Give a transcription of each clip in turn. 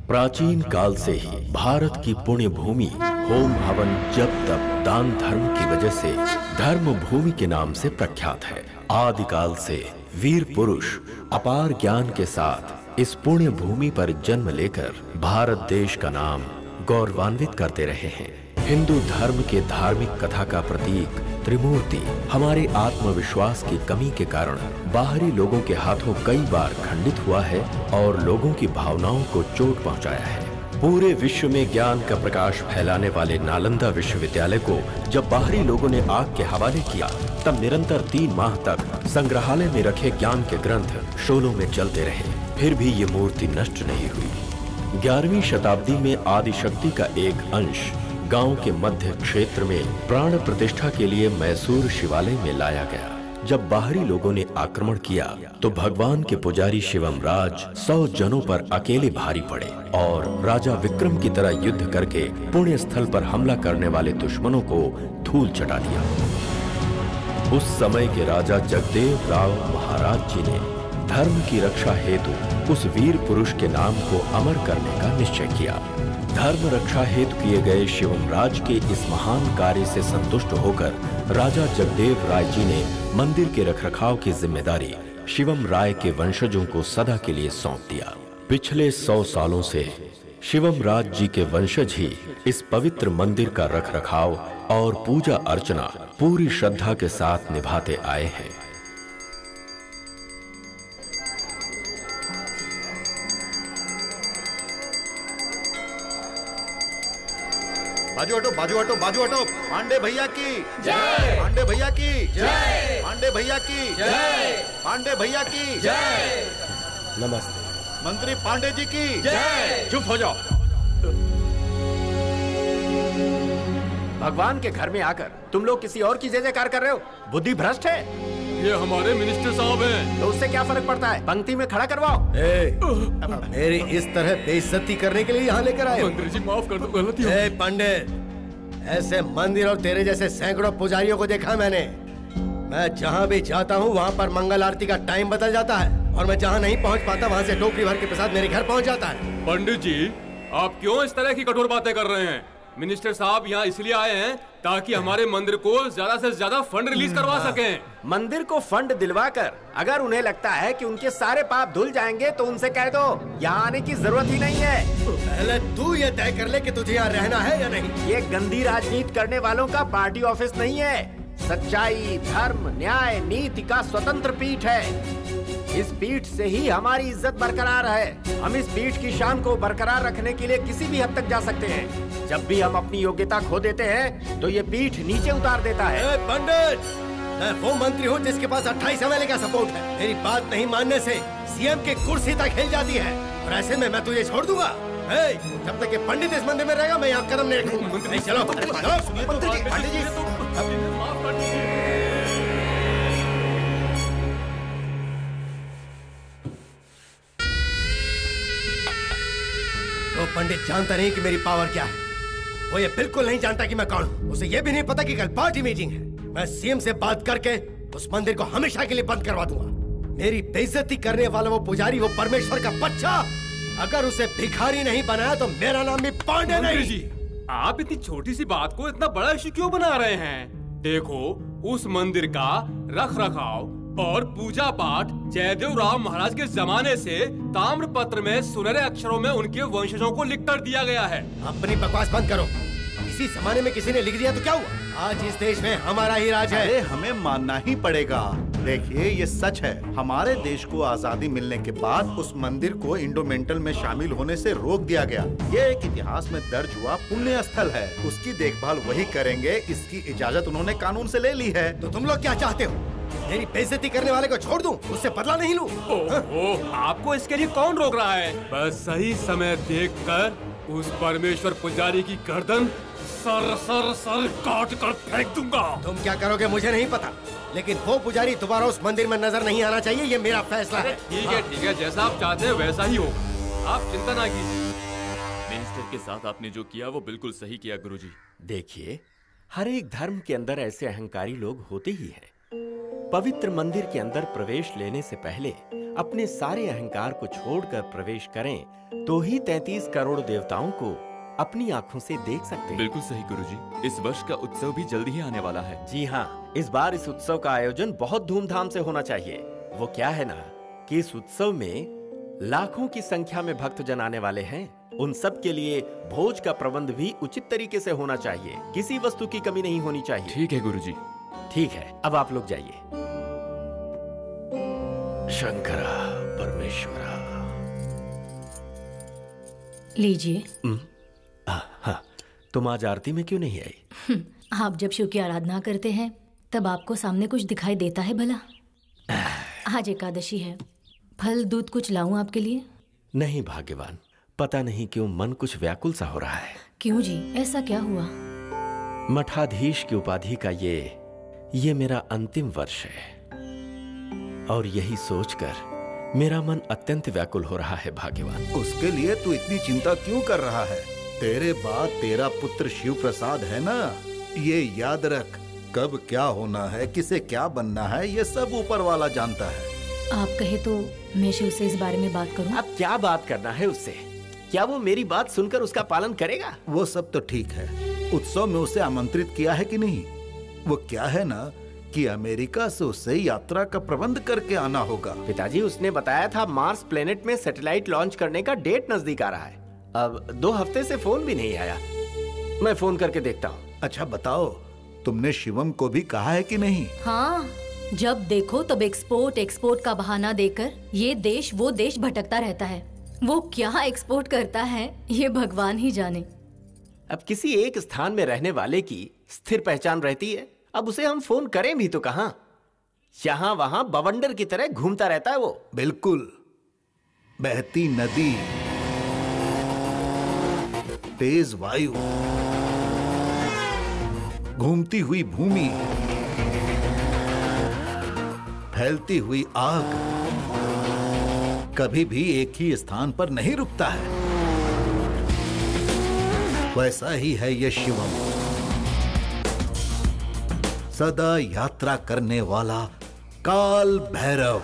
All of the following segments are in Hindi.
प्राचीन काल से ही भारत की पुण्य भूमि होम हवन जप तप दान धर्म की वजह से धर्म भूमि के नाम से प्रख्यात है। आदिकाल से वीर पुरुष अपार ज्ञान के साथ इस पुण्य भूमि पर जन्म लेकर भारत देश का नाम गौरवान्वित करते रहे हैं। हिंदू धर्म के धार्मिक कथा का प्रतीक त्रिमूर्ति हमारे आत्मविश्वास की कमी के कारण बाहरी लोगों के हाथों कई बार खंडित हुआ है और लोगों की भावनाओं को चोट पहुंचाया है। पूरे विश्व में ज्ञान का प्रकाश फैलाने वाले नालंदा विश्वविद्यालय को जब बाहरी लोगों ने आग के हवाले किया, तब निरंतर 3 माह तक संग्रहालय में रखे ज्ञान के ग्रंथ शोलों में चलते रहे, फिर भी ये मूर्ति नष्ट नहीं हुई। 11वीं शताब्दी में आदिशक्ति का एक अंश गांव के मध्य क्षेत्र में प्राण प्रतिष्ठा के लिए मैसूर शिवालय में लाया गया। जब बाहरी लोगों ने आक्रमण किया तो भगवान के पुजारी शिवम राज 100 जनों पर अकेले भारी पड़े और राजा विक्रम की तरह युद्ध करके पुण्य स्थल पर हमला करने वाले दुश्मनों को धूल चटा दिया। उस समय के राजा जगदेव राव महाराज जी ने धर्म की रक्षा हेतु उस वीर पुरुष के नाम को अमर करने का निश्चय किया। धर्म रक्षा हेतु किए गए शिवम राज के इस महान कार्य से संतुष्ट होकर राजा जगदेव राय जी ने मंदिर के रखरखाव की जिम्मेदारी शिवम राय के वंशजों को सदा के लिए सौंप दिया। पिछले 100 सालों से शिवम राज जी के वंशज ही इस पवित्र मंदिर का रखरखाव और पूजा अर्चना पूरी श्रद्धा के साथ निभाते आए हैं। बाजू हटो, बाजू हटो, बाजू हटो। पांडे भैया की जय, पांडे भैया की जय, पांडे भैया की जय, पांडे भैया की जय। नमस्ते। मंत्री पांडे जी की जय। चुप हो जाओ। भगवान के घर में आकर तुम लोग किसी और की जय जयकार कर रहे हो, बुद्धि भ्रष्ट है। ये हमारे मिनिस्टर साहब हैं। तो उससे क्या फर्क पड़ता है, पंक्ति में खड़ा करवाओ। मेरी इस तरह बेइज्जती करने के लिए यहाँ लेकर आए? मंत्री जी माफ कर दो, गलती हो गई। पंडित, ऐसे मंदिर और तेरे जैसे सैकड़ों पुजारियों को देखा मैंने। मैं जहाँ भी जाता हूँ वहाँ पर मंगल आरती का टाइम बदल जाता है और मैं जहाँ नहीं पहुँच पाता वहाँ से टोकरी भर के प्रसाद मेरे घर पहुँच जाता है। पंडित जी, आप क्यों इस तरह की कठोर बातें कर रहे हैं? मिनिस्टर साहब यहाँ इसलिए आए हैं ताकि हमारे मंदिर को ज्यादा से ज्यादा फंड रिलीज करवा सकें। मंदिर को फंड दिलवाकर अगर उन्हें लगता है कि उनके सारे पाप धुल जाएंगे तो उनसे कह दो यहाँ आने की जरूरत ही नहीं है। पहले तू ये तय कर ले कि तुझे यहाँ रहना है या नहीं। ये गंदी राजनीति करने वालों का पार्टी ऑफिस नहीं है। सच्चाई, धर्म, न्याय, नीति का स्वतंत्र पीठ है। इस पीठ से ही हमारी इज्जत बरकरार है। हम इस पीठ की शान को बरकरार रखने के लिए किसी भी हद तक जा सकते हैं। जब भी हम अपनी योग्यता खो देते हैं तो ये पीठ नीचे उतार देता है। पंडित, मैं वो मंत्री हूँ जिसके पास 28 MLA का सपोर्ट है। मेरी बात नहीं मानने से सीएम की कुर्सी तक हिल जाती है और ऐसे में मैं तुझे छोड़ दूंगा। जब तक ये पंडित इस मंदिर में रहेगा मैं यहाँ कदम नहीं रखूंगा। चलो मंत्री जी, पांडे जी, माफ कर दीजिए। तो पंडित जानता नहीं कि मेरी पावर क्या है। वो ये बिल्कुल नहीं जानता कि मैं कौन हूँ। उसे ये भी नहीं पता कि कल पार्टी मीटिंग है। मैं सीएम से बात करके उस मंदिर को हमेशा के लिए बंद करवा दूंगा। मेरी बेइज्जती करने वाला वो पुजारी, वो परमेश्वर का बच्चा, अगर उसे भिखारी नहीं बनाया तो मेरा नाम भी पांडे नहीं। जी, आप इतनी छोटी सी बात को इतना बड़ा इश्यू क्यों बना रहे हैं? देखो, उस मंदिर का रख रखाव और पूजा पाठ जयदेव राव महाराज के जमाने से ताम्र पत्र में सुनहरे अक्षरों में उनके वंशजों को लिख कर दिया गया है। अपनी बकवास बंद करो। इसी जमाने में किसी ने लिख दिया तो क्या हुआ? आज इस देश में हमारा ही राज है। अरे हमें मानना ही पड़ेगा। देखिए, ये सच है। हमारे देश को आजादी मिलने के बाद उस मंदिर को इंडोमेंटल में शामिल होने से रोक दिया गया। ये एक इतिहास में दर्ज हुआ पुण्य स्थल है। उसकी देखभाल वही करेंगे। इसकी इजाजत उन्होंने कानून से ले ली है। तो तुम लोग क्या चाहते हो? मेरी बेइज्जती करने वाले को छोड़ दूं, उससे बदला नहीं लूं? आपको इसके लिए कौन रोक रहा है? बस सही समय देखकर उस परमेश्वर पुजारी की गर्दन सर काट कर फेंक दूंगा। तुम क्या करोगे मुझे नहीं पता, लेकिन वो पुजारी दोबारा उस मंदिर में नजर नहीं आना चाहिए। ये मेरा फैसला है। ठीक है, जैसा आप चाहते हैं वैसा ही होगा। आप चिंता ना कीजिए। मिनिस्टर के साथ आपने जो किया वो बिल्कुल सही किया गुरुजी। देखिए, हर एक धर्म के अंदर ऐसे अहंकारी लोग होते ही हैं। पवित्र मंदिर के अंदर प्रवेश लेने से पहले अपने सारे अहंकार को छोड़कर प्रवेश करें तो ही 33 करोड़ देवताओं को अपनी आंखों से देख सकते हैं। बिल्कुल सही गुरुजी। इस वर्ष का उत्सव भी जल्दी ही आने वाला है। जी हाँ, इस बार इस उत्सव का आयोजन बहुत धूमधाम से होना चाहिए। वो क्या है ना कि इस उत्सव में लाखों की संख्या में भक्तजन आने वाले हैं। उन सब के लिए भोज का प्रबंध भी उचित तरीके से होना चाहिए। किसी वस्तु की कमी नहीं होनी चाहिए। ठीक है गुरुजी। ठीक है, अब आप लोग जाइए। शंकरा परमेश्वरा। लीजिए। हाँ, तुम आज आरती में क्यों नहीं आई? आप जब शिव की आराधना करते हैं तब आपको सामने कुछ दिखाई देता है भला? आज एकादशी है, फल दूध कुछ लाऊं आपके लिए? नहीं भाग्यवान, पता नहीं क्यों मन कुछ व्याकुल सा हो रहा है। क्यों जी, ऐसा क्या हुआ? मठाधीश की उपाधि का ये मेरा अंतिम वर्ष है और यही सोचकर मेरा मन अत्यंत व्याकुल हो रहा है भाग्यवान। उसके लिए तू इतनी चिंता क्यों कर रहा है? तेरे बाद तेरा पुत्र शिव प्रसाद है ना। ये याद रख, कब क्या होना है, किसे क्या बनना है, ये सब ऊपर वाला जानता है। आप कहे तो मैं शिव से इस बारे में बात करूं? अब क्या बात करना है उससे? क्या वो मेरी बात सुनकर उसका पालन करेगा? वो सब तो ठीक है, उत्सव में उसे आमंत्रित किया है कि नहीं? वो क्या है ना कि अमेरिका से उसे यात्रा का प्रबंध करके आना होगा। पिताजी, उसने बताया था मार्स प्लेनेट में सैटेलाइट लॉन्च करने का डेट नजदीक आ रहा है। अब 2 हफ्ते से फोन भी नहीं आया। मैं फोन करके देखता हूँ। अच्छा बताओ, तुमने शिवम को भी कहा है कि नहीं? हाँ, जब देखो तब एक्सपोर्ट का बहाना देकर ये देश वो देश भटकता रहता है। वो क्या एक्सपोर्ट करता है ये भगवान ही जाने। अब किसी एक स्थान में रहने वाले की स्थिर पहचान रहती है। अब उसे हम फोन करें भी तो कहां? यहाँ वहां बवंडर की तरह घूमता रहता है वो। बिल्कुल, बहती नदी, तेज वायु, घूमती हुई भूमि, फैलती हुई आग, कभी भी एक ही स्थान पर नहीं रुकता है। वैसा ही है ये शिवम, सदा यात्रा करने वाला काल भैरव।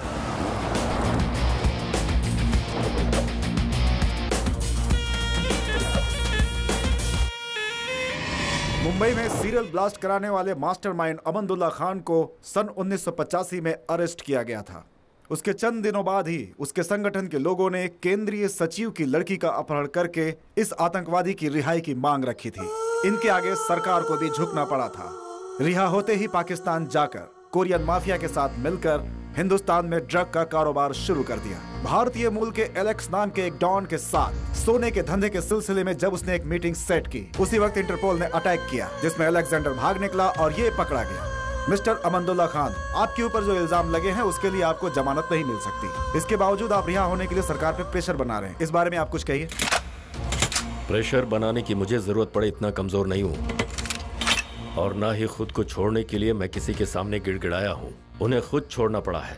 मुंबई में सीरियल ब्लास्ट कराने वाले मास्टरमाइंड अमंदुल्ला खान को सन 1985 में अरेस्ट किया गया था। उसके चंद दिनों बाद ही उसके संगठन के लोगों ने केंद्रीय सचिव की लड़की का अपहरण करके इस आतंकवादी की रिहाई की मांग रखी थी। इनके आगे सरकार को भी झुकना पड़ा था। रिहा होते ही पाकिस्तान जाकर कोरियन माफिया के साथ मिलकर हिंदुस्तान में ड्रग का कारोबार शुरू कर दिया। भारतीय मूल के एलेक्स नाम के एक डॉन के साथ सोने के धंधे के सिलसिले में जब उसने एक मीटिंग सेट की, उसी वक्त इंटरपोल ने अटैक किया, जिसमें अलेक्जेंडर भाग निकला और ये पकड़ा गया। मिस्टर अमंदुल्ला खान, आपके ऊपर जो इल्जाम लगे हैं उसके लिए आपको जमानत नहीं मिल सकती। इसके बावजूद आप रिहा होने के लिए सरकार पे प्रेशर बना रहे हैं। इस बारे में आप कुछ कहिए। प्रेशर बनाने की मुझे जरूरत पड़े इतना कमजोर नहीं हूँ, और ना ही खुद को छोड़ने के लिए मैं किसी के सामने गिड़गिड़ाया हूँ। उन्हें खुद छोड़ना पड़ा है।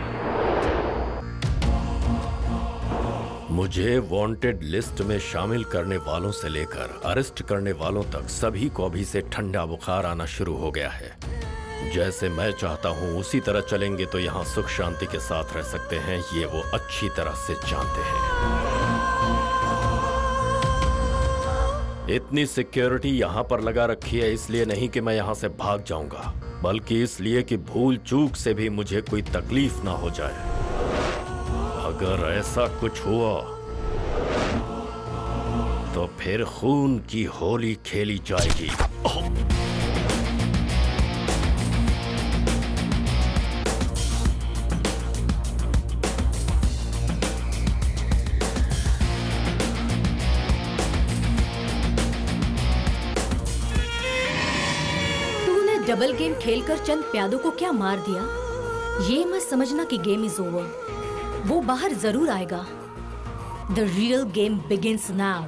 मुझे वांटेड लिस्ट में शामिल करने वालों से लेकर अरेस्ट करने वालों तक सभी को अभी से ठंडा बुखार आना शुरू हो गया है। जैसे मैं चाहता हूँ उसी तरह चलेंगे तो यहाँ सुख शांति के साथ रह सकते हैं, ये वो अच्छी तरह से जानते हैं। इतनी सिक्योरिटी यहाँ पर लगा रखी है इसलिए नहीं कि मैं यहाँ से भाग जाऊंगा, बल्कि इसलिए कि भूल चूक से भी मुझे कोई तकलीफ ना हो जाए। अगर ऐसा कुछ हुआ तो फिर खून की होली खेली जाएगी। डबल गेम खेलकर चंद प्यादों को क्या मार दिया, ये मत समझना कि गेम इज ओवर। वो बाहर जरूर आएगा। The real game begins now.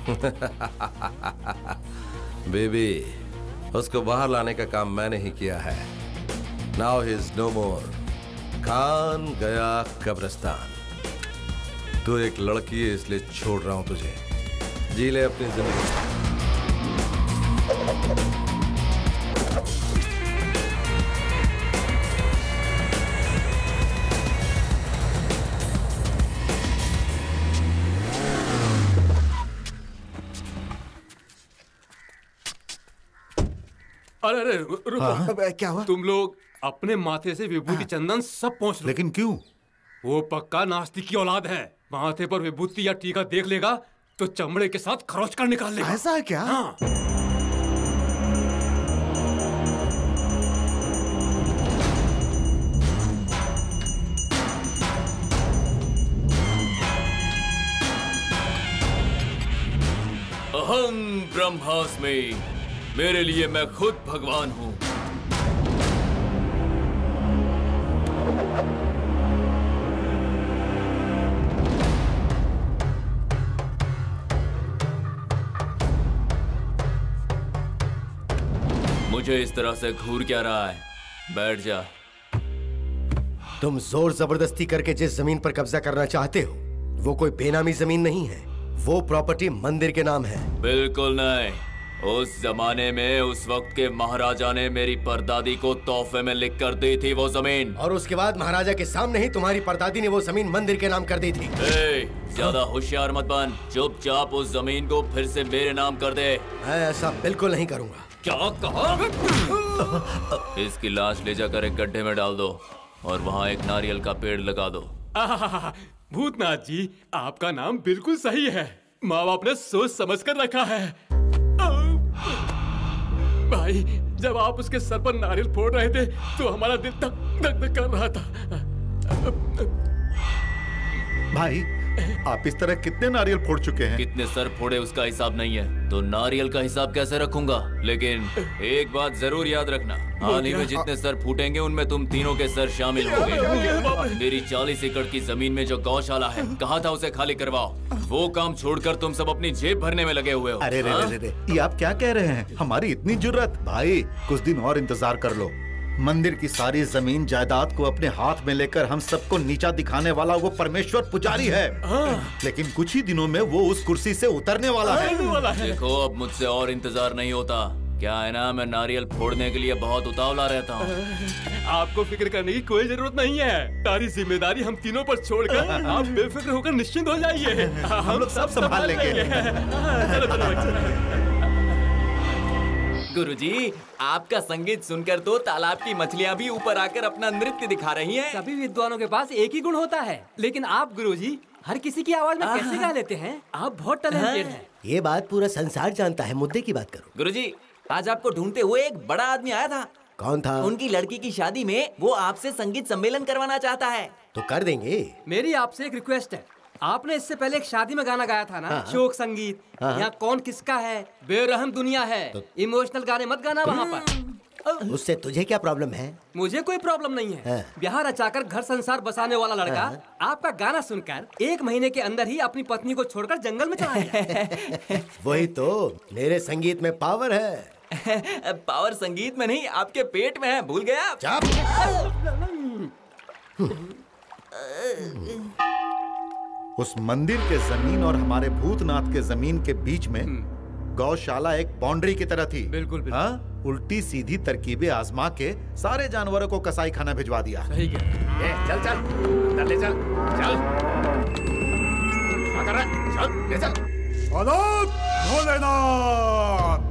Baby, उसको बाहर लाने का काम मैंने ही किया है। Now he is no more. Khan गया कब्रिस्तान। तू एक लड़की है इसलिए छोड़ रहा हूं तुझे। जी ले अपनी जिंदगी। अरे अरे रुको। हाँ? क्या हुआ? तुम लोग अपने माथे से विभूति चंदन सब पोंछ लो। लेकिन क्यों? वो पक्का नास्तिक की औलाद है। माथे पर विभूति या टीका देख लेगा तो चमड़े के साथ खरोच कर निकाल लेगा। ऐसा है क्या? हाँ। अहं ब्रह्मास्मि, मेरे लिए मैं खुद भगवान हूँ। मुझे इस तरह से घूर क्या रहा है? बैठ जा। तुम जोर जबरदस्ती करके जिस जमीन पर कब्जा करना चाहते हो वो कोई बेनामी जमीन नहीं है। वो प्रॉपर्टी मंदिर के नाम है। बिल्कुल नहीं। उस जमाने में उस वक्त के महाराजा ने मेरी परदादी को तोहफे में लिख कर दी थी वो जमीन। और उसके बाद महाराजा के सामने ही तुम्हारी परदादी ने वो जमीन मंदिर के नाम कर दी थी। ज्यादा होशियार मत बन। चुपचाप उस जमीन को फिर से मेरे नाम कर दे। मैं ऐसा बिल्कुल नहीं करूंगा। क्या कहा? इसकी लाश ले जाकर एक गड्ढे में डाल दो और वहाँ एक नारियल का पेड़ लगा दो। भूतनाथ जी, आपका नाम बिल्कुल सही है। माँ बाप ने सोच समझ कर रखा है। भाई, जब आप उसके सर पर नारियल फोड़ रहे थे तो हमारा दिल धक धक कर रहा था। भाई, आप इस तरह कितने नारियल फोड़ चुके हैं? कितने सर फोड़े उसका हिसाब नहीं है तो नारियल का हिसाब कैसे रखूंगा? लेकिन एक बात जरूर याद रखना, हाल ही में जितने सर फूटेंगे उनमें तुम तीनों के सर शामिल होंगे। मेरी 40 एकड़ की जमीन में जो गौशाला है, कहा था उसे खाली करवाओ। वो काम छोड़कर तुम सब अपनी जेब भरने में लगे हुए हो। अरे रे, ये आप क्या कह रहे हैं? हमारी इतनी जुर्रत? भाई, कुछ दिन और इंतजार कर लो। मंदिर की सारी जमीन जायदाद को अपने हाथ में लेकर हम सबको नीचा दिखाने वाला वो परमेश्वर पुजारी है। लेकिन कुछ ही दिनों में वो उस कुर्सी से उतरने वाला है। देखो, अब मुझसे और इंतजार नहीं होता। क्या है ना, मैं नारियल फोड़ने के लिए बहुत उतावला रहता हूँ। आपको फिक्र करने की कोई जरूरत नहीं है। सारी जिम्मेदारी हम तीनों पर छोड़कर आप बेफिक्र होकर निश्चिंत हो जाइए। हम लोग सब संभाल लेंगे। गुरुजी, आपका संगीत सुनकर तो तालाब की मछलियाँ भी ऊपर आकर अपना नृत्य दिखा रही हैं। सभी विद्वानों के पास एक ही गुण होता है, लेकिन आप गुरुजी हर किसी की आवाज में कैसे गा लेते हैं? आप बहुत टैलेंटेड हैं। ये बात पूरा संसार जानता है। मुद्दे की बात करो। गुरुजी, आज आपको ढूंढते हुए एक बड़ा आदमी आया था। कौन था? उनकी लड़की की शादी में वो आपसे संगीत सम्मेलन करवाना चाहता है। तो कर देंगे। मेरी आपसे एक रिक्वेस्ट है। आपने इससे पहले एक शादी में गाना गाया था ना, शोक संगीत। यहाँ कौन किसका है, बेरहम दुनिया है। इमोशनल गाने मत गाना वहाँ पर। उससे तुझे क्या प्रॉब्लम है? मुझे कोई प्रॉब्लम नहीं है। ब्याह रचाकर घर संसार बसाने वाला लड़का आपका गाना सुनकर 1 महीने के अंदर ही अपनी पत्नी को छोड़कर जंगल में चला गया। वही तो, मेरे संगीत में पावर है। पावर संगीत में नहीं, आपके पेट में है। भूल गया? उस मंदिर के जमीन और हमारे भूतनाथ के जमीन के बीच में गौशाला एक बाउंड्री की तरह थी। बिल्कुल। हाँ, उल्टी सीधी तरकीबें आजमा के सारे जानवरों को कसाई खाना भिजवा दिया। सही कह। चल चल, अंदर ले चल, चल। क्या कर रहा है? चल, ले चल। आलोक भोलेनाथ!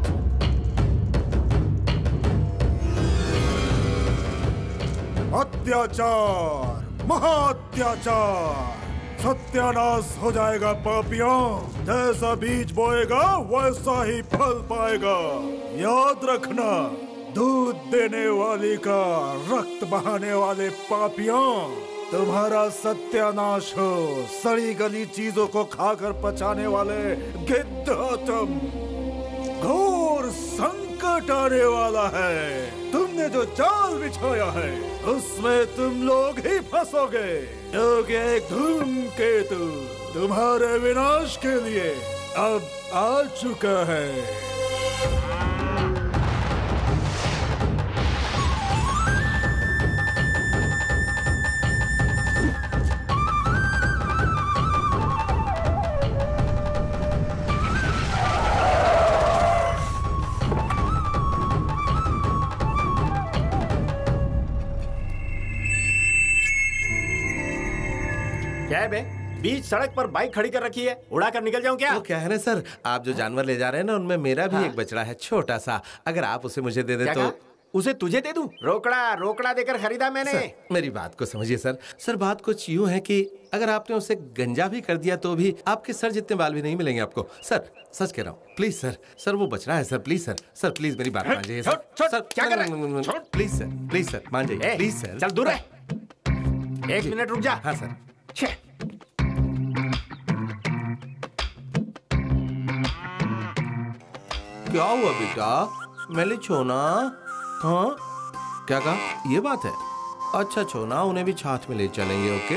अत्याचार, महाअत्याचार, सत्यानाश हो जाएगा पापियों। जैसा बीज बोएगा वैसा ही फल पाएगा। याद रखना, दूध देने वाली का रक्त बहाने वाले पापियों, तुम्हारा सत्यानाश हो। सड़ी गली चीजों को खाकर पचाने वाले गिद्ध हो तुम। घोर संकट आने वाला है। तुमने जो जाल बिछाया है उसमें तुम लोग ही फंसोगे। क्योंकि एक धूमकेतु तुम्हारे विनाश के लिए अब आ चुका है। क्या है बे? बीच सड़क पर बाइक खड़ी कर रखी है, उड़ा कर निकल जाऊं क्या? वो क्या है ना सर, आप जो जानवर ले जा रहे हैं ना उनमें मेरा भी एक बछड़ा है, छोटा सा। अगर आप उसे मुझे दे दे तो। उसे तुझे दे दूं? रोकड़ा देकर खरीदा मैंने। सर, मेरी बात को समझिए सर। सर बात कुछ यूं है कि अगर आपने उसे गंजा भी कर दिया तो भी आपके सर जितने बाल भी नहीं मिलेंगे आपको। सर सच कह रहा हूँ, प्लीज सर। सर वो बच रहा है sir, please sir. Sir please मेरी बात मान जाइए सर। सर क्या कर रहे हैं? प्लीज सर, प्लीज सर मान जाइए, प्लीज सर। चल दूर रह। 1 मिनट रुक जा। हाँ सर। क्या हुआ बेटा? मैंने छोना। हाँ क्या कहा? ये बात है। अच्छा छोना, उन्हें भी छाछ में ले चलेंगे। ओके।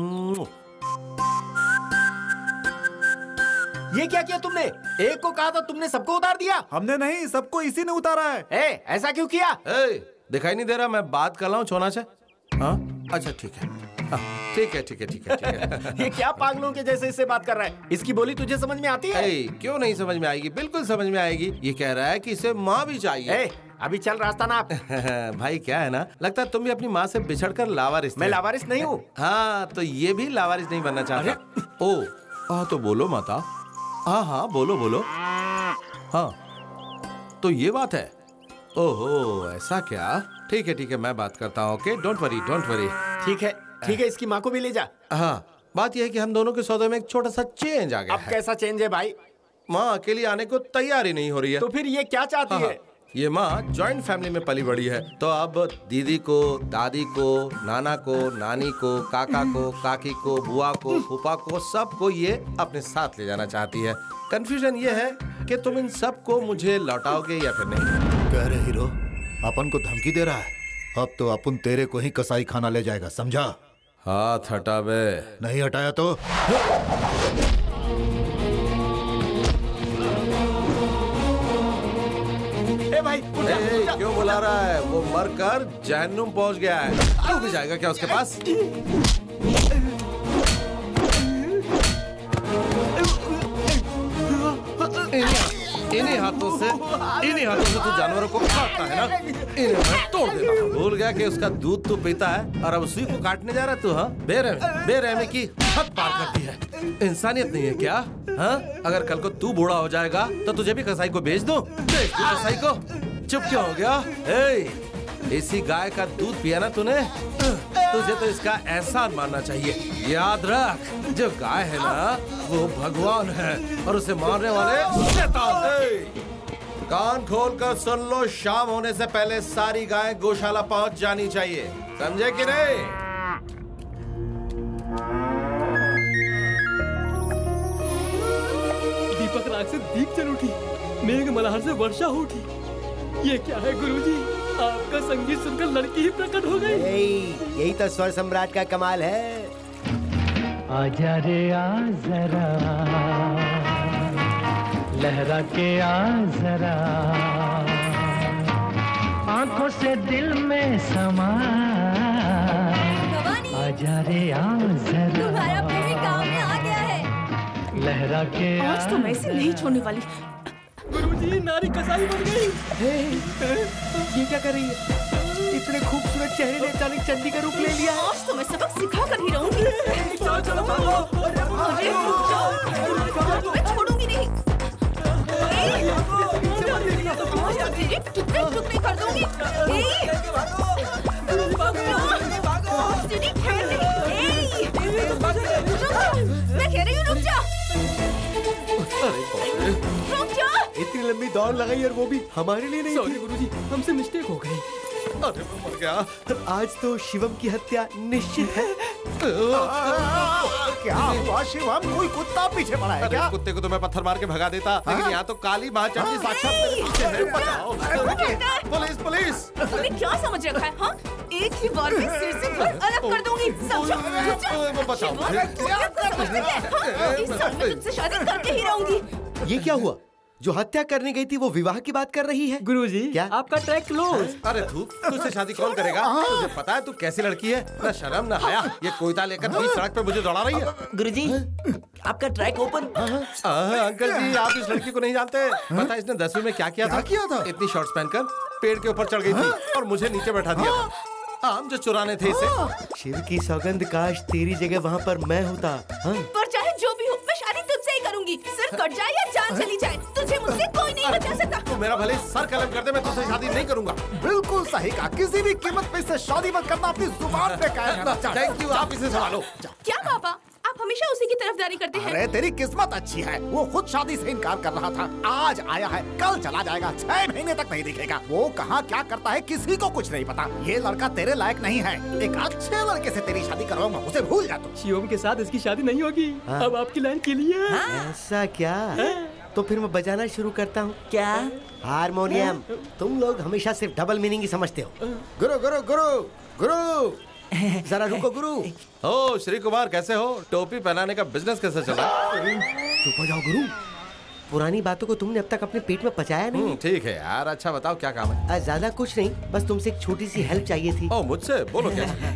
ये क्या किया तुमने? एक को कहा था, तुमने सबको उतार दिया। हमने नहीं, सबको इसी ने उतारा है। ऐसा क्यों किया? दिखाई नहीं दे रहा मैं बात कर रहा हूँ छोना से? हाँ अच्छा ठीक है, ठीक है ठीक है ठीक है ठीक है। ये क्या पागलों के जैसे इससे बात कर रहा है? इसकी बोली तुझे समझ में आती है? क्यों नहीं समझ में आएगी, बिल्कुल समझ में आएगी। ये कह रहा है कि इसे माँ भी चाहिए। अभी चल रास्ता नाप। भाई क्या है ना, लगता है तुम भी अपनी माँ से बिछड़कर लावारिस। मैं लावारिस नहीं हूँ। हाँ तो ये भी लावारिस नहीं बनना चाहता। ओ हाँ तो बोलो माता। हाँ हाँ बोलो बोलो। हाँ तो ये बात है। ओहो ऐसा क्या? ठीक है मैं बात करता हूँ। Okay don't worry don't worry. ठीक है इसकी माँ को भी ले जा। हाँ बात यह है कि हम दोनों के सौदे में एक छोटा सा चेंज आ गया। अब कैसा चेंज है भाई? माँ अकेली आने को तैयार ही नहीं हो रही है। तो फिर ये क्या चाहती है? ये माँ जॉइंट फैमिली में पली बड़ी है, तो अब दीदी को, दादी को, नाना को, नानी को, काका को, काकी को, बुआ को, फूफा को, सबको ये अपने साथ ले जाना चाहती है। कंफ्यूजन ये है कि तुम इन सबको मुझे लौटाओगे या फिर नहीं। कह रहे हीरो अपन को धमकी दे रहा है। अब तो अपन तेरे को ही कसाई खाना ले जाएगा, समझा? हाथ हटा बे। नहीं हटाया तो भाई क्यों बुला रहा है? वो मरकर जहन्नुम पहुंच गया है। तू भी जाएगा क्या उसके पास? इन्हीं हाथों से तू जानवरों को काटता है ना? इन्हें मैं तोड़ देता हूँ। भूल गया कि उसका दूध तू पीता है और अब उसी को काटने जा रहा है तू? हाँ बेरहमी की हद पार करती है। इंसानियत नहीं है क्या? हाँ अगर कल को तू बूढ़ा हो जाएगा तो तुझे भी कसाई को बेच दूं? कसाई को? चुप क्यों हो गया? इसी गाय का दूध पिया ना तूने? तुझे तो इसका एहसान मानना चाहिए। याद रख, जो गाय है ना वो भगवान है और उसे मारने वाले शैतान है। कान खोल कर सुन लो, शाम होने से पहले सारी गायें गौशाला पहुंच जानी चाहिए, समझे कि नहीं? दीपक राग से दीप जल उठी, मेघ मल्हार से वर्षा हो उठी। ये क्या है गुरुजी? आपका संगीत सुनकर लड़की ही प्रकट हो गई। यही तो स्वर सम्राट का कमाल है। आजा रे आ जरा, लहरा के आ जरा, आंखों से दिल में समा। आजा रे आ जरा, तुम्हारा प्रेमी गाँव में आ गया है। लहरा के आज तो मैं इसे नहीं छोड़ने वाली। गुरुजी नारी कसाई बन गई। ये क्या कर रही है? इतने खूबसूरत चेहरे ने अचानक चंडी का रूप ले लिया। आज तो मैं सबक सिखा कर ही रहूंगी। चलो मैं छोड़ूंगी नहीं। टुकड़े टुकड़े कर दूंगी। मैं कह रही हूँ रुक जा। रुक जा। इतनी लंबी दौड़ लगाई और वो भी हमारे लिए नहीं। सॉरी गुरुजी, हमसे मिस्टेक हो गई। अरे मैं मर गया। आज तो शिवम की हत्या निश्चित है। क्या हुआ शिवम? कोई कुत्ता पीछे पड़ा है क्या? कुत्ते को तो मैं पत्थर मार के भगा देता, लेकिन यहाँ तो काली माँ चंडी साक्षात मेरे पीछे है। बचाओ। Police police. तुमने क्या समझ रखा है? हाँ एक ही बार में सिर से धड़ अलग कर दूंगी, समझो? बचाओ। इस साल में तुमसे शादी करके ही रहूंगी। ये क्या हुआ? जो हत्या करने गई थी वो विवाह की बात कर रही है। गुरुजी क्या आपका ट्रैक क्लोज। अरे तू तुझसे शादी कौन करेगा? तुझे पता है तू कैसी लड़की है? ना शर्म ना हया, ये कोयता लेकर बीच सड़क पे मुझे दौड़ा रही है। गुरुजी आपका ट्रैक ओपन। अंकल जी आप इस लड़की को नहीं जानते। पता इसने 10वीं में क्या किया था? इतनी शॉर्ट्स पहनकर पेड़ के ऊपर चढ़ गई थी और मुझे नीचे बैठा दिया था। आम जो चुराने थे इसे। शिव की सौगंध, काश तेरी जगह वहाँ पर मैं होता। हाँ? पर चाहे जो भी हो, मैं शादी तुझसे ही करूंगी। सिर कट जाए या जान चली जाए, तुझे मुझसे कोई नहीं बचा सकता। तू मेरा भले सर कलम कर दे, मैं तुझसे शादी नहीं करूंगा। बिल्कुल सही कहा, किसी भी कीमत पे इससे शादी मत करना, अपनी जुबान पे कायम रहना। थैंक यू, आप इसे संभालो। क्या पापा, आप हमेशा उसी की तरफदारी करते हैं। अरे तेरी किस्मत अच्छी है, वो खुद शादी से इनकार कर रहा था, आज आया है, कल चला जाएगा, 6 महीने तक नहीं दिखेगा। वो कहाँ क्या करता है किसी को कुछ नहीं पता। ये लड़का तेरे लायक नहीं है। एक अच्छे लड़के से तेरी शादी करवाऊंगा, उसे भूल जा तू। शिवम के साथ इसकी शादी नहीं होगी। अब आपकी लाइन के लिए ऐसा क्या? तो फिर मैं बजाना शुरू करता हूँ। क्या? हारमोनियम। तुम लोग हमेशा सिर्फ डबल मीनिंग ही समझते हो। गुरु गुरु गुरु गुरु, जरा रुको गुरु। ओ श्री कुमार, कैसे हो? टोपी पहनाने का बिजनेस कैसे चल रहा है? चुप हो जाओ गुरु, पुरानी बातों को तुमने अब तक अपने पेट में पचाया नहीं। ठीक है यार, अच्छा बताओ क्या काम है? ज्यादा कुछ नहीं, बस तुमसे एक छोटी सी हेल्प चाहिए थी। ओ मुझसे? बोलो क्या?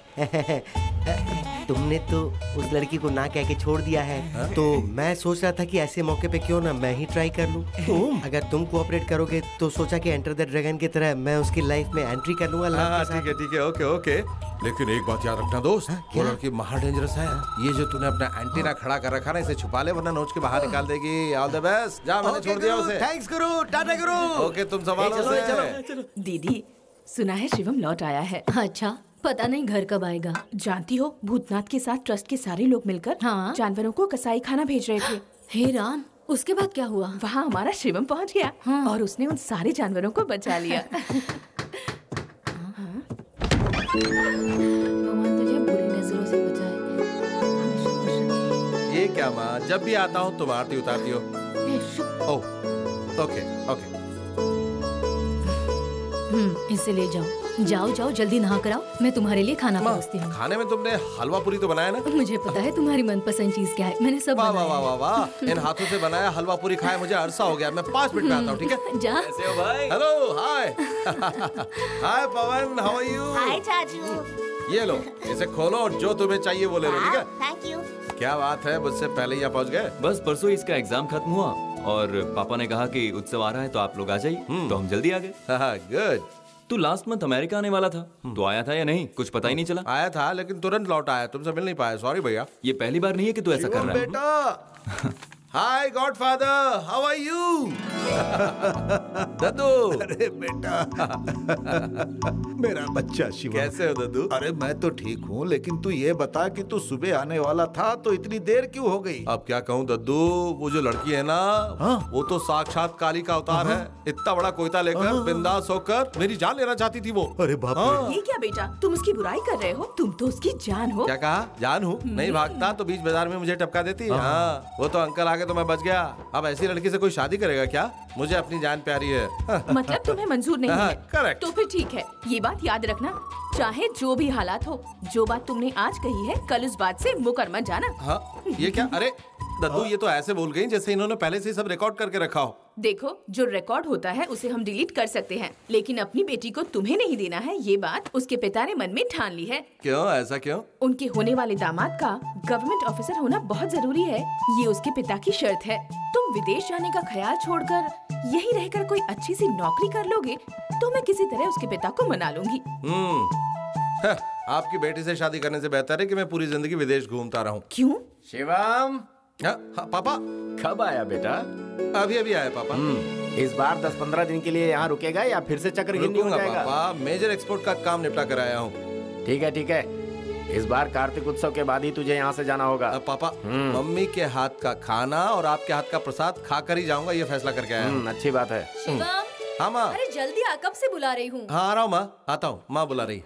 तुमने तो उस लड़की को ना कह के छोड़ दिया है, तो मैं सोच रहा था कि ऐसे मौके पे क्यों ना मैं ही ट्राई कर लूं। अगर तुम कोऑपरेट करोगे तो सोचा कि एंटर द ड्रैगन की तरह मैं उसकी लाइफ में एंट्री कर लूंगा। ठीक है, ओके ओके। लेकिन एक बात याद रखना दोस्त, वो लड़की महा डेंजरस है। ये जो तूने अपना एंटीना खड़ा कर रखा ना, इसे छुपा ले वरना नोच के बाहर निकाल देगी। All the best. जा, मैंने छोड़ दिया उसे। थैंक्स गुरु, टाटा गुरु। ओके, तुम संभालो उसे। दीदी, सुना है शिवम लौट आया है। अच्छा, पता नहीं घर कब आएगा। जानती हो, भूतनाथ के साथ ट्रस्ट के सारे लोग मिलकर जानवरों को कसाई खाना भेज रहे थे। हे राम, उसके बाद क्या हुआ? वहाँ हमारा शिवम पहुँच गया और उसने उन सारे जानवरों को बचा लिया। भगवान तुझे बुरी नजरों से बचाए। ये क्या माँ, जब भी आता हूँ तुम आरती उतारती हो। Oh okay okay. इसे ले जाओ। जाओ जाओ, जल्दी नहा कर आओ, मैं तुम्हारे लिए खाना परोसती हूँ। खाने में तुमने हलवा पूरी तो बनाया ना? मुझे पता है तुम्हारी मनपसंद चीज क्या है, मैंने सब वाह बनाया वाह वाह वाह, इन हाथों से बनाया हलवा पूरी खाए मुझे अरसा हो गया। मैं 5 मिनट में आता हूँ, ठीक है? जा। कैसे हो भाई? Hello, hi. Hi Pavan, how are you? Hi चाचू। ये लो, इसे खोलो और जो तुम्हें चाहिए वो ले लो, ठीक है? Thank you. क्या बात है, मुझसे पहले ही यहाँ पहुँच गए? बस परसों इसका एग्जाम खत्म हुआ और पापा ने कहा कि उत्सव आ रहा है तो आप लोग आ जाइए, तो हम जल्दी आ गए। गुड। तू लास्ट मंथ अमेरिका आने वाला था, तो आया था या नहीं? कुछ पता ही नहीं चला। आया था लेकिन तुरंत लौट आया, तुमसे मिल नहीं पाया। सॉरी भैया। ये पहली बार नहीं है कि तू ऐसा कर रहा है। बेटा, hi godfather, how are you? दद्दू। अरे बेटा, मेरा बच्चा शिवम। कैसे हो दद्दू? अरे मैं तो ठीक हूँ, लेकिन तू ये बता कि तू सुबह आने वाला था तो इतनी देर क्यों हो गई? अब क्या कहूँ दद्दू, वो जो लड़की है ना, वो तो साक्षात काली का अवतार है। इतना बड़ा कोयता लेकर बिंदास होकर मेरी जान लेना चाहती थी वो। अरे बाप रे। ये क्या बेटा, तुम उसकी बुराई कर रहे हो? तुम तो उसकी जान हो। क्या कहा? जान हूँ? नहीं भागता तो बीच बाजार में मुझे टपका देती। हाँ, वो तो अंकल आगे तो मैं बच गया। अब ऐसी लड़की से कोई शादी करेगा क्या? मुझे अपनी जान प्यारी है। मतलब तुम्हें मंजूर नहीं है? करेक्ट। तो फिर ठीक है, ये बात याद रखना, चाहे जो भी हालात हो, जो बात तुमने आज कही है कल उस बात से मुकर मत जाना। हाँ, ये क्या? अरे दद्दू, ये तो ऐसे बोल गई जैसे इन्होंने पहले से सब रिकॉर्ड करके रखा हो। देखो, जो रिकॉर्ड होता है उसे हम डिलीट कर सकते हैं, लेकिन अपनी बेटी को तुम्हें नहीं देना है, ये बात उसके पिता ने मन में ठान ली है। क्यों? ऐसा क्यों? उनके होने वाले दामाद का गवर्नमेंट ऑफिसर होना बहुत जरूरी है, ये उसके पिता की शर्त है। तुम विदेश जाने का ख्याल छोड़कर यही रहकर कोई अच्छी सी नौकरी कर लोगे तो मैं किसी तरह उसके पिता को मना लूंगी। आपकी बेटी से शादी करने से बेहतर है कि मैं पूरी जिंदगी विदेश घूमता रहूं। क्यों? शिवम। हाँ, पापा। कब आया बेटा? अभी अभी आया पापा। इस बार 10-15 दिन के लिए यहाँ रुकेगा या फिर से चक्रगिन्नी हो जाएगा? पापा, मेजर एक्सपोर्ट का काम निपटा कर आया हूँ। ठीक है ठीक है, इस बार कार्तिक उत्सव के बाद ही तुझे यहाँ से जाना होगा। पापा, मम्मी के हाथ का खाना और आपके हाथ का प्रसाद खाकर ही जाऊंगा, ये फैसला करके आया हूँ। अच्छी बात है। शिवम। हाँ माँ। अरे जल्दी आ, कब से बुला रही हूँ। हाँ आ रहा हूँ माँ, आता हूँ। माँ बुला रही।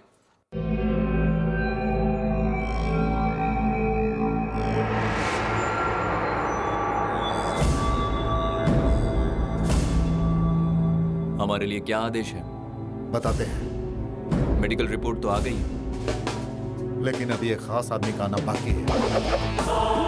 हमारे लिए क्या आदेश है? बताते हैं। मेडिकल रिपोर्ट तो आ गई, लेकिन अभी एक खास आदमी का आना बाकी है।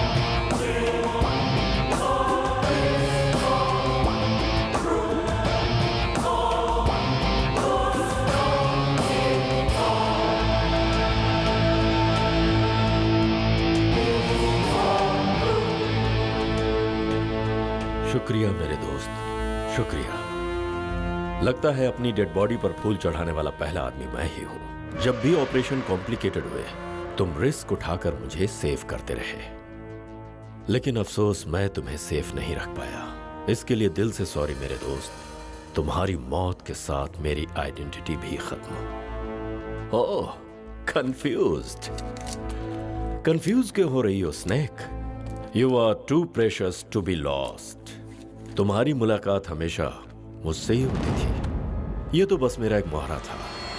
शुक्रिया मेरे दोस्त, शुक्रिया। लगता है अपनी डेड बॉडी पर फूल चढ़ाने वाला पहला आदमी मैं ही हूं। जब भी ऑपरेशन कॉम्प्लिकेटेड हुए तुम रिस्क उठाकर मुझे सेव करते रहे, लेकिन अफसोस मैं तुम्हें सेफ नहीं रख पाया। इसके लिए दिल से सॉरी मेरे दोस्त। तुम्हारी मौत के साथ मेरी आइडेंटिटी भी खत्म। ओह, कंफ्यूज्ड क्यों हो रही हो snake? You are too precious to be lost. तुम्हारी मुलाकात हमेशा मुझसे ही होती थी। ये तो बस मेरा एक मुहावरा था।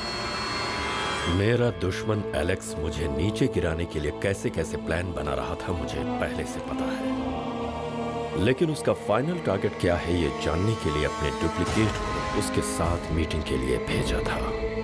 मेरा दुश्मन एलेक्स मुझे नीचे गिराने के लिए कैसे कैसे प्लान बना रहा था मुझे पहले से पता है, लेकिन उसका फाइनल टारगेट क्या है ये जानने के लिए अपने डुप्लीकेट को उसके साथ मीटिंग के लिए भेजा था।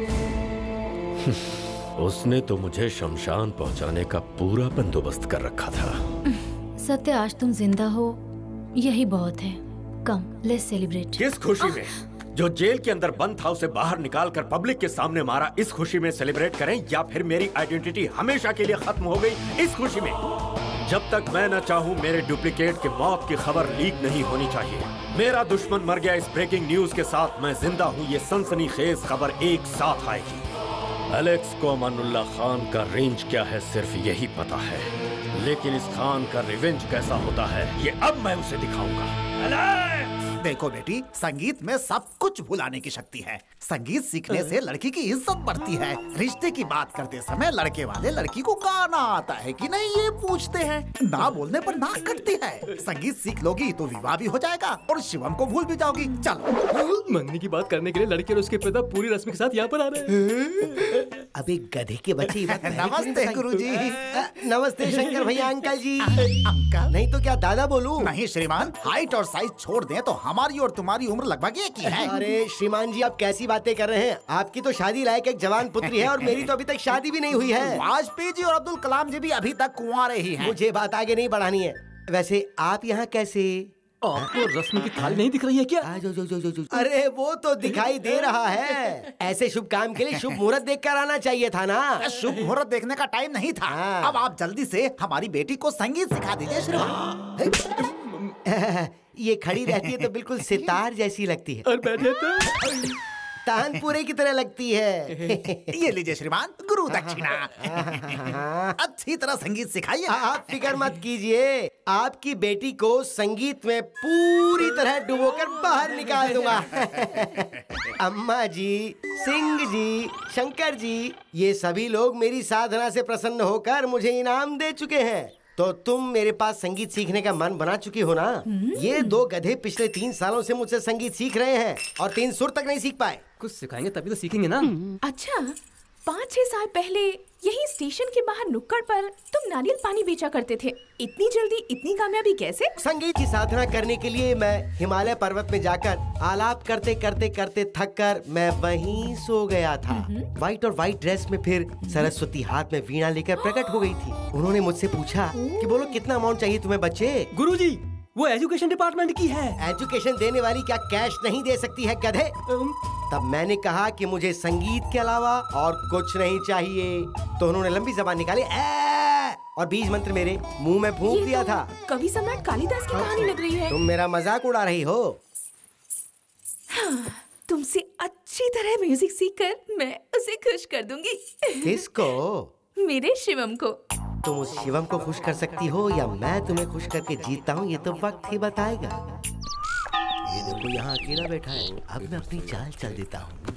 उसने तो मुझे शमशान पहुंचाने का पूरा बंदोबस्त कर रखा था। सत्य, आज तुम जिंदा हो यही बहुत है। Come, let's celebrate. किस खुशी में? जो जेल के अंदर बंद था उसे बाहर निकालकर पब्लिक के सामने मारा, इस खुशी में सेलिब्रेट करें, या फिर मेरी आइडेंटिटी हमेशा के लिए खत्म हो गई इस खुशी में? जब तक मैं न चाहूं मेरे डुप्लीकेट के मौत की खबर लीक नहीं होनी चाहिए। मेरा दुश्मन मर गया इस ब्रेकिंग न्यूज के साथ मैं जिंदा हूं, ये सनसनीखेज खबर एक साथ आएगी। एलेक्स को अमानुल्लाह खान का रेंज क्या है सिर्फ यही पता है, लेकिन इस खान का रिवेंज कैसा होता है ये अब मैं उसे दिखाऊंगा। देखो बेटी, संगीत में सब कुछ भुलाने की शक्ति है। संगीत सीखने से लड़की की इज्जत बढ़ती है। रिश्ते की बात करते समय लड़के वाले लड़की को गाना आता है कि नहीं ये पूछते हैं, ना बोलने पर नाक कटती है। संगीत सीख लोगी तो विवाह भी हो जाएगा और शिवम को भूल भी जाओगी। चलो, मंगनी की बात करने के लिए लड़के और उसके पिता पूरी रस्म के साथ यहाँ पर आ रहे हैं। अबे गधे के बच्चे। नमस्ते गुरुजी। नमस्ते शंकर भैया। अंकल जी। अंकल नहीं तो क्या दादा बोलूं? नहीं श्रीमान, हाइट और साइज छोड़ दें तो हमारी और तुम्हारी उम्र लगभग एक ही है। अरे श्रीमान जी, आप कैसी बातें कर रहे हैं? आपकी तो शादी लायक एक जवान पुत्री है और मेरी तो अभी तक शादी भी नहीं हुई है। वाजपेयी जी और अब्दुल कलाम जी भी अभी तक कुंवारे ही हैं। मुझे बात आगे नहीं बढ़ानी है। वैसे आप यहाँ कैसे? आपको रस्म की थाली नहीं दिख रही है क्या? अरे वो तो दिखाई दे रहा है। ऐसे शुभ काम के लिए शुभ मुहूर्त देखकर आना चाहिए था ना। शुभ मुहूर्त देखने का टाइम नहीं था। अब आप जल्दी से हमारी बेटी को संगीत सिखा दीजिए श्रीमान। ये खड़ी रहती है तो बिल्कुल सितार जैसी लगती है, और बैठे तो तानपुरे की तरह लगती है। ये लीजिए श्रीमान, गुरु दक्षिणा। अच्छी तरह संगीत सिखाइए। आप फिक्र मत कीजिए, आपकी बेटी को संगीत में पूरी तरह डुबोकर बाहर निकाल दूंगा। अम्मा जी, सिंह जी, शंकर जी, ये सभी लोग मेरी साधना से प्रसन्न होकर मुझे इनाम दे चुके हैं। तो तुम मेरे पास संगीत सीखने का मन बना चुकी हो ना? ये दो गधे पिछले 3 सालों से मुझसे संगीत सीख रहे हैं और 3 सुर तक नहीं सीख पाए। कुछ सिखाएंगे तभी तो सीखेंगे ना। अच्छा, 5-6 साल पहले यही स्टेशन के बाहर नुक्कड़ पर तुम नारियल पानी बेचा करते थे। इतनी जल्दी इतनी कामयाबी कैसे? संगीत की साधना करने के लिए मैं हिमालय पर्वत में जाकर आलाप करते करते करते थक कर मैं वहीं सो गया था। व्हाइट और व्हाइट ड्रेस में फिर सरस्वती हाथ में वीणा लेकर प्रकट हो गई थी। उन्होंने मुझसे पूछा कि बोलो कितना अमाउंट चाहिए तुम्हें बच्चे? गुरुजी, वो एजुकेशन डिपार्टमेंट की है। एजुकेशन देने वाली क्या कैश नहीं दे सकती है गधे? तब मैंने कहा कि मुझे संगीत के अलावा और कुछ नहीं चाहिए। तो उन्होंने लंबी जबान निकाली और बीज मंत्र मेरे मुंह में फूंक दिया था। कवि सम्राट कालिदास की कहानी लग रही है। तुम मेरा मजाक उड़ा रही हो। तुमसे अच्छी तरह म्यूजिक सीखकर मैं उसे खुश कर दूंगी। किसको? मेरे शिवम को। तुम उस शिवम को खुश कर सकती हो या मैं तुम्हें खुश करके जीतता हूँ ये तो वक्त ही बताएगा। ये देखो यहाँ अकेला बैठा है, अब मैं अपनी चाल चल देता हूँ।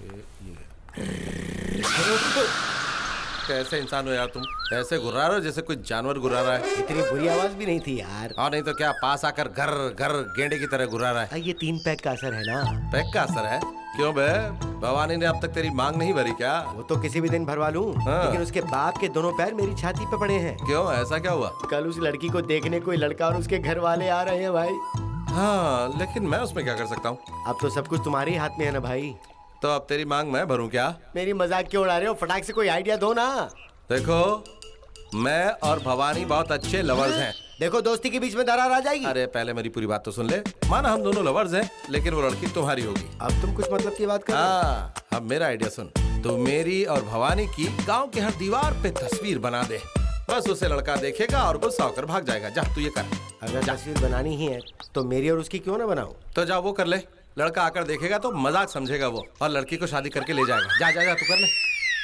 कैसे इंसान हो यार तुम? ऐसे घुर्रा रहे हो जैसे कोई जानवर घुर्रा रहा है। इतनी बुरी आवाज भी नहीं थी यार। और नहीं तो क्या, पास आकर घर घर गेंडे की तरह घुर्रा रहा है। ये 3 पैक का असर है ना। पैक का असर है? क्यों बे, भवानी ने अब तक तेरी मांग नहीं भरी क्या? वो तो किसी भी दिन भरवा लूं, लेकिन उसके बाप के दोनों पैर मेरी छाती पे पड़े हैं। क्यों, ऐसा क्या हुआ? कल उस लड़की को देखने कोई लड़का और उसके घर वाले आ रहे हैं भाई। हाँ, लेकिन मैं उसमें क्या कर सकता हूँ? अब तो सब कुछ तुम्हारे ही हाथ में है ना भाई। तो अब तेरी मांग मैं भरूं क्या? मेरी मजाक क्यों उड़ा रहे हो? फटाक से कोई आइडिया दो ना। देखो, मैं और भवानी बहुत अच्छे लवर्स हैं। देखो, दोस्ती के बीच में दरार आ जाएगी। अरे पहले मेरी पूरी बात तो सुन ले। माना हम दोनों लवर्स हैं, लेकिन वो लड़की तुम्हारी होगी। अब तुम कुछ मतलब की बात कर रहे हो? हाँ, अब मेरा आइडिया सुन। तो मेरी और भवानी की गांव के हर दीवार पे तस्वीर बना दे। बस उसे लड़का देखेगा और गुस्सा होकर भाग जाएगा। जा तू ये कर। अगर तस्वीर बनानी ही है तो मेरी और उसकी क्यों ना बनाऊं? तो जा वो कर ले। लड़का आकर देखेगा तो मजाक समझेगा वो, और लड़की को शादी करके ले जाएगा। जा जा जा तू कर ले।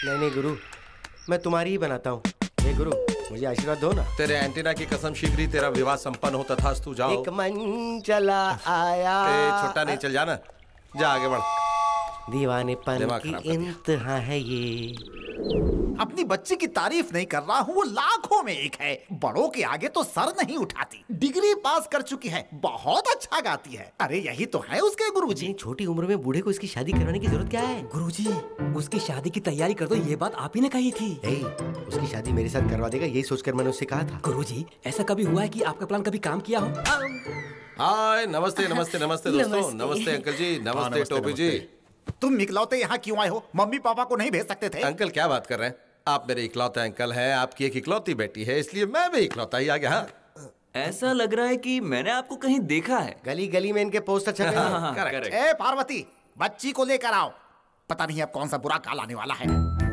नहीं नहीं गुरु, मैं तुम्हारी ही बनाता हूँ। हे गुरु, मुझे आशीर्वाद दो ना। तेरे एंटीना की कसम, शीघ्र तेरा विवाह संपन्न हो तथास्तु। जाओ। एक मन चला आया। छोटा नहीं, चल जाना, जा आगे बढ़। दीवानेपन की इंतहा है ये। अपनी बच्ची की तारीफ नहीं कर रहा हूँ, वो लाखों में एक है। बड़ों के आगे तो सर नहीं उठाती। डिग्री पास कर चुकी है, बहुत अच्छा गाती है। अरे यही तो है उसके गुरुजी। छोटी उम्र में बूढ़े को इसकी शादी करवाने की जरूरत क्या है? गुरुजी, उसकी शादी की तैयारी कर दो, ये बात आप ही ने कही थी। उसकी शादी मेरे साथ करवा देगा, यही सोचकर मैंने उससे कहा था। गुरुजी, ऐसा कभी हुआ है कि आपका प्लान कभी काम किया हो? हाय, नमस्ते नमस्ते नमस्ते दोस्तों। नमस्ते अंकल जी, नमस्ते टोपी जी। तुम इकलौते यहाँ क्यों आए हो? मम्मी पापा को नहीं भेज सकते थे? अंकल क्या बात कर रहे हैं? आप मेरे इकलौते अंकल हैं, आपकी एक इकलौती बेटी है, इसलिए मैं भी इकलौता ही आ गया। हाँ, ऐसा लग रहा है कि मैंने आपको कहीं देखा है। गली गली में इनके पोस्टर छपे हैं। करेक्ट। ए पार्वती, बच्ची को लेकर आओ। पता नहीं अब कौन सा बुरा काल आने वाला है।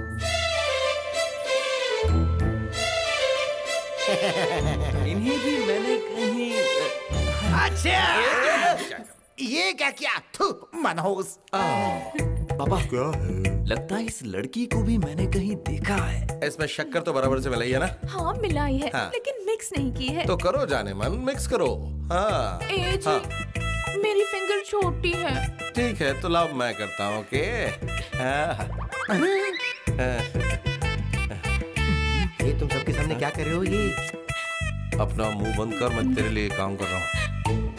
इन्हें भी मैंने कहीं। अच्छा, ये क्या किया? मनहूस। पापा, क्या है? लगता है इस लड़की को भी मैंने कहीं देखा है। इसमें शक्कर तो बराबर से मिलाई है ना? हाँ मिलाई है, हाँ। लेकिन मिक्स नहीं की है। तो करो जाने मन, मिक्स करो। हाँ, ए जी, हाँ। मेरी फिंगर छोटी है। ठीक है, तो लाओ मैं करता हूँ। ओके। ये तुम सबके सामने क्या कर रहे हो? ये अपना मुंह बंद कर, मैं तेरे लिए काम कर रहा हूँ।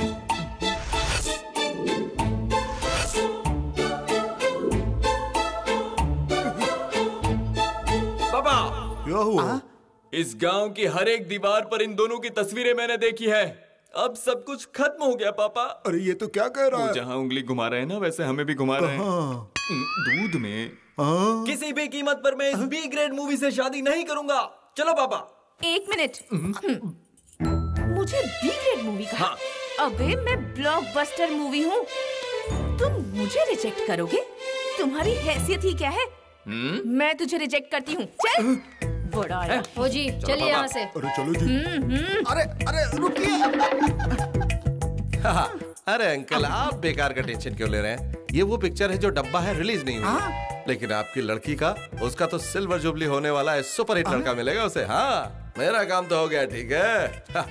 क्या हुआ? इस गांव की हर एक दीवार पर इन दोनों की तस्वीरें मैंने देखी है। अब सब कुछ खत्म हो गया पापा। अरे ये तो क्या कह रहा है? जहाँ उंगली घुमा रहे हैं ना, वैसे हमें भी घुमा रहे हैं। दूध में। किसी भी कीमत पर मैं इस बी ग्रेड मूवी से शादी नहीं करूंगा। चलो पापा। एक मिनट। मुझे बी ग्रेड मूवी कहा? हाँ। अबे मैं ब्लॉकबस्टर मूवी हूँ। तुम मुझे रिजेक्ट करोगे? तुम्हारी हैसियत ही क्या है? मैं तुझे रिजेक्ट करती हूँ। चल बड़ा हो जी, चलिए यहाँ से। अरे चलो जी। अरे अरे रुकिए। अरे अंकल, आप बेकार का टेंशन क्यों ले रहे हैं? ये वो पिक्चर है जो डब्बा है, रिलीज नहीं हुई। लेकिन आपकी लड़की का, उसका तो सिल्वर जुबली होने वाला है, सुपर हिट लड़का मिलेगा उसे। हाँ, मेरा काम तो हो गया। ठीक है।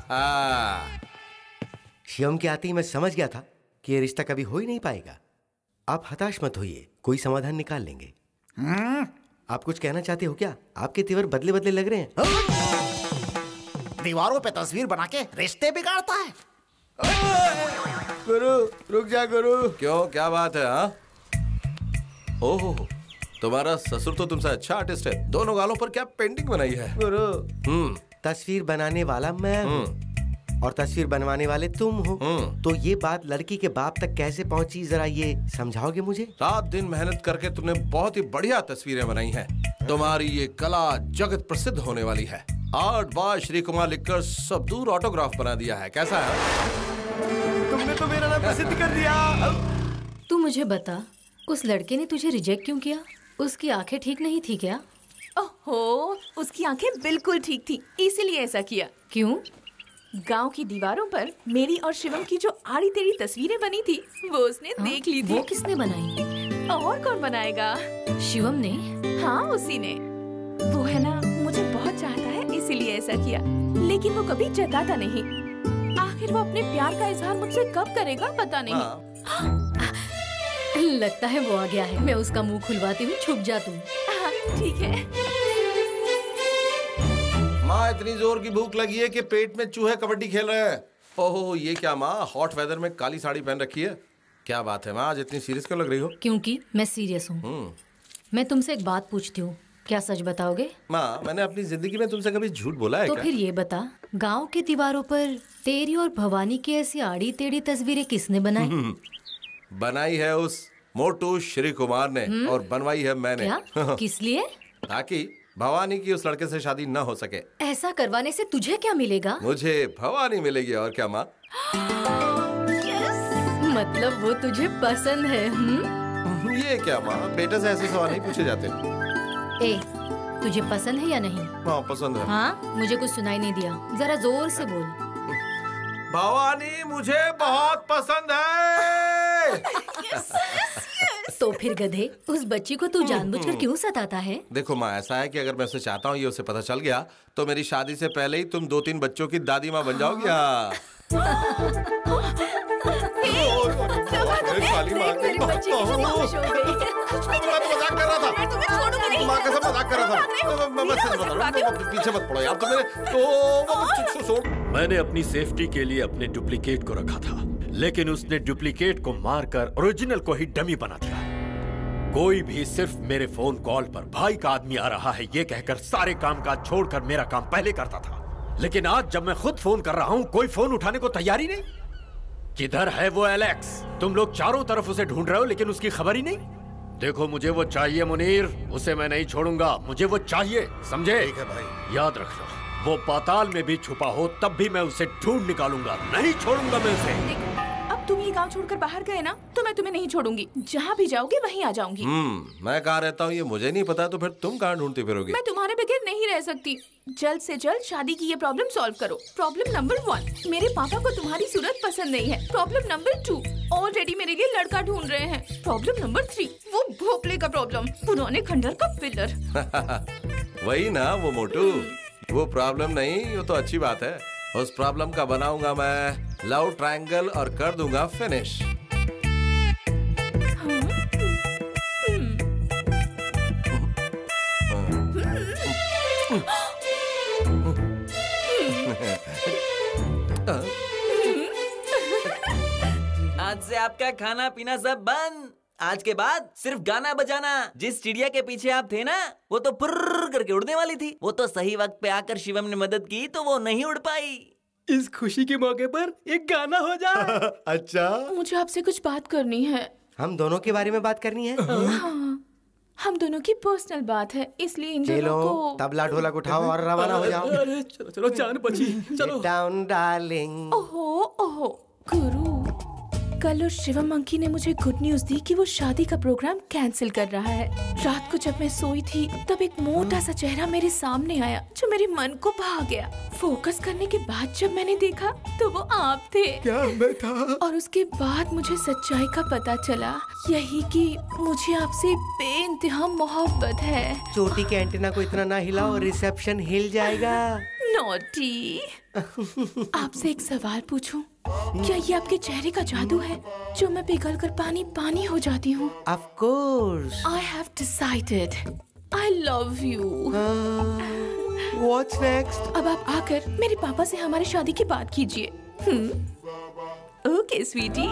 शिवम के आते ही मैं समझ गया था कि ये रिश्ता कभी हो ही नहीं पाएगा। आप हताश मत होइए, कोई समाधान निकाल लेंगे। आप कुछ कहना चाहते हो क्या? आपके तेवर बदले बदले लग रहे हैं। दीवारों पे तस्वीर बना के रिश्ते बिगाड़ता है। गुरु रुक जा गुरु। क्यों, क्या बात है? हाँ, ओहो, तुम्हारा ससुर तो तुमसे अच्छा आर्टिस्ट है। दोनों गालों पर क्या पेंटिंग बनाई है? गुरु, तस्वीर बनाने वाला मैं हूँ और तस्वीर बनवाने वाले तुम हो। तो ये बात लड़की के बाप तक कैसे पहुंची, जरा ये समझाओगे मुझे? रात दिन मेहनत करके तुमने बहुत ही बढ़िया तस्वीरें बनाई हैं। तुम्हारी ये कला जगत प्रसिद्ध होने वाली है। आर्ट बाय श्री कुमार लिखकर सब दूर ऑटोग्राफ बना दिया है। कैसा है? तुमने तो मेरा नाम प्रसिद्ध कर दिया। तू मुझे बता, उस लड़के ने तुझे रिजेक्ट क्यों किया? उसकी आंखें ठीक नहीं थी क्या? ओहो, उसकी आंखें बिल्कुल ठीक थी, इसीलिए ऐसा किया। क्यों? गांव की दीवारों पर मेरी और शिवम की जो आड़ी तेरी तस्वीरें बनी थी, वो उसने देख ली थी। वो किसने बनाई? और कौन बनाएगा? शिवम ने? हाँ, उसी ने। वो है ना, मुझे बहुत चाहता है, इसीलिए ऐसा किया। लेकिन वो कभी जताता नहीं। आखिर वो अपने प्यार का इजहार मुझसे कब करेगा, पता नहीं। लगता है वो आ गया है। मैं उसका मुंह खुलवाती हूँ, छुप जा तू। ठीक है। माँ, इतनी जोर की भूख लगी है कि पेट में चूहे कबड्डी खेल रहे हैं। ओहो, ये क्या माँ, हॉट वेदर में काली साड़ी पहन रखी है? क्या बात है माँ, आज इतनी सीरियस क्यों लग रही हो? क्योंकि मैं सीरियस हूँ। मैं तुमसे एक बात पूछती हूँ, क्या सच बताओगे? माँ, मैंने अपनी जिंदगी में तुमसे कभी झूठ बोला है तो क्या? फिर ये बता, गांव की दीवारों पर तेरी और भवानी की ऐसी आड़ी टेढ़ी तस्वीरें किसने बनाई? बनाई है उस मोटू श्री कुमार ने और बनवाई है मैंने। क्या? किस लिए? ताकि भवानी की उस लड़के से शादी न हो सके। ऐसा करवाने से तुझे क्या मिलेगा? मुझे भवानी मिलेगी, और क्या माँ? मतलब वो तुझे पसंद है? ये क्या माँ, बेटे से ऐसे सवाल नहीं पूछे जाते। ए, तुझे पसंद है या नहीं? हाँ, पसंद है। हाँ, मुझे कुछ सुनाई नहीं दिया, जरा जोर से बोल। भवानी मुझे बहुत पसंद है। yes, yes, yes. तो फिर गधे, उस बच्ची को तू जानबूझकर क्यों सताता है? देखो माँ, ऐसा है कि अगर मैं उसे चाहता हूँ ये उसे पता चल गया तो मेरी शादी से पहले ही तुम 2-3 बच्चों की दादी माँ बन जाओगी। पीछे मत पड़ो यार, मैंने अपनी सेफ्टी के लिए अपने डुप्लीकेट को रखा था, लेकिन उसने डुप्लीकेट को मारकर ओरिजिनल को ही डमी बना दिया। कोई भी सिर्फ मेरे फोन कॉल पर भाई का आदमी आ रहा है ये कहकर सारे काम काज छोड़कर मेरा काम पहले करता था, लेकिन आज जब मैं खुद फोन कर रहा हूँ कोई फोन उठाने को तैयार ही नहीं। किधर है वो एलेक्स? तुम लोग चारों तरफ उसे ढूंढ रहे हो लेकिन उसकी खबर ही नहीं। देखो मुझे वो चाहिए मुनीर, उसे मैं नहीं छोड़ूंगा, मुझे वो चाहिए, समझे? ठीक है भाई। याद रख लो, वो पाताल में भी छुपा हो तब भी मैं उसे ढूंढ निकालूंगा, नहीं छोड़ूंगा मैं उसे। अब तुम ये गांव छोड़कर बाहर गए ना, तो मैं तुम्हें नहीं छोड़ूंगी। जहाँ भी जाओगे वहीं आ जाऊंगी। मैं कहाँ रहता हूँ ये मुझे नहीं पता, तो फिर तुम कहाँ ढूंढती फिरोगी? मैं तुम्हारे बगैर नहीं रह सकती। जल्द से जल्द शादी की ये प्रॉब्लम सॉल्व करो। प्रॉब्लम नंबर 1, मेरे पापा को तुम्हारी सूरत पसंद नहीं है। प्रॉब्लम नंबर 2, ऑलरेडी मेरे लिए लड़का ढूंढ रहे हैं। प्रॉब्लम नंबर 3, वो भोपले का प्रॉब्लम, पुराने खंडर का पिलर। वही ना वो मोटू, वो प्रॉब्लम नहीं, वो तो अच्छी बात है। उस प्रॉब्लम का बनाऊंगा मैं लव ट्रायंगल और कर दूंगा फिनिश। आज से आपका खाना पीना सब बंद। आज के बाद सिर्फ गाना बजाना। जिस चिड़िया के पीछे आप थे ना, वो तो फुर्र करके उड़ने वाली थी। वो तो सही वक्त पे आकर शिवम ने मदद की तो वो नहीं उड़ पाई। इस खुशी के मौके पर एक गाना हो जाए। अच्छा, मुझे आपसे कुछ बात करनी है। हम दोनों के बारे में बात करनी है? हाँ, हम दोनों की पर्सनल बात है, इसलिए इन दोनों को तबला ढोलक उठाओ और रवाना हो जाओ। अरे चलो चलो, जान बची, चलो। Down darling. ओहो ओहो गुरु, कल उस शिवम मंकी ने मुझे गुड न्यूज दी कि वो शादी का प्रोग्राम कैंसिल कर रहा है। रात को जब मैं सोई थी तब एक मोटा सा चेहरा मेरे सामने आया जो मेरे मन को भा गया। फोकस करने के बाद जब मैंने देखा तो वो आप थे। क्या मैं था? और उसके बाद मुझे सच्चाई का पता चला, यही कि मुझे आपसे बेइंतहा मोहब्बत है। चोटी के एंटीना को इतना ना हिलाओ, रिसेप्शन हिल जाएगा। नॉटी। आपसे एक सवाल पूछूं? क्या ये आपके चेहरे का जादू है जो मैं पिघल कर पानी पानी हो जाती हूँ? Of course. I have decided. I love you. What's next? अब आप आकर मेरे पापा से हमारी शादी की बात कीजिए। Okay, sweetie.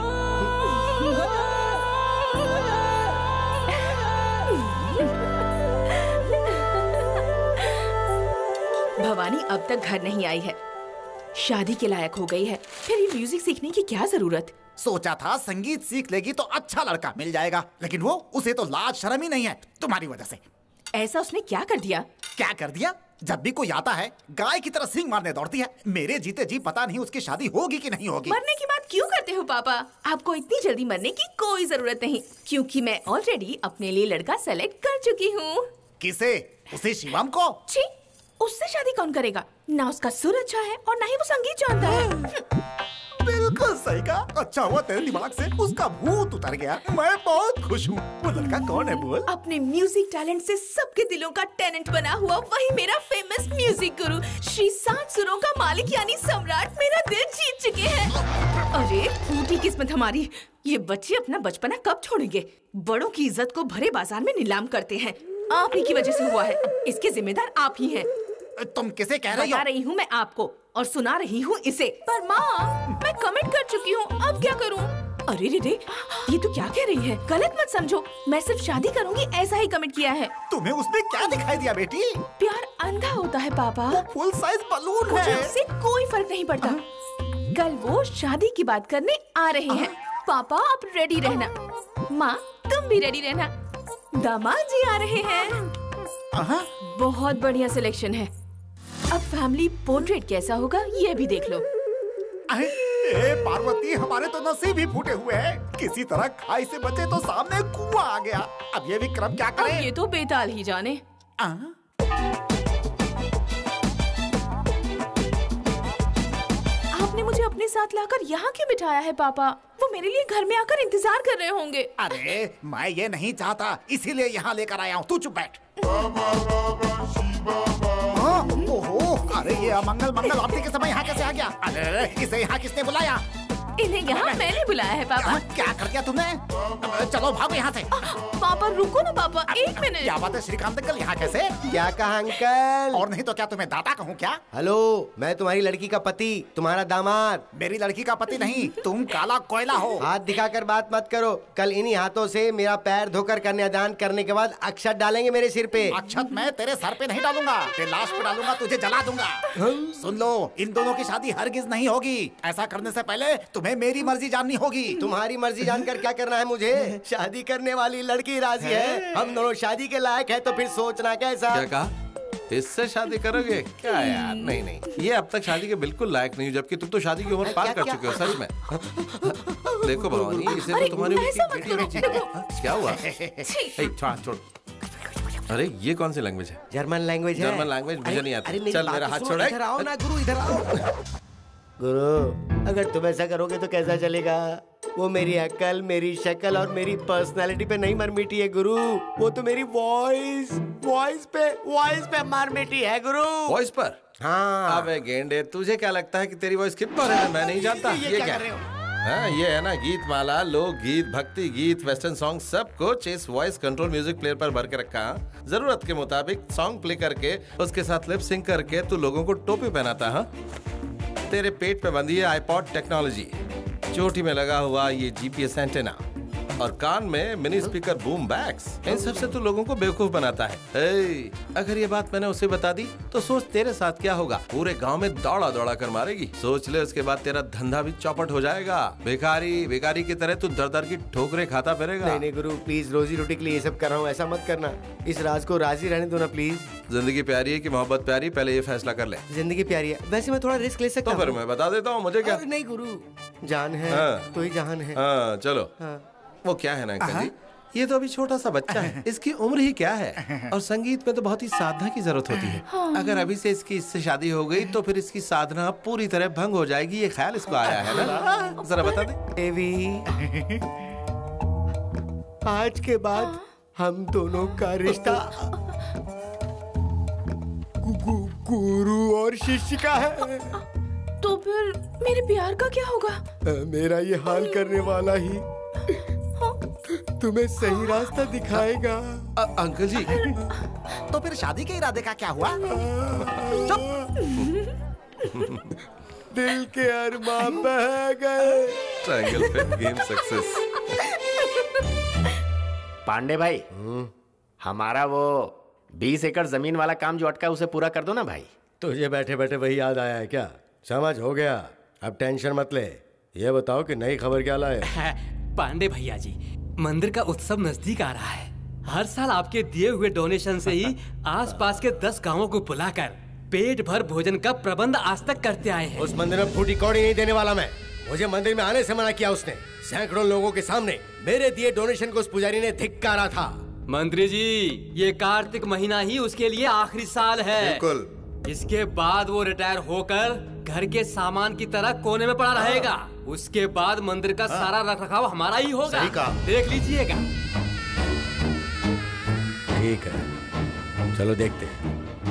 भवानी अब तक घर नहीं आई है, शादी के लायक हो गई है, फिर ये म्यूजिक सीखने की क्या जरूरत? सोचा था संगीत सीख लेगी तो अच्छा लड़का मिल जाएगा, लेकिन वो उसे तो लाज शर्म ही नहीं है तुम्हारी वजह से। ऐसा उसने क्या कर दिया? क्या कर दिया? जब भी कोई आता है गाय की तरह सींग मारने दौड़ती है। मेरे जीते जी पता नहीं उसकी शादी होगी कि नहीं होगी। मरने की बात क्यों करते हो पापा? आपको इतनी जल्दी मरने की कोई जरूरत नहीं, क्योंकि मैं ऑलरेडी अपने लिए लड़का सेलेक्ट कर चुकी हूँ। किसे? उसे शिवम को? छी, उससे शादी कौन करेगा? ना उसका सुर अच्छा है और ना ही वो संगीत जानता है। बिल्कुल सही कहा। अच्छा हुआ तेरे दिमाग से उसका भूत उतर गया। मैं बहुत खुश हूँ। वो लड़का कौन है बोल? अपने म्यूजिक टैलेंट से सबके दिलों का टेनेंट बना हुआ वही मेरा फेमस म्यूजिक गुरु श्री 7 सुरों का मालिक यानी सम्राट मेरा दिल जीत चुके हैं। अरे फूटी किस्मत हमारी, ये बच्चे अपना बचपना कब छोड़ेंगे? बड़ों की इज्जत को भरे बाजार में नीलाम करते हैं। आप ही की वजह से हुआ है, इसके जिम्मेदार आप ही हैं। तुम किसे कह रही हो? बता रही हूँ मैं आपको और सुना रही हूँ इसे। पर माँ, मैं कमिट कर चुकी हूँ, अब क्या करूँ? अरे रे रे, ये तो क्या कह रही है? गलत मत समझो, मैं सिर्फ शादी करूँगी ऐसा ही कमिट किया है। तुम्हें उसमें क्या दिखाई दिया बेटी? प्यार अंधा होता है पापा। वो फुल साइज बलून है। मुझे उससे कोई फर्क नहीं पड़ता। कल वो शादी की बात करने आ रहे हैं। पापा आप रेडी रहना, माँ तुम भी रेडी रहना, दामाद जी आ रहे हैं। बहुत बढ़िया सिलेक्शन है। अब फैमिली पोर्ट्रेट कैसा होगा ये भी देख लो। पार्वती, हमारे तो नसीब ही फूटे हुए हैं। किसी तरह खाई से बचे तो सामने कुआं आ गया। अब ये विक्रम क्या करे? अब ये तो बेताल ही जाने। आप आपने मुझे अपने साथ लाकर यहाँ क्यों बिठाया है पापा? वो मेरे लिए घर में आकर इंतजार कर रहे होंगे। अरे मैं ये नहीं चाहता, इसीलिए यहाँ लेकर आया हूँ। तू चुप बैठ। ओहो, अरे ये अमंगल मंगल आरती के समय यहाँ कैसे आ गया? अरे इसे यहाँ किसने बुलाया? इन्हें यहाँ मैंने बुलाया है पापा। क्या कर दिया तुमने? चलो भागो यहाँ से। पापा रुको ना पापा, एक मिनट। क्या बात है श्रीकांत अंकल, यहाँ कैसे? क्या कहा अंकल? और नहीं तो क्या तुम्हें दादा कहूँ क्या? हेलो, मैं तुम्हारी लड़की का पति, तुम्हारा दामाद। मेरी लड़की का पति नहीं, तुम काला कोयला हो। हाथ दिखाकर बात मत करो। कल इन्हीं हाथों से मेरा पैर धोकर कन्यादान करने के बाद अक्षत डालेंगे मेरे सिर पे। अक्षत मैं तेरे सर पे नहीं डालूंगा, तेरे लाश पे डालूंगा, तुझे जला दूंगा। सुन लो, इन दोनों की शादी हरगिज नहीं होगी। ऐसा करने से पहले तुम्हें मेरी मर्जी जाननी होगी। तुम्हारी मर्जी जानकर क्या करना है मुझे? शादी करने वाली लड़की राजी है, हम दोनों शादी के लायक है, तो फिर सोचना कैसा? क्या कहा? इससे शादी करोगे क्या यार? नहीं नहीं, ये अब तक शादी के बिल्कुल लायक नहीं, जबकि तुम तो शादी की उम्र पार कर चुके हो। सच में देखो भवानी, इसे तो तुम्हारी बेटी। क्या हुआ? छोड़। अरे ये कौन सी लैंग्वेज है? जर्मन लैंग्वेज है। जर्मन लैंग्वेज मुझे नहीं आती। चल मेरा हाथ छोड़। इधर आओ ना गुरु, इधर आओ। गुरु, अगर तुम ऐसा करोगे तो कैसा चलेगा? वो मेरी अकल, मेरी शक्ल और मेरी पर्सनालिटी पे नहीं मर मिटी है गुरु, वो तो मेरी वॉइस पे मर मिटी है गुरु। वॉइस पर? हाँ। अबे गेंडे, तुझे क्या लगता है कि तेरी वॉइस किस पर है? मैं नहीं जानता। ये क्या है? हाँ, ये है ना गीत माला, लोक गीत, भक्ति गीत, वेस्टर्न सॉन्ग, सब कुछ इस वॉइस कंट्रोल म्यूजिक प्लेयर पर भर के रखा। जरूरत के मुताबिक सॉन्ग प्ले करके उसके साथ लिप सिंक करके तू लोगों को टोपी पहनाता है। तेरे पेट पे बंधी है आईपॉड टेक्नोलॉजी, चोटी में लगा हुआ ये जीपीएस एंटेना और कान में मिनी स्पीकर बूम बैग्स। इन सब से तू लोगों को बेवकूफ बनाता है। अगर ये बात मैंने उसे बता दी तो सोच तेरे साथ क्या होगा। पूरे गांव में दौड़ा दौड़ा कर मारेगी। सोच ले, उसके बाद तेरा धंधा भी चौपट हो जाएगा। भिखारी की तरह तू दर दर की ठोकरें खाता फिरेगा। नहीं गुरु, प्लीज, रोजी रोटी के लिए ये सब कर रहा हूँ, ऐसा मत करना। इस राज को राजी रहने दो ना प्लीज। जिंदगी प्यारी है कि मोहब्बत प्यारी, पहले ये फैसला कर ले। जिंदगी प्यारी है, वैसे मैं थोड़ा रिस्क ले सकता हूँ। तो फिर मैं बता देता हूँ, मुझे क्या। नहीं गुरु, जान है तो ही जहान है। हाँ चलो। वो क्या है ना अंकल जी, ये तो अभी छोटा सा बच्चा है, इसकी उम्र ही क्या है। और संगीत में तो बहुत ही साधना की जरूरत होती है। अगर अभी से इससे शादी हो गई तो फिर इसकी साधना पूरी तरह भंग हो जाएगी। ये ख्याल इसको आया है ना? जरा बता दे। देवी, आज के बाद हम दोनों का रिश्ता गुरु और शिष्य का है। तो फिर मेरे प्यार का क्या होगा? मेरा ये हाल करने वाला ही तुम्हें सही रास्ता दिखाएगा। अंकल जी, तो फिर शादी के इरादे का क्या हुआ? दिल के अरमां बह गए। ट्रायंगल पे गेम सक्सेस। पांडे भाई, हमारा वो 20 एकड़ जमीन वाला काम जो अटका उसे पूरा कर दो ना भाई। तुझे बैठे बैठे वही याद आया है क्या? समझ हो गया, अब टेंशन मत ले। ये बताओ कि नई खबर क्या लाए? पांडे भैया जी, मंदिर का उत्सव नजदीक आ रहा है। हर साल आपके दिए हुए डोनेशन से ही आसपास के 10 गांवों को बुलाकर पेट भर भोजन का प्रबंध आज तक करते आए हैं। उस मंदिर में फूटी कौड़ी नहीं देने वाला मैं। मुझे मंदिर में आने से मना किया उसने। सैकड़ों लोगों के सामने मेरे दिए डोनेशन को उस पुजारी ने धिक्कारा था। मंत्री जी, ये कार्तिक महीना ही उसके लिए आखिरी साल है। बिल्कुल। इसके बाद वो रिटायर होकर घर के सामान की तरह कोने में पड़ा रहेगा। उसके बाद मंदिर का सारा रखरखाव हमारा ही होगा। सही कहा। देख लीजिएगा। ठीक है, चलो देखते हैं।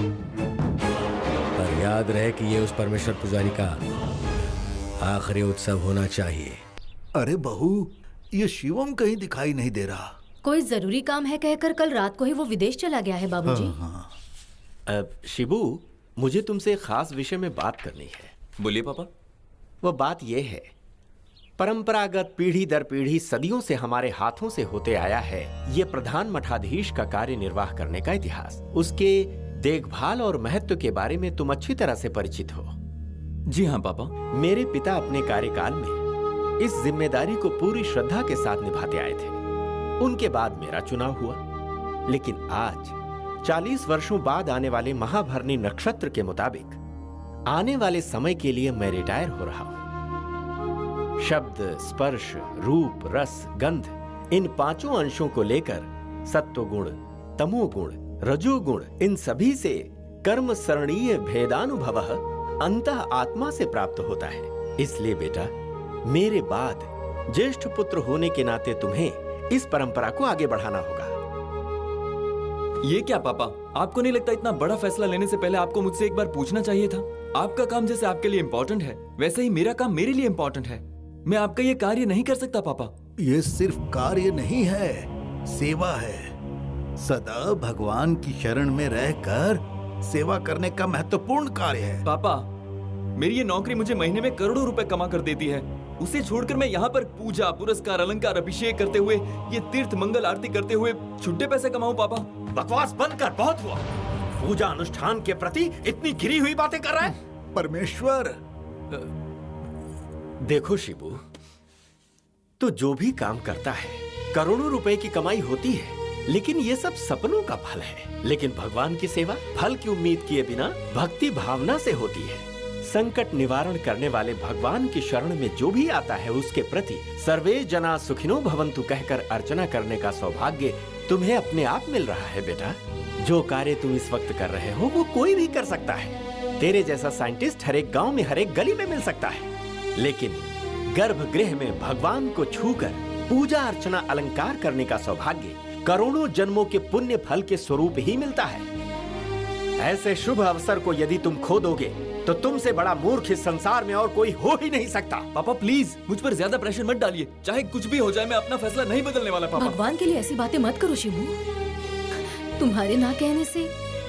पर याद रहे कि ये उस परमेश्वर पुजारी का आखिरी उत्सव होना चाहिए। अरे बहू, ये शिवम कहीं दिखाई नहीं दे रहा। कोई जरूरी काम है कहकर कल रात को ही वो विदेश चला गया है बाबूजी। शिबू, मुझे तुमसे एक खास विषय में बात करनी है। बोलिए पापा। वो बात ये है, परंपरागत पीढ़ी दर पीढ़ी सदियों से हमारे हाथों से होते आया है ये प्रधान मठाधीश का कार्य निर्वाह करने का इतिहास। उसके देखभाल और महत्व के बारे में तुम अच्छी तरह से परिचित हो। जी हाँ पापा। मेरे पिता अपने कार्यकाल में इस जिम्मेदारी को पूरी श्रद्धा के साथ निभाते आए थे। उनके बाद मेरा चुनाव हुआ, लेकिन आज 40 वर्षों बाद आने वाले महाभरणी नक्षत्र के मुताबिक आने वाले समय के लिए मैं रिटायर हो रहा हूं। शब्द, स्पर्श, रूप, रस, गंध, इन 5 अंशों को लेकर सत्वगुण, तमोगुण, रजोगुण, इन सभी से कर्म सरणीय भेदानुभव अंतः आत्मा से प्राप्त होता है। इसलिए बेटा, मेरे बाद ज्येष्ठ पुत्र होने के नाते तुम्हें इस परंपरा को आगे बढ़ाना होगा। ये क्या पापा, आपको नहीं लगता इतना बड़ा फैसला लेने से पहले आपको मुझसे एक बार पूछना चाहिए था? आपका काम जैसे आपके लिए इम्पोर्टेंट है, वैसे ही मेरा काम मेरे लिए इम्पोर्टेंट है। मैं आपका ये कार्य नहीं कर सकता पापा। ये सिर्फ कार्य नहीं है, सेवा है। सदा भगवान की शरण में रहकर सेवा करने का महत्वपूर्ण कार्य है। पापा, मेरी ये नौकरी मुझे महीने में करोड़ों रुपए कमा कर देती है। उसे छोड़कर मैं यहाँ पर पूजा, पुरस्कार, अलंकार, अभिषेक करते हुए, ये तीर्थ मंगल आरती करते हुए छुट्टे पैसे कमाऊं पापा? बकवास बंद कर, बहुत हुआ। पूजा अनुष्ठान के प्रति इतनी गिरी हुई बातें कर रहा है। परमेश्वर, देखो शिबू, तो जो भी काम करता है, करोड़ों रुपए की कमाई होती है, लेकिन ये सब सपनों का फल है। लेकिन भगवान की सेवा फल की उम्मीद किए बिना भक्ति भावना से होती है। संकट निवारण करने वाले भगवान की शरण में जो भी आता है, उसके प्रति सर्वे जना सुखिनो भवन्तु कहकर अर्चना करने का सौभाग्य तुम्हें अपने आप मिल रहा है बेटा। जो कार्य तुम इस वक्त कर रहे हो वो कोई भी कर सकता है। तेरे जैसा साइंटिस्ट हर एक गांव में, हर एक गली में मिल सकता है, लेकिन गर्भगृह में भगवान को छूकर पूजा अर्चना अलंकार करने का सौभाग्य करोड़ों जन्मों के पुण्य फल के स्वरूप ही मिलता है। ऐसे शुभ अवसर को यदि तुम खो दोगे तो तुमसे बड़ा मूर्ख इस संसार में और कोई हो ही नहीं सकता। पापा प्लीज मुझ पर ज्यादा प्रेशर मत डालिए। चाहे कुछ भी हो जाए, मैं अपना फैसला नहीं बदलने वाला पापा। भगवान के लिए ऐसी बातें मत करो शिबू। तुम्हारे ना कहने से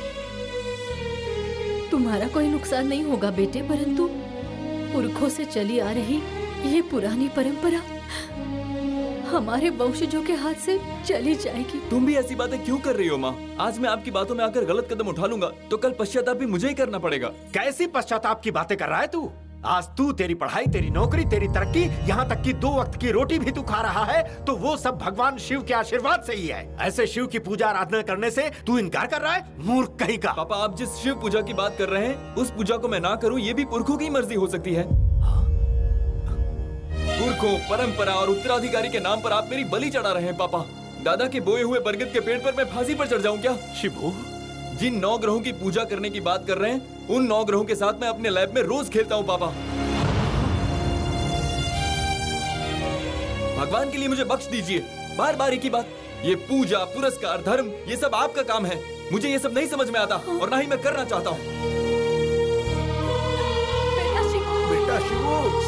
तुम्हारा कोई नुकसान नहीं होगा बेटे, परंतु पुरखों से चली आ रही ये पुरानी परंपरा हमारे वंशजों के हाथ से चली जाएगी। तुम भी ऐसी बातें क्यों कर रही हो माँ? आज मैं आपकी बातों में आकर गलत कदम उठा लूंगा तो कल पश्चाताप भी मुझे ही करना पड़ेगा। कैसी पश्चाताप की बातें कर रहा है तू? आज तू, तेरी पढ़ाई, तेरी नौकरी, तेरी तरक्की, यहाँ तक कि 2 वक्त की रोटी भी तू खा रहा है, तो वो सब भगवान शिव के आशीर्वाद से ही है। ऐसे शिव की पूजा आराधना करने से तू इनकार कर रहा है? मूर्ख कहीं का। पापा, आप जिस शिव पूजा की बात कर रहे हैं, उस पूजा को मैं ना करूँ ये भी पुरखों की मर्जी हो सकती है। पुरखों, परंपरा और उत्तराधिकारी के नाम पर आप मेरी बलि चढ़ा रहे हैं पापा। दादा के बोए हुए बरगद के पेड़ पर मैं फांसी पर चढ़ जाऊं क्या? शिबू, जिन 9 ग्रहों की पूजा करने की बात कर रहे हैं, उन 9 ग्रहों के साथ मैं अपने लैब में रोज खेलता हूं पापा। भगवान के लिए मुझे बख्श दीजिए। बार बार एक ही बात। ये पूजा, पुरस्कार, धर्म, ये सब आपका काम है। मुझे ये सब नहीं समझ में आता और ना ही मैं करना चाहता हूँ। बेटा Shibu,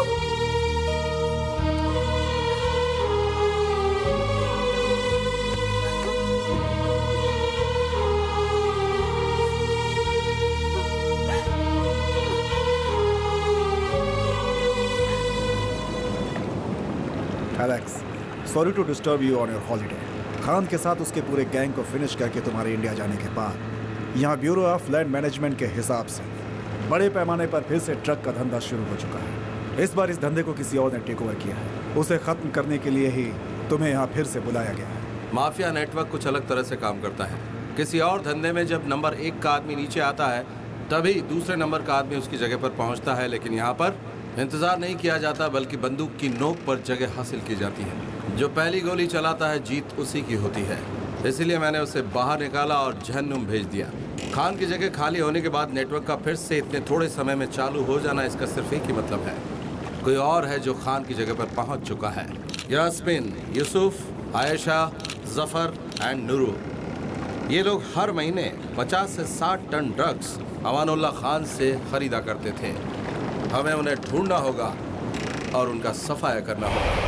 Alex, sorry to disturb you on your holiday. Khan के साथ उसके पूरे गैंग को फिनिश करके तुम्हारे इंडिया जाने के बाद यहाँ ब्यूरो ऑफ लैंड मैनेजमेंट के हिसाब से बड़े पैमाने पर फिर से ट्रक का धंधा शुरू हो चुका है। इस बार इस धंधे को किसी और ने टेक ओवर किया है। उसे खत्म करने के लिए ही तुम्हें यहाँ फिर से बुलाया गया है। माफिया नेटवर्क कुछ अलग तरह से काम करता है। किसी और धंधे में जब नंबर 1 का आदमी नीचे आता है, तभी दूसरे नंबर का आदमी उसकी जगह पर पहुंचता है। लेकिन यहाँ पर इंतजार नहीं किया जाता, बल्कि बंदूक की नोक पर जगह हासिल की जाती है। जो पहली गोली चलाता है, जीत उसी की होती है। इसलिए मैंने उसे बाहर निकाला और जहन्नुम भेज दिया। खान की जगह खाली होने के बाद नेटवर्क का फिर से इतने थोड़े समय में चालू हो जाना, इसका सिर्फ एक ही मतलब है, कोई और है जो खान की जगह पर पहुंच चुका है। यास्मिन, यूसुफ, आयशा, जफर एंड नूरू, ये लोग हर महीने 50 से 60 टन ड्रग्स अमानुल्लाह खान से खरीदा करते थे। हमें उन्हें ढूंढना होगा और उनका सफाया करना होगा।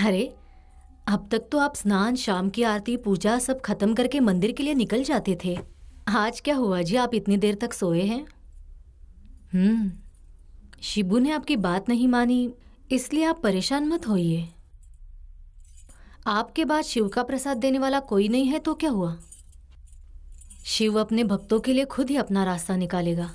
अरे अब तक तो आप स्नान, शाम की आरती, पूजा सब खत्म करके मंदिर के लिए निकल जाते थे। आज क्या हुआ जी, आप इतनी देर तक सोए हैं? शिबू ने आपकी बात नहीं मानी, इसलिए आप परेशान मत होइए। आपके बाद शिव का प्रसाद देने वाला कोई नहीं है तो क्या हुआ? शिव अपने भक्तों के लिए खुद ही अपना रास्ता निकालेगा।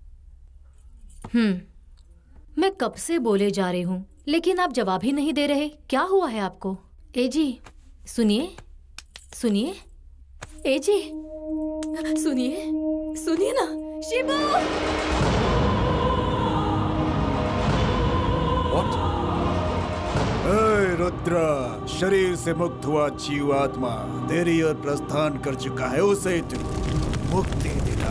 मैं कब से बोले जा रही हूँ, लेकिन आप जवाब ही नहीं दे रहे। क्या हुआ है आपको? ए जी सुनिए, सुनिए, ए जी सुनिए, सुनिए ना। शिबू! रुद्र, शरीर से मुक्त हुआ जीवात्मा तेरी ओर प्रस्थान कर चुका है, उसे तू मुक्ति दिला।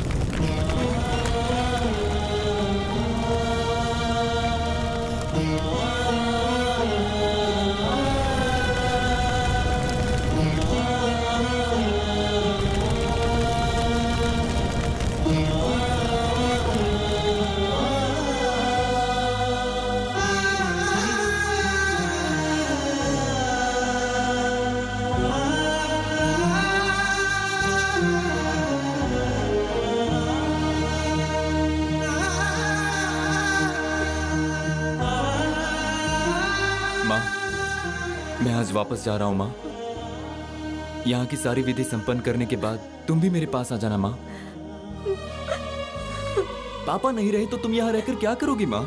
मैं आज वापस जा रहा हूँ माँ। यहाँ की सारी विधि संपन्न करने के बाद तुम भी मेरे पास आ जाना माँ। पापा नहीं रहे तो तुम यहाँ रहकर क्या करोगी माँ?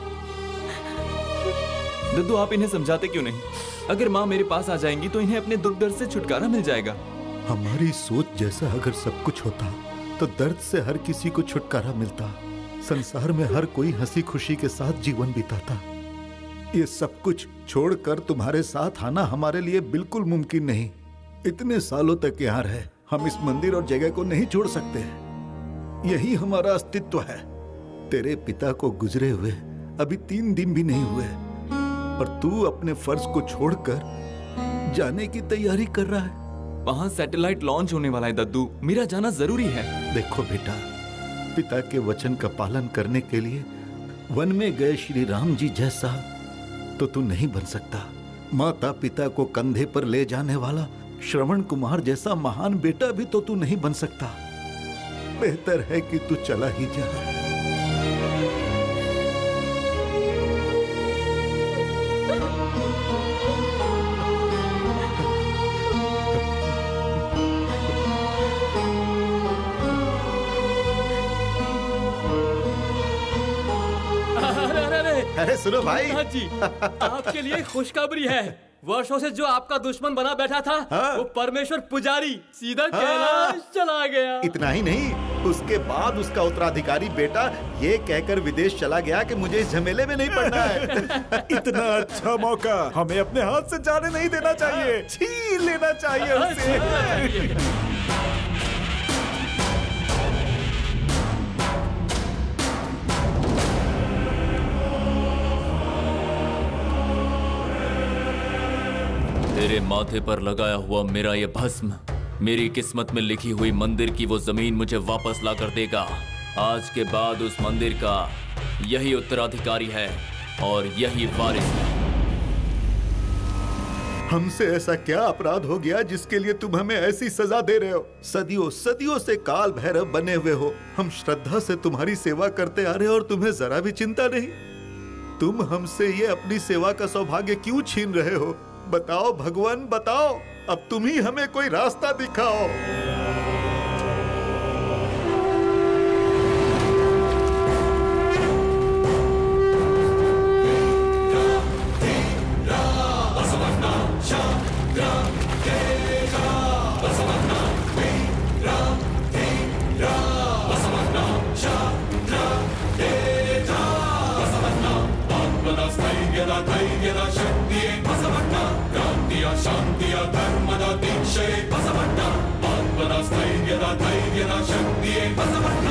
दद्दू आप इन्हें समझाते क्यों नहीं? अगर माँ मेरे पास आ जाएंगी तो इन्हें अपने दुख दर्द से छुटकारा मिल जाएगा। हमारी सोच जैसा अगर सब कुछ होता तो दर्द से हर किसी को छुटकारा मिलता, संसार में हर कोई हंसी खुशी के साथ जीवन बिताता। ये सब कुछ छोड़कर तुम्हारे साथ आना हमारे लिए बिल्कुल मुमकिन नहीं। इतने सालों तक यहाँ रहे, हम इस मंदिर और जगह को नहीं छोड़ सकते। यही हमारा अस्तित्व है। तेरे पिता को गुजरे हुए अभी 3 दिन भी नहीं हुए और तू अपने फर्ज को छोड़कर जाने की तैयारी कर रहा है। वहाँ सैटेलाइट लॉन्च होने वाला है दद्दू, मेरा जाना जरूरी है। देखो बेटा, पिता के वचन का पालन करने के लिए वन में गए श्री राम जी जैसा तो तू नहीं बन सकता। माता पिता को कंधे पर ले जाने वाला श्रवण कुमार जैसा महान बेटा भी तो तू नहीं बन सकता। बेहतर है कि तू चला ही जा। अरे सुनो भाई जी, आपके लिए खुशखबरी है। वर्षों से जो आपका दुश्मन बना बैठा था, वो परमेश्वर पुजारी सीधा कैलाश चला गया। इतना ही नहीं, उसके बाद उसका उत्तराधिकारी बेटा ये कहकर विदेश चला गया कि मुझे इस झमेले में नहीं पड़ना है। इतना अच्छा मौका हमें अपने हाथ से जाने नहीं देना चाहिए, छीन लेना चाहिए उसे। तेरे माथे पर लगाया हुआ मेरा ये भस्म मेरी किस्मत में लिखी हुई मंदिर की वो जमीन मुझे वापस ला कर देगा। आज के बाद उस मंदिर का यही उत्तराधिकारी है और यही वारिस है। हमसे ऐसा क्या अपराध हो गया जिसके लिए तुम हमें ऐसी सजा दे रहे हो? सदियों सदियों से काल भैरव बने हुए हो। हम श्रद्धा से तुम्हारी सेवा करते आ रहे हो और तुम्हें जरा भी चिंता नहीं। तुम हमसे ये अपनी सेवा का सौभाग्य क्यों छीन रहे हो? बताओ भगवान, बताओ। अब तुम ही हमें कोई रास्ता दिखाओ। ಶಾಂತಿಯ ಧರ್ಮದ ದೀಕ್ಷೆ ಬಸವಣ್ಣ, ಆತ್ಮದ ಸ್ಥೈರ್ಯದ ಧೈರ್ಯದ ಶಕ್ತಿಯೇ ಬಸವಣ್ಣ.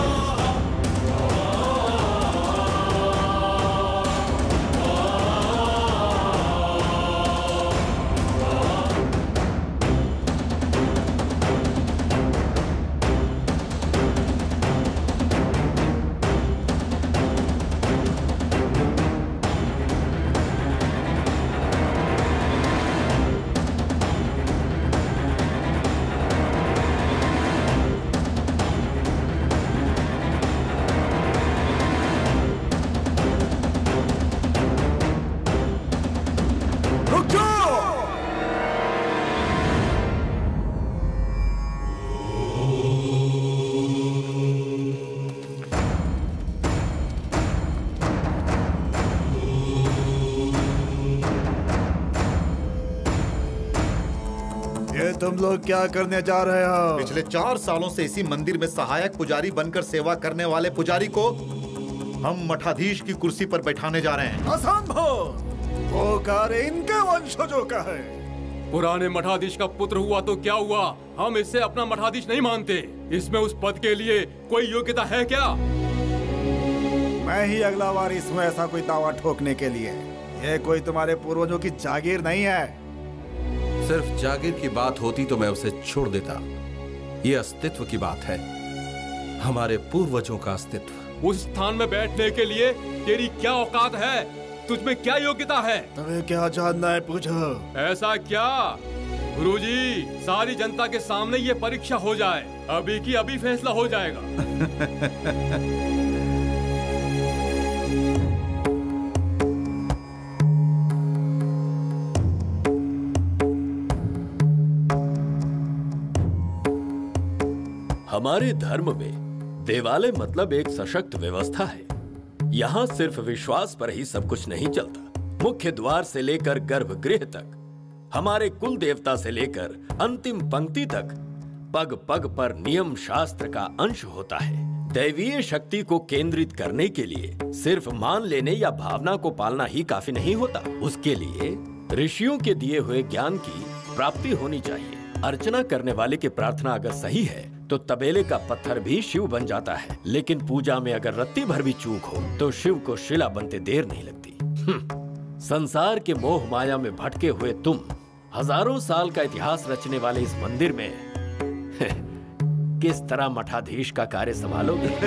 तुम लोग क्या करने जा रहे हो? पिछले 4 सालों से इसी मंदिर में सहायक पुजारी बनकर सेवा करने वाले पुजारी को हम मठाधीश की कुर्सी पर बैठाने जा रहे हैं। असंभव! वो कार्य इनके वंशजों का है। पुराने मठाधीश का पुत्र हुआ तो क्या हुआ, हम इससे अपना मठाधीश नहीं मानते। इसमें उस पद के लिए कोई योग्यता है क्या? मैं ही अगला वारिस हूँ ऐसा कोई दावा ठोकने के लिए। ये कोई तुम्हारे पूर्वजों की जागीर नहीं है। सिर्फ जागीर की बात होती तो मैं उसे छोड़ देता। ये अस्तित्व की बात है, हमारे पूर्वजों का अस्तित्व। उस स्थान में बैठने के लिए तेरी क्या औकात है? तुझमें क्या योग्यता है? तुम्हें क्या जानना है पूछो। ऐसा क्या गुरुजी, सारी जनता के सामने ये परीक्षा हो जाए, अभी की अभी फैसला हो जाएगा। हमारे धर्म में देवालय मतलब एक सशक्त व्यवस्था है। यहाँ सिर्फ विश्वास पर ही सब कुछ नहीं चलता। मुख्य द्वार से लेकर गर्भगृह तक, हमारे कुल देवता से लेकर अंतिम पंक्ति तक, पग पग पर नियम शास्त्र का अंश होता है। दैवीय शक्ति को केंद्रित करने के लिए सिर्फ मान लेने या भावना को पालना ही काफी नहीं होता। उसके लिए ऋषियों के दिए हुए ज्ञान की प्राप्ति होनी चाहिए। अर्चना करने वाले की प्रार्थना अगर सही है तो तबेले का पत्थर भी शिव बन जाता है, लेकिन पूजा में अगर रत्ती भर भी चूक हो तो शिव को शिला बनते देर नहीं लगती। संसार के मोह माया में भटके हुए तुम हजारों साल का इतिहास रचने वाले इस मंदिर में किस तरह मठाधीश का कार्य संभालोगे?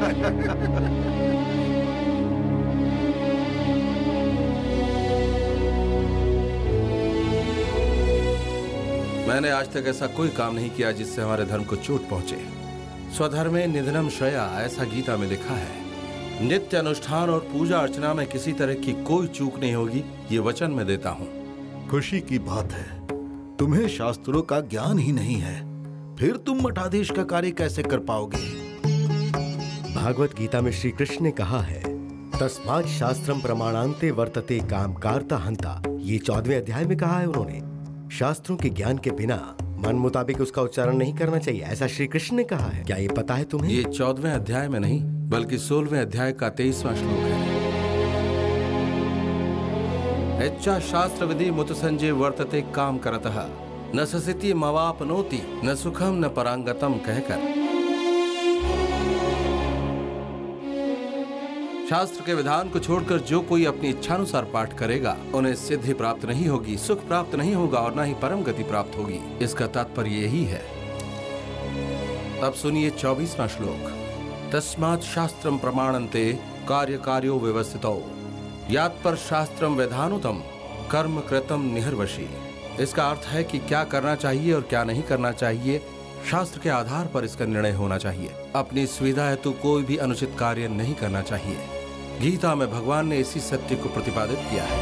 मैंने आज तक ऐसा कोई काम नहीं किया जिससे हमारे धर्म को चोट पहुंचे। स्वधर्मे निधनम श्रेया, ऐसा गीता में लिखा है। नित्य अनुष्ठान और पूजा अर्चना में किसी तरह की कोई चूक नहीं होगी, ये वचन मैं देता हूँ। खुशी की बात है, तुम्हें शास्त्रों का ज्ञान ही नहीं है, फिर तुम मठाधीश का कार्य कैसे कर पाओगे? भागवत गीता में श्री कृष्ण ने कहा है, तस्मात् शास्त्रम प्रमाणान्ते वर्तते काम कार्ता हंता। ये 14वें अध्याय में कहा है उन्होंने। शास्त्रों के ज्ञान के बिना मन मुताबिक उसका उच्चारण नहीं करना चाहिए, ऐसा श्री कृष्ण ने कहा है। क्या ये पता है तुम्हें? ये 14वें अध्याय में नहीं बल्कि 16वें अध्याय का 23वां श्लोक है। इच्छा शास्त्र विधि मुत संजय वर्तते काम करतः न ससिति मवापनोति न सुखम न परांगतम कहकर शास्त्र के विधान को छोड़कर जो कोई अपनी इच्छानुसार पाठ करेगा उन्हें सिद्धि प्राप्त नहीं होगी, सुख प्राप्त नहीं होगा और न ही परम गति प्राप्त होगी। इसका तात्पर्य यही है। अब सुनिए 24वां श्लोक। तस्मात् शास्त्रम प्रमाणन्ते कार्य कार्यो व्यवस्थितो यात पर शास्त्रम विधानुतम कर्म कृतम निहर्वशी। इसका अर्थ है कि क्या करना चाहिए और क्या नहीं करना चाहिए, शास्त्र के आधार पर इसका निर्णय होना चाहिए। अपनी सुविधा हेतु कोई भी अनुचित कार्य नहीं करना चाहिए। गीता में भगवान ने इसी सत्य को प्रतिपादित किया है।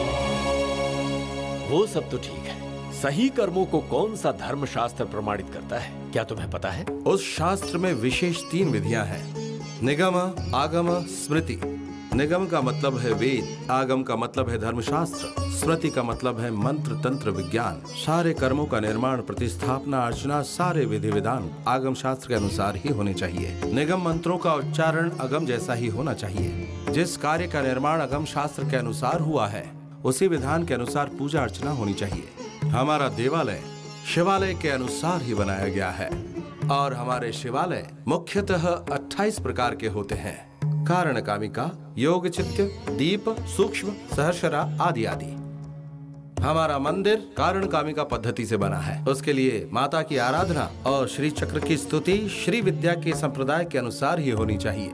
वो सब तो ठीक है, सही कर्मों को कौन सा धर्म शास्त्र प्रमाणित करता है, क्या तुम्हें पता है? उस शास्त्र में विशेष 3 विधियां हैं, निगम, आगम, स्मृति। निगम का मतलब है वेद, आगम का मतलब है धर्मशास्त्र, स्मृति का मतलब है मंत्र तंत्र विज्ञान। सारे कर्मों का निर्माण, प्रतिस्थापना, अर्चना, सारे विधि विधान आगम शास्त्र के अनुसार ही होने चाहिए। निगम मंत्रों का उच्चारण अगम जैसा ही होना चाहिए। जिस कार्य का निर्माण अगम शास्त्र के अनुसार हुआ है उसी विधान के अनुसार पूजा अर्चना होनी चाहिए। हमारा देवालय शिवालय के अनुसार ही बनाया गया है और हमारे शिवालय मुख्यतः 28 प्रकार के होते हैं। कारण कामिका, योग चित्त, दीप, सूक्ष्म, सहस्रा आदि आदि। हमारा मंदिर कारण कामिका पद्धति से बना है। उसके लिए माता की आराधना और श्री चक्र की स्तुति श्री विद्या के संप्रदाय के अनुसार ही होनी चाहिए।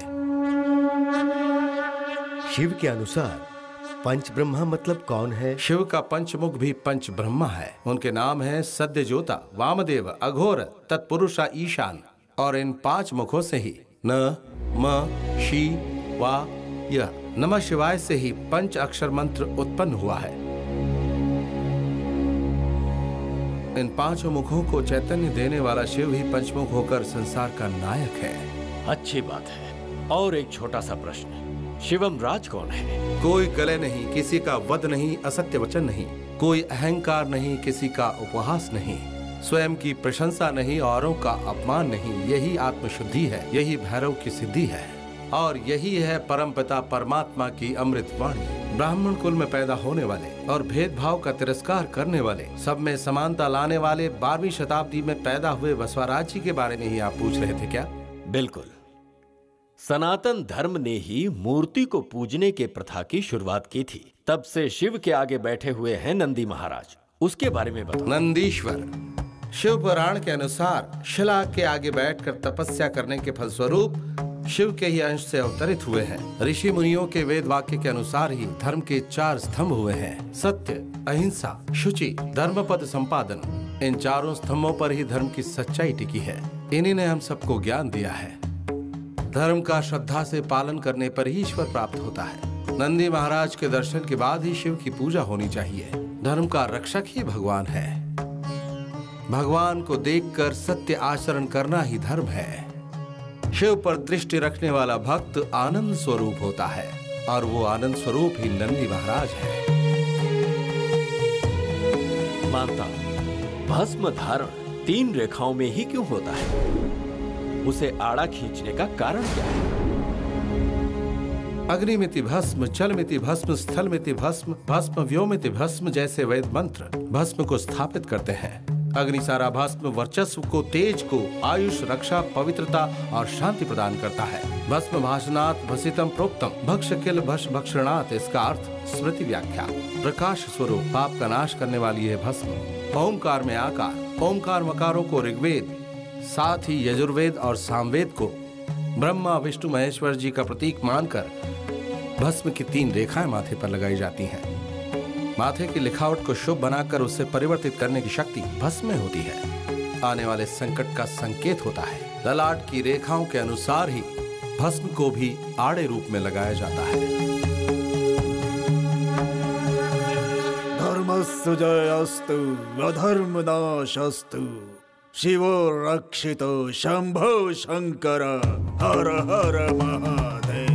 शिव के अनुसार पंच ब्रह्मा मतलब कौन है? शिव का पंचमुख भी पंच ब्रह्मा है। उनके नाम है सद्यजोता, वामदेव, अघोर, तत्पुरुषा, ईशान। और इन 5 मुखों से ही न म शी वा य नमः शिवाय से ही 5 अक्षर मंत्र उत्पन्न हुआ है। इन 5 मुखों को चैतन्य देने वाला शिव ही पंचमुख होकर संसार का नायक है। अच्छी बात है। और एक छोटा सा प्रश्न, शिवम राज कौन है? कोई गले नहीं, किसी का वध नहीं, असत्य वचन नहीं, कोई अहंकार नहीं, किसी का उपहास नहीं। स्वयं की प्रशंसा नहीं, औरों का अपमान नहीं, यही आत्मशुद्धि है, यही भैरव की सिद्धि है और यही है परमपिता परमात्मा की अमृत वाणी। ब्राह्मण कुल में पैदा होने वाले और भेदभाव का तिरस्कार करने वाले, सब में समानता लाने वाले 12वीं शताब्दी में पैदा हुए बसवाराज जी के बारे में ही आप पूछ रहे थे क्या? बिल्कुल। सनातन धर्म ने ही मूर्ति को पूजने के प्रथा की शुरुआत की थी। तब से शिव के आगे बैठे हुए हैं नंदी महाराज, उसके बारे में बताओ। नंदीश्वर शिव पुराण के अनुसार शिला के आगे बैठकर तपस्या करने के फलस्वरूप शिव के ही अंश से अवतरित हुए हैं। ऋषि मुनियों के वेद वाक्य के अनुसार ही धर्म के 4 स्तंभ हुए हैं, सत्य, अहिंसा, शुचि, धर्मपद संपादन। इन चारों स्तंभों पर ही धर्म की सच्चाई टिकी है। इन्हीं ने हम सबको ज्ञान दिया है। धर्म का श्रद्धा से पालन करने पर ही ईश्वर प्राप्त होता है। नंदी महाराज के दर्शन के बाद ही शिव की पूजा होनी चाहिए। धर्म का रक्षक ही भगवान है। भगवान को देखकर सत्य आचरण करना ही धर्म है। शिव पर दृष्टि रखने वाला भक्त आनंद स्वरूप होता है और वो आनंद स्वरूप ही नंदी महाराज है। मानता भस्म धारण 3 रेखाओं में ही क्यों होता है? उसे आड़ा खींचने का कारण क्या है? अग्निमिति भस्म, जलमिति भस्म, स्थलमिति भस्म, भस्म व्योमिति भस्म जैसे वेद मंत्र भस्म को स्थापित करते हैं। अग्नि सारा भस्म वर्चस्व को, तेज को, आयुष, रक्षा, पवित्रता और शांति प्रदान करता है। भस्म भाषणात् भसितम प्रोक्तम, भक्ष किल भक्ष भक्षणात्, इसका अर्थ स्मृति व्याख्या। प्रकाश स्वरूप, पाप का नाश करने वाली है भस्म। ओंकार में आकार, ओंकार मकारों को ऋग्वेद, साथ ही यजुर्वेद और सामवेद को ब्रह्मा विष्णु महेश्वर जी का प्रतीक मानकर भस्म की 3 रेखाएं माथे पर लगाई जाती हैं। माथे की लिखावट को शुभ बनाकर उसे परिवर्तित करने की शक्ति भस्म में होती है। आने वाले संकट का संकेत होता है। ललाट की रेखाओं के अनुसार ही भस्म को भी आड़े रूप में लगाया जाता है। धर्मस्य जयस्तु अधर्मनाशस्तु, शिवो रक्षितो शंभो शंकर, हर हर महादेव।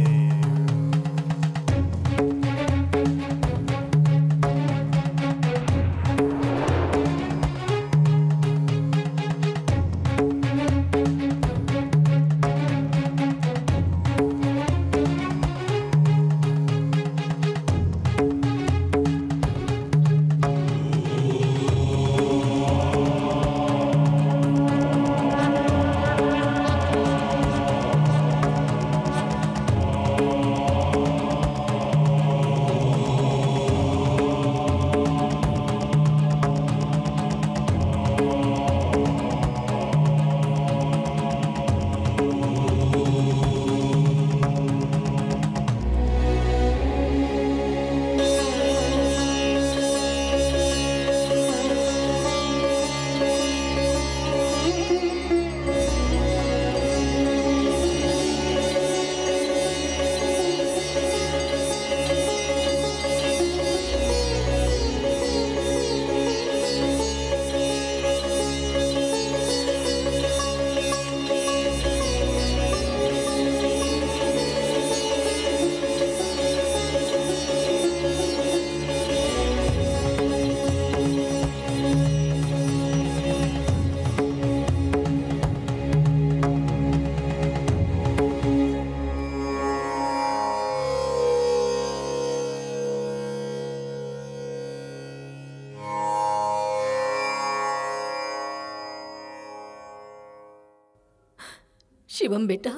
शिवम बेटा।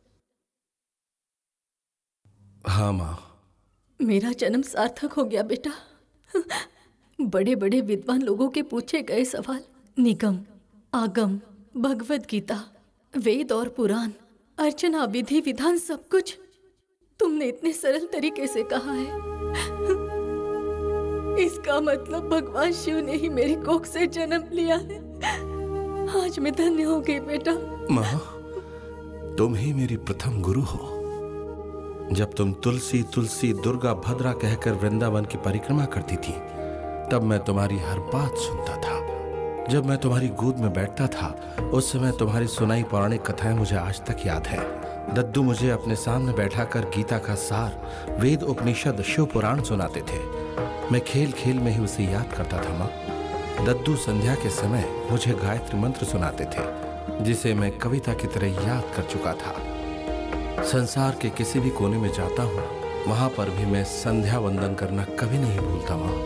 हाँ माँ। मेरा जन्म सार्थक हो गया बेटा। बड़े बड़े विद्वान लोगों के पूछे गए सवाल, निगम, आगम, भगवत गीता, वेद और पुराण, अर्चना, विधि विधान, सब कुछ तुमने इतने सरल तरीके से कहा है। इसका मतलब भगवान शिव ने ही मेरी कोख से जन्म लिया है। आज मैं धन्य हो गई बेटा। माँ, तुम ही मेरी प्रथम गुरु हो। जब तुम तुलसी तुलसी दुर्गा भद्रा कहकर वृंदावन की परिक्रमा करती थी, तब मैं तुम्हारी हर बात सुनता था। जब मैं तुम्हारी गोद में बैठता था, उस समय तुम्हारी सुनाई पौराणिक कथाएं मुझे आज तक याद है। दद्दू मुझे अपने सामने बैठाकर गीता का सार, वेद, उपनिषद, शिव पुराण सुनाते थे। मैं खेल खेल में ही उसे याद करता था माँ। दद्दू संध्या के समय मुझे गायत्री मंत्र सुनाते थे, जिसे मैं कविता की तरह याद कर चुका था। संसार के किसी भी कोने में जाता हूँ, वहां पर भी मैं संध्या वंदन करना कभी नहीं भूलता माँ।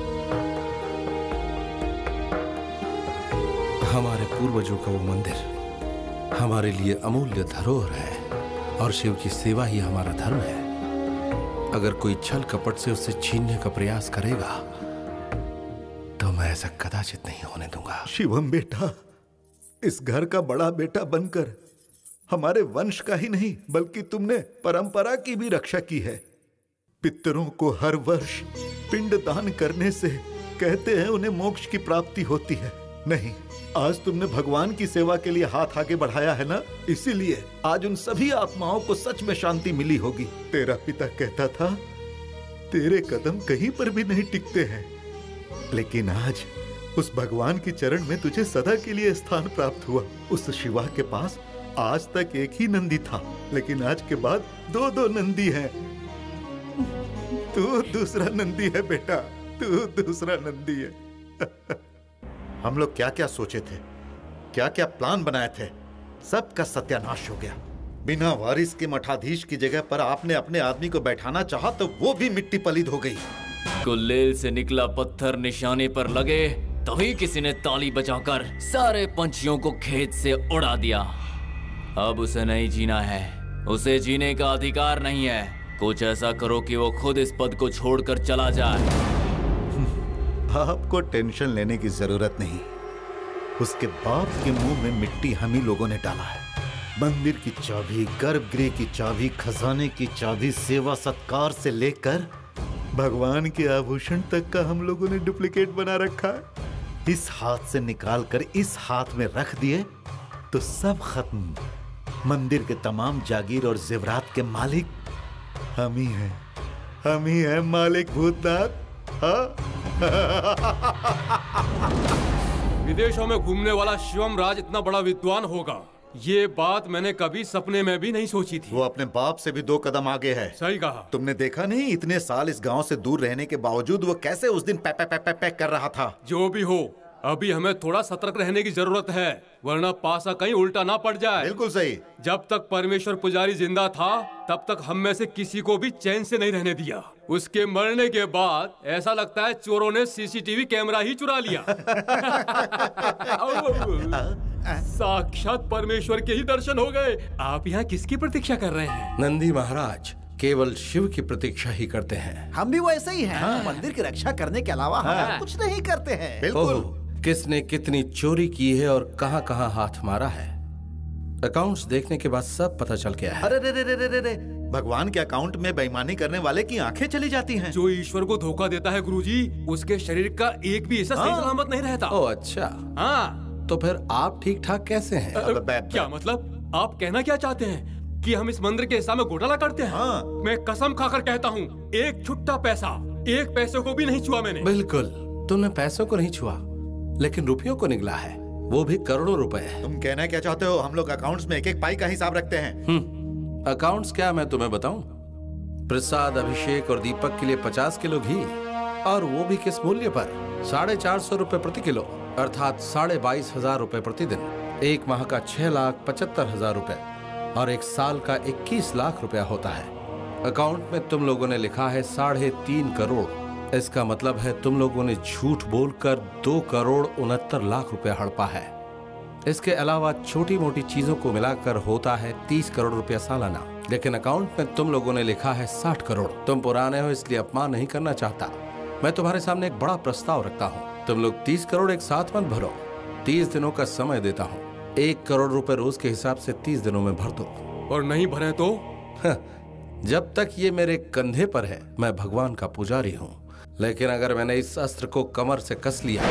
हमारे पूर्वजों का वो मंदिर हमारे लिए अमूल्य धरोहर है और शिव की सेवा ही हमारा धर्म है। अगर कोई छल कपट से उसे छीनने का प्रयास करेगा तो मैं ऐसा कदाचित नहीं होने दूंगा। शिवम बेटा, इस घर का बड़ा बेटा बनकर हमारे वंश का ही नहीं बल्कि तुमने परंपरा की भी रक्षा की है। पितरों को हर वर्ष पिंड दान करने से कहते हैं उन्हें मोक्ष की प्राप्ति होती है। नहीं, आज तुमने भगवान की सेवा के लिए हाथ आगे बढ़ाया है ना, इसीलिए आज उन सभी आत्माओं को सच में शांति मिली होगी। तेरा पिता कहता था तेरे कदम कहीं पर भी नहीं टिकते हैं, लेकिन आज उस भगवान की चरण में तुझे सदा के लिए स्थान प्राप्त हुआ। उस शिवा के पास आज तक एक ही नंदी था, लेकिन आज के बाद दो दो नंदी हैं। तू दूसरा नंदी है बेटा, तू दूसरा नंदी है। हम लोग क्या क्या सोचे थे, क्या क्या प्लान बनाए थे, सबका सत्यानाश हो गया। बिना वारिस के मठाधीश की जगह पर आपने अपने आदमी को बैठाना चाहा तो वो भी मिट्टी पलीद हो गई। गुलेल से निकला पत्थर निशाने पर लगे, तभी किसी ने ताली बजाकर सारे पंछियों को खेत से उड़ा दिया। अब उसे नहीं जीना है, उसे जीने का अधिकार नहीं है। कुछ ऐसा करो कि वो खुद इस पद को छोड़कर चला जाए। आपको टेंशन लेने की जरूरत नहीं, उसके बाप के मुंह में मिट्टी हम ही लोगों ने डाला है। मंदिर की चाबी, गर्भगृह की चाबी, खजाने की चाबी, सेवा सत्कार से लेकर भगवान के आभूषण तक का हम लोगों ने डुप्लीकेट बना रखा है। इस हाथ से निकाल कर इस हाथ में रख दिए तो सब खत्म। मंदिर के तमाम जागीर और जेवरात के मालिक हम ही हैं, हम ही हैं मालिक भूतनाथ। विदेशों में घूमने वाला शिवम राज इतना बड़ा विद्वान होगा, ये बात मैंने कभी सपने में भी नहीं सोची थी। वो अपने बाप से भी 2 कदम आगे है। सही कहा। तुमने देखा नहीं, इतने साल इस गांव से दूर रहने के बावजूद वो कैसे उस दिन पैक पैक पैक पैक कर रहा था। जो भी हो, अभी हमें थोड़ा सतर्क रहने की जरूरत है, वरना पासा कहीं उल्टा ना पड़ जाए। बिल्कुल सही। जब तक परमेश्वर पुजारी जिंदा था तब तक हम में से किसी को भी चैन से नहीं रहने दिया। उसके मरने के बाद ऐसा लगता है चोरों ने सीसीटीवी कैमरा ही चुरा लिया। साक्षात परमेश्वर के ही दर्शन हो गए। आप यहाँ किसकी प्रतीक्षा कर रहे हैं? नंदी महाराज केवल शिव की प्रतीक्षा ही करते हैं। हम भी वैसे ही हैं। मंदिर की रक्षा करने के अलावा हम कुछ नहीं करते हैं। बिल्कुल। किसने कितनी चोरी की है और कहां कहां हाथ मारा है, अकाउंट्स देखने के बाद सब पता चल गया है। अरे रे रे रे रे रे, भगवान के अकाउंट में बेईमानी करने वाले की आंखें चली जाती हैं। जो ईश्वर को धोखा देता है गुरुजी, उसके शरीर का एक भी हिस्सा सही सलामत नहीं रहता। ओह अच्छा। हाँ। तो फिर आप ठीक ठाक कैसे हैं? क्या मतलब? आप कहना क्या चाहते हैं कि हम इस मंदिर के हिस्सा में घोटाला करते हैं? हाँ। मैं कसम खाकर कहता हूँ, एक छुट्टा पैसा, एक पैसे को भी नहीं छुआ मैंने। बिल्कुल, तुमने पैसों को नहीं छुआ, लेकिन रुपयों को निगला है, वो भी करोड़ों रुपए। तुम कहना क्या चाहते हो? हम लोग अकाउंट्स में एक एक पाई का हिसाब रखते हैं। अकाउंट्स क्या मैं तुम्हें बताऊं? प्रसाद, अभिषेक और दीपक के लिए 50 किलो घी, और वो भी किस मूल्य पर? 450 रुपए प्रति किलो, अर्थात 22,500 रुपए प्रतिदिन। एक माह का 6,75,000 रुपए और एक साल का 21 लाख रुपया होता है। अकाउंट में तुम लोगों ने लिखा है 3.5 करोड़। इसका मतलब है तुम लोगों ने झूठ बोलकर 2,69,00,000 रुपया हड़पा है। इसके अलावा छोटी मोटी चीजों को मिलाकर होता है 30 करोड़ रुपया सालाना, लेकिन अकाउंट में तुम लोगों ने लिखा है 60 करोड़। तुम पुराने हो इसलिए अपमान नहीं करना चाहता। मैं तुम्हारे सामने एक बड़ा प्रस्ताव रखता हूँ। तुम लोग 30 करोड़ एक साथ मत भरो, 30 दिनों का समय देता हूँ। 1 करोड़ रुपए रोज के हिसाब से 30 दिनों में भर दो। और नहीं भरे तो? जब तक ये मेरे कंधे पर है मैं भगवान का पुजारी हूँ, लेकिन अगर मैंने इस अस्त्र को कमर से कस लिया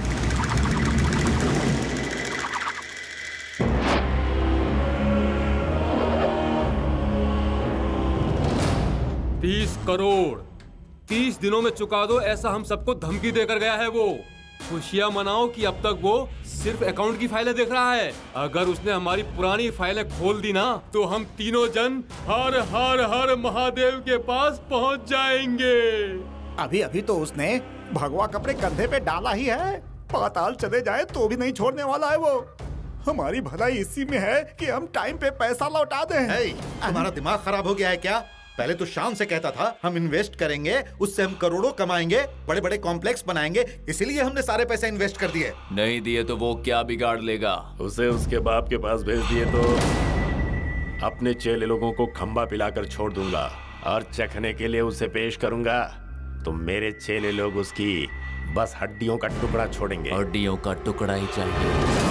30 करोड़ 30 दिनों में चुका दो, ऐसा हम सबको धमकी देकर गया है वो। खुशियां मनाओ कि अब तक वो सिर्फ अकाउंट की फाइलें देख रहा है। अगर उसने हमारी पुरानी फाइलें खोल दी ना तो हम तीनों जन हर हर हर महादेव के पास पहुंच जाएंगे। अभी अभी तो उसने भगवा कपड़े कंधे पे डाला ही है। पाताल चले जाए तो भी नहीं छोड़ने वाला है वो। हमारी भलाई इसी में है कि हम टाइम पे पैसा लौटा दें। तुम्हारा दिमाग खराब हो गया है क्या? पहले तो शान से कहता था हम इन्वेस्ट करेंगे, उससे हम करोड़ों कमाएंगे, बड़े बड़े कॉम्प्लेक्स बनाएंगे, इसीलिए हमने सारे पैसे इन्वेस्ट कर दिए। नहीं दिए तो वो क्या बिगाड़ लेगा? उसे उसके बाप के पास भेज दिए तो अपने चेले लोगों को खंबा पिलाकर छोड़ दूंगा और चखने के लिए उसे पेश करूंगा तो मेरे चेले लोग उसकी बस हड्डियों का टुकड़ा छोड़ेंगे। हड्डियों का टुकड़ा ही चाहिए।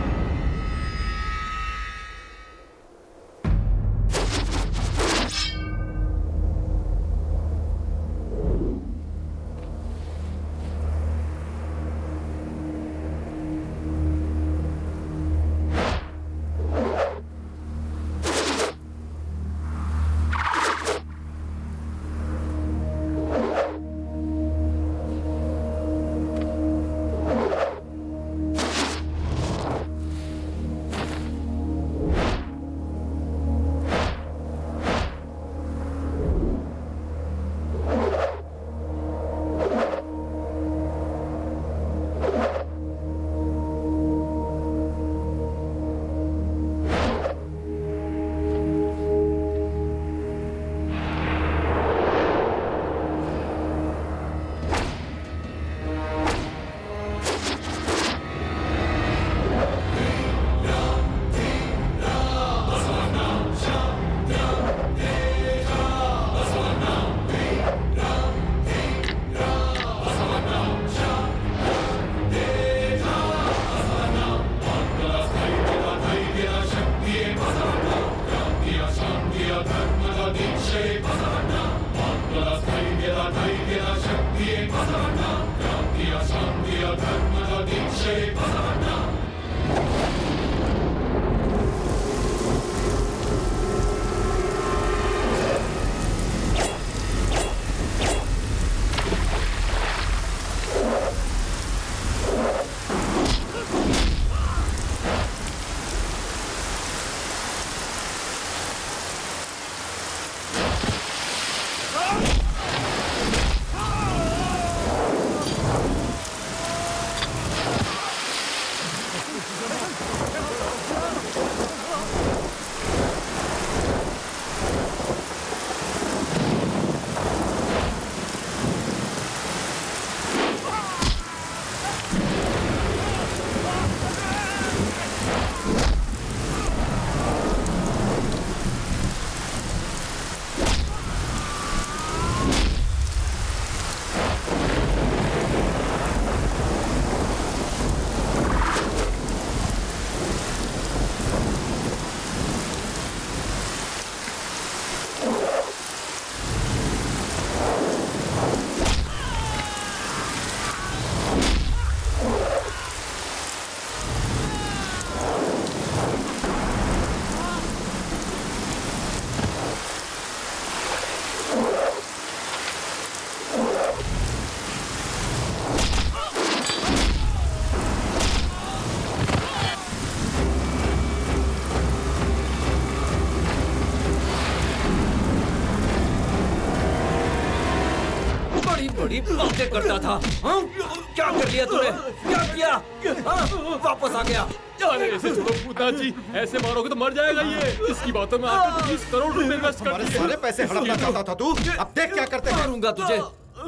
बड़ी बातें करता था। हाँ? क्या कर लिया तूने? क्या किया? हाँ? वापस आ गया। अरे ऐसे छोड़ो पूतना जी, ऐसे मारोगे तो मर जाएगा ये। इसकी बातों में आकर 20 करोड़ रुपए इन्वेस्ट कर दिए। सारे पैसे हड़पना चाहता था तू। अब देख क्या करते हैं। मारूंगा तुझे।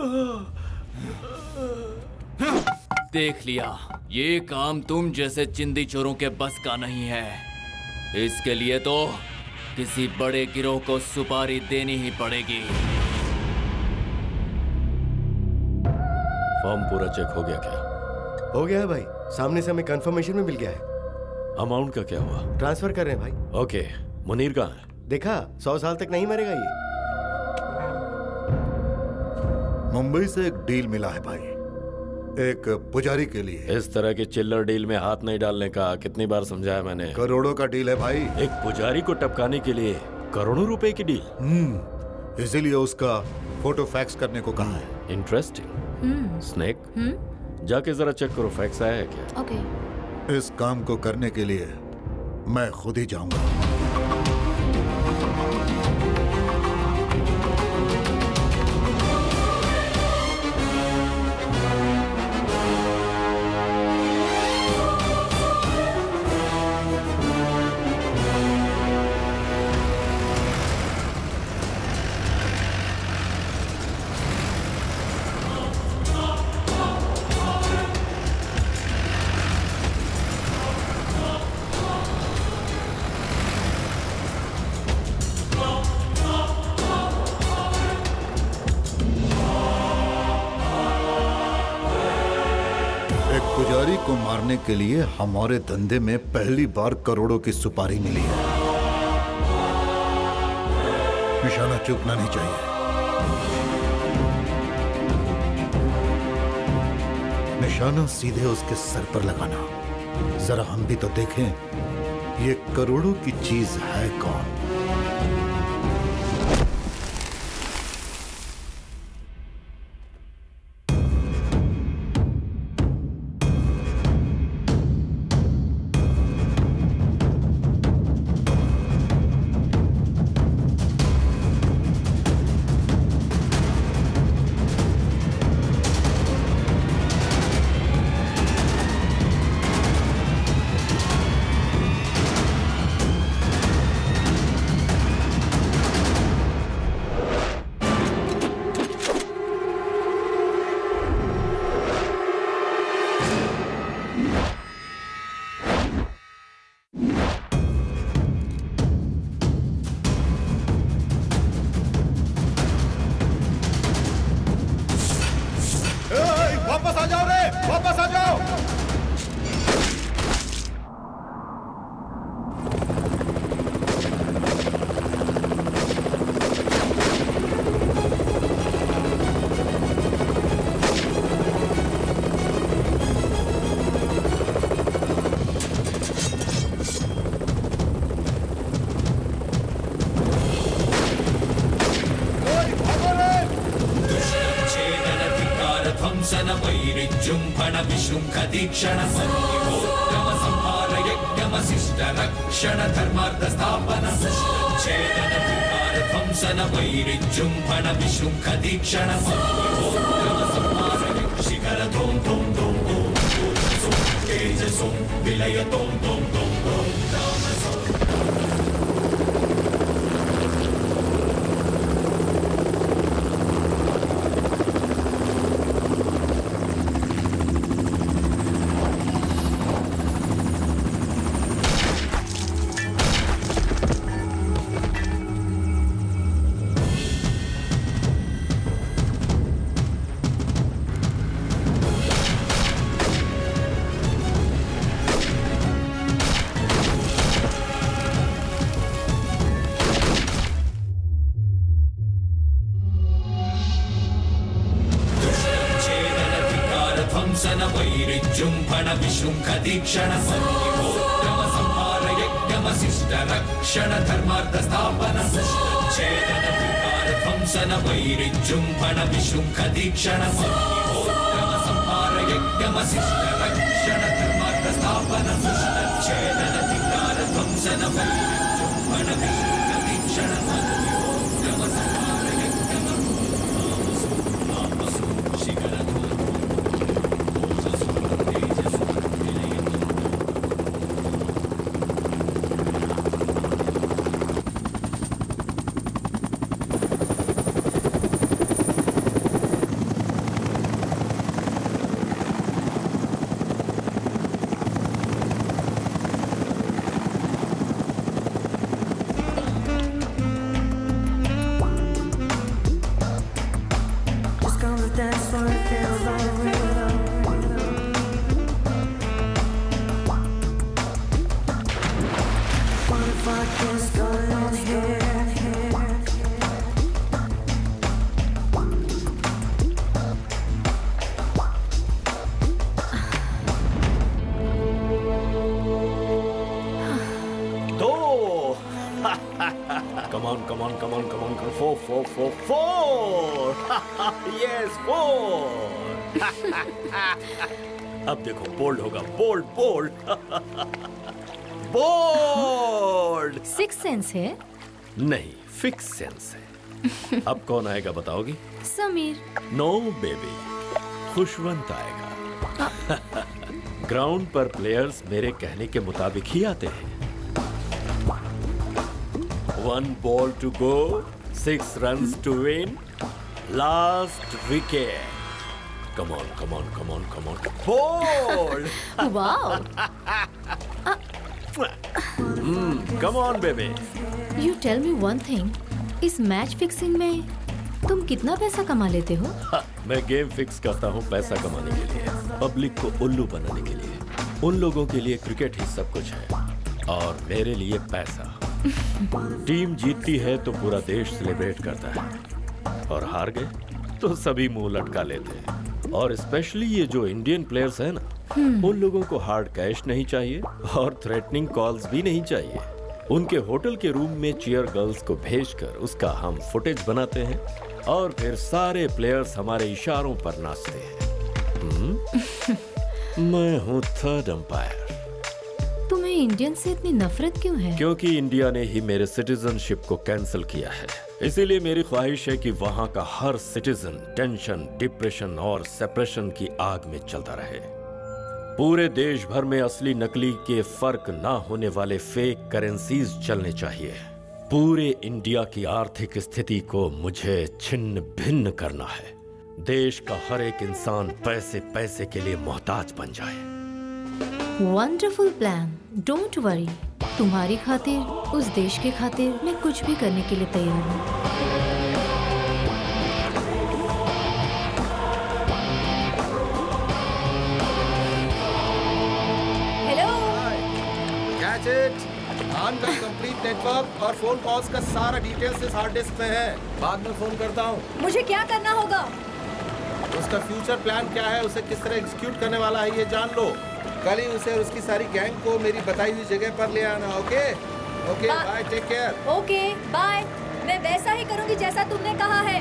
देख लिया, ये काम तुम जैसे चिंदी चोरों के बस का नहीं है। इसके लिए तो किसी बड़े गिरोह को सुपारी देनी ही पड़ेगी। फॉर्म पूरा चेक हो गया क्या? हो गया है भाई, सामने से हमें कंफर्मेशन में मिल गया है। अमाउंट का क्या हुआ? ट्रांसफर कर रहे हैं भाई। ओके, मुनीर कहाँ है? देखा, 100 साल तक नहीं मरेगा ये। मुंबई से एक डील मिला है भाई, एक पुजारी के लिए। इस तरह के चिल्लर डील में हाथ नहीं डालने का कितनी बार समझाया मैंने। करोड़ों का डील है भाई। एक पुजारी को टपकाने के लिए करोड़ों रुपए की डील। इसीलिए उसका फोटो फैक्स करने को कहा है। इंटरेस्टिंग। स्नेक, जाके जरा चेक करो फैक्स आया है क्या? ओके। इस काम को करने के लिए मैं खुद ही जाऊंगा। पुजारी को मारने के लिए हमारे धंधे में पहली बार करोड़ों की सुपारी मिली है। निशाना चूकना नहीं चाहिए। निशाना सीधे उसके सर पर लगाना। जरा हम भी तो देखें ये करोड़ों की चीज है कौन। वापस आ जाओ रे, वापस आ जाओ। दीक्षण संयोगम संहार यज्ञमशिष्ट रक्षण धर्मार्थ स्थापन छेदन विकार ध्वंसन वैरिजृंभण विशृंख दीक्षण संयोगम संहार शिखर धूम धूम धूम धूम तेजसो विलय धूम धूम धूम धूम दीक्षण संयोगम संहार यज्ञमशिष्ट रक्षण धर्मार्थ स्थापन छेदन विकार ध्वंसन वैरिजृंभण विशृंख दीक्षण संयोगम संहार यज्ञमशिष्ट रक्षण धर्मार्थ स्थापन छेदन विकार ध्वंसन वैरिजृंभण विशृंख दीक्षण संयोगम संहार यज्ञमशिष्ट शिखर अब देखो बोल्ड होगा, bold bold bold. Six sense है? नहीं, फिक्स सेंस है। अब कौन आएगा बताओगी? समीर। नो बेबी, खुशवंत आएगा। ग्राउंड पर प्लेयर्स मेरे कहने के मुताबिक ही आते हैं। 1 ball to go, 6 runs to win, last wicket. Come on, come on, come on, come on. Bold! Wow! Come on, baby. You tell me one thing. इस मैच फिक्सिंग में तुम कितना पैसा कमा लेते हो? मैं गेम फिक्स करता हूँ पैसा कमाने के लिए, पब्लिक को उल्लू बनाने के लिए। उन लोगों के लिए क्रिकेट ही सब कुछ है और मेरे लिए पैसा। टीम जीतती है तो पूरा देश सेलिब्रेट करता है और हार गए तो सभी मुंह लटका लेते हैं। और स्पेशली ये जो इंडियन प्लेयर्स हैं ना, उन लोगों को हार्ड कैश नहीं चाहिए और थ्रेटनिंग कॉल्स भी नहीं चाहिए। उनके होटल के रूम में चीयर गर्ल्स को भेजकर उसका हम फुटेज बनाते हैं और फिर सारे प्लेयर्स हमारे इशारों पर नाचते हैं। मैं हूँ थर्ड अंपायर। तुम्हें इंडियन से इतनी नफरत क्यों है? क्योंकि इंडिया ने ही मेरे सिटीजनशिप को कैंसिल किया है। इसीलिए मेरी ख्वाहिश है कि वहाँ का हर सिटीजन टेंशन, डिप्रेशन और सेपरेशन की आग में चलता रहे। पूरे देश भर में असली नकली के फर्क ना होने वाले फेक करेंसीज चलने चाहिए। पूरे इंडिया की आर्थिक स्थिति को मुझे छिन्न भिन्न करना है। देश का हर एक इंसान पैसे पैसे के लिए मोहताज बन जाए। Wonderful plan, don't worry. तुम्हारी खातिर, उस देश के खातिर मैं कुछ भी करने के लिए तैयार हूँ। खान का कंप्लीट नेटवर्क और फोन कॉल्स का सारा डिटेल्स इस हार्ड डिस्क में है। बाद में फोन करता हूँ। मुझे क्या करना होगा? उसका फ्यूचर प्लान क्या है, उसे किस तरह एग्जीक्यूट करने वाला है, ये जान लो। कल ही उसे और उसकी सारी गैंग को मेरी बताई हुई जगह पर ले आना। Okay okay, bye, take care. Okay bye. मैं वैसा ही करूँगी जैसा तुमने कहा है।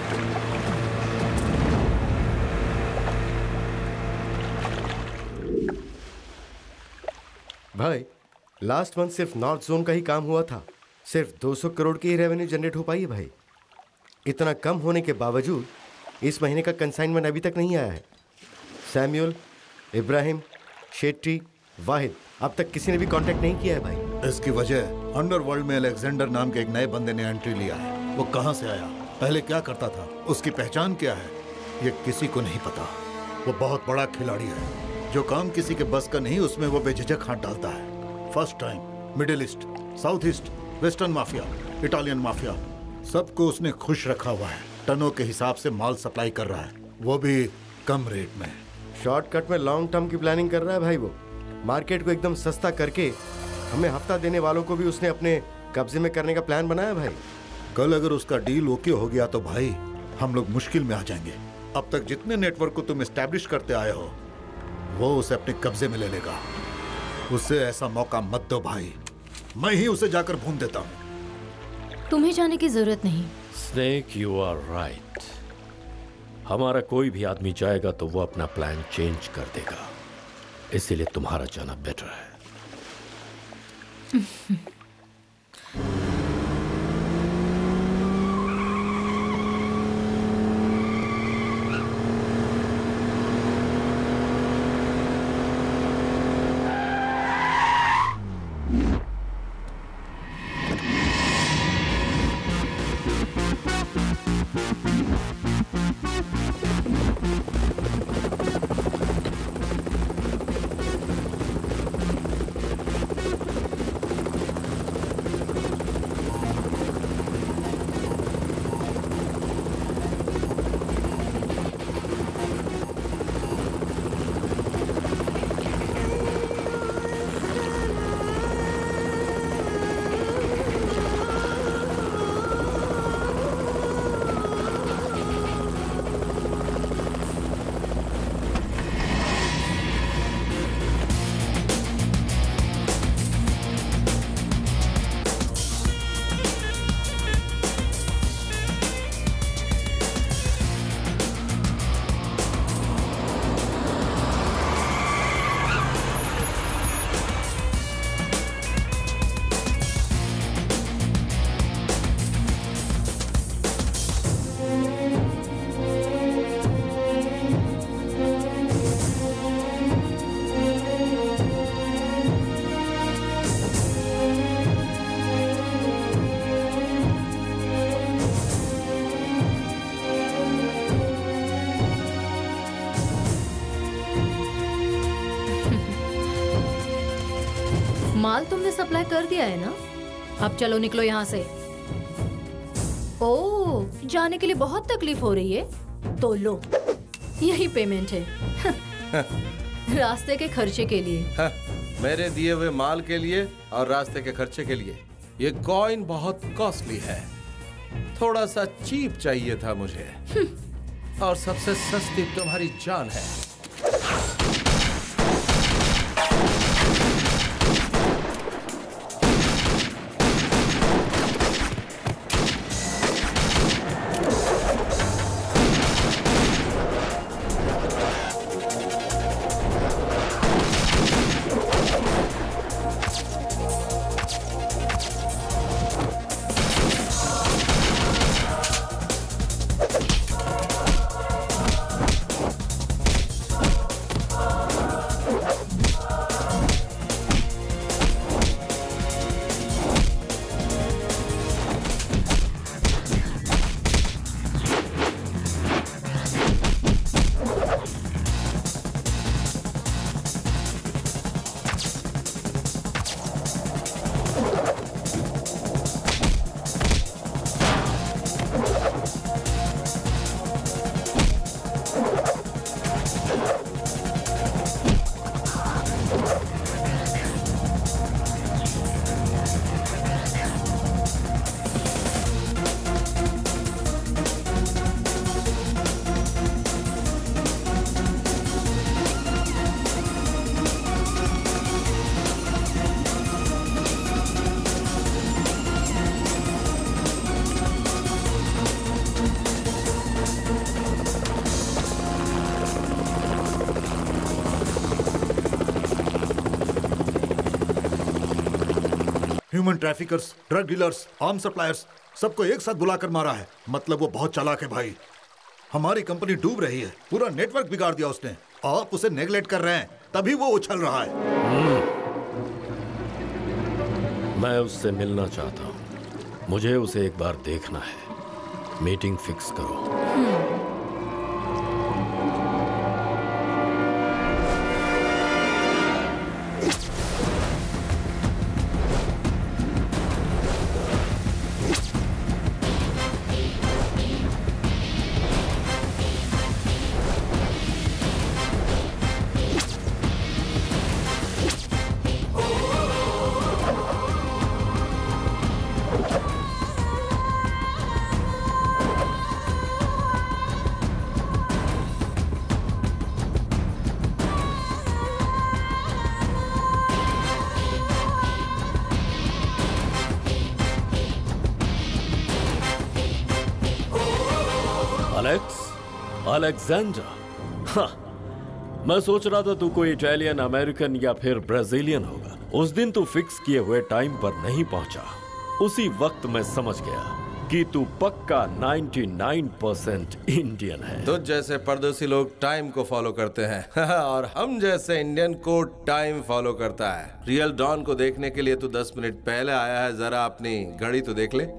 भाई, लास्ट मंथ सिर्फ नॉर्थ जोन का ही काम हुआ था। सिर्फ 200 करोड़ की ही रेवेन्यू जनरेट हो पाई है भाई। इतना कम होने के बावजूद इस महीने का कंसाइनमेंट अभी तक नहीं आया है। सैमुअल, इब्राहिम, शेट्टी, वाहिद, अब तक किसी ने भी कांटेक्ट नहीं किया है भाई। इसकी वजह अंडरवर्ल्ड में अलेक्जेंडर नाम के एक नए बंदे ने एंट्री लिया है। वो कहाँ से आया, पहले क्या करता था, उसकी पहचान क्या है, ये किसी को नहीं पता। वो बहुत बड़ा खिलाड़ी है। जो काम किसी के बस का नहीं, उसमें वो बेझिझक हाथ डालता है। First time middle east, south east, western mafia, Italian mafia, सबको उसने खुश रखा हुआ है। टनों के हिसाब से माल सप्लाई कर रहा है, वो भी कम रेट में। शॉर्टकट में लॉन्ग टर्म की प्लानिंग कर रहा है भाई। वो मार्केट को एकदम सस्ता करके हमें हफ्ता देने वालों को भी उसने अपने कब्जे में करने का प्लान बनाया भाई। कल अगर उसका डील ओके हो गया तो भाई हम लोग मुश्किल में आ जाएंगे। अब तक जितने नेटवर्क को तुम एस्टैब्लिश करते आए हो, वो उसे अपने कब्जे में ले लेगा। उसे ऐसा मौका मत दो भाई, मैं ही उसे जाकर भून देता हूँ। तुम्हें जाने की जरूरत नहीं। Snake, you are right. हमारा कोई भी आदमी जाएगा तो वो अपना प्लान चेंज कर देगा, इसीलिए तुम्हारा जाना बेटर है। माल तुमने सप्लाई कर दिया है ना? अब चलो निकलो यहाँ से। ओह, जाने के लिए बहुत तकलीफ हो रही है? तो लो, यही पेमेंट है। रास्ते के खर्चे के लिए। मेरे दिए हुए माल के लिए और रास्ते के खर्चे के लिए। ये कॉइन बहुत कॉस्टली है, थोड़ा सा चीप चाहिए था मुझे, और सबसे सस्ती तुम्हारी जान है। Human traffickers, drug dealers, arm suppliers, सबको एक साथ बुलाकर मारा है। मतलब वो बहुत चालाक है भाई। हमारी कंपनी डूब रही है, पूरा नेटवर्क बिगाड़ दिया उसने। आप उसे नेगलेक्ट कर रहे हैं, तभी वो उछल रहा है। मैं उससे मिलना चाहता हूँ, मुझे उसे एक बार देखना है। मीटिंग फिक्स करो। अलेक्जेंडर, हाँ, मैं सोच रहा था तू कोई इटालियन, अमेरिकन या फिर ब्राजीलियन होगा। उस दिन तू फिक्स किए हुए टाइम पर नहीं पहुंचा। उसी वक्त मैं समझ गया कि तू पक्का 99% इंडियन है। तुझ जैसे परदेसी लोग टाइम को फॉलो करते हैं और हम जैसे इंडियन को टाइम फॉलो करता है। रियल डॉन को देखने के लिए तू 10 मिनट पहले आया है, जरा अपनी घड़ी तो देख ले।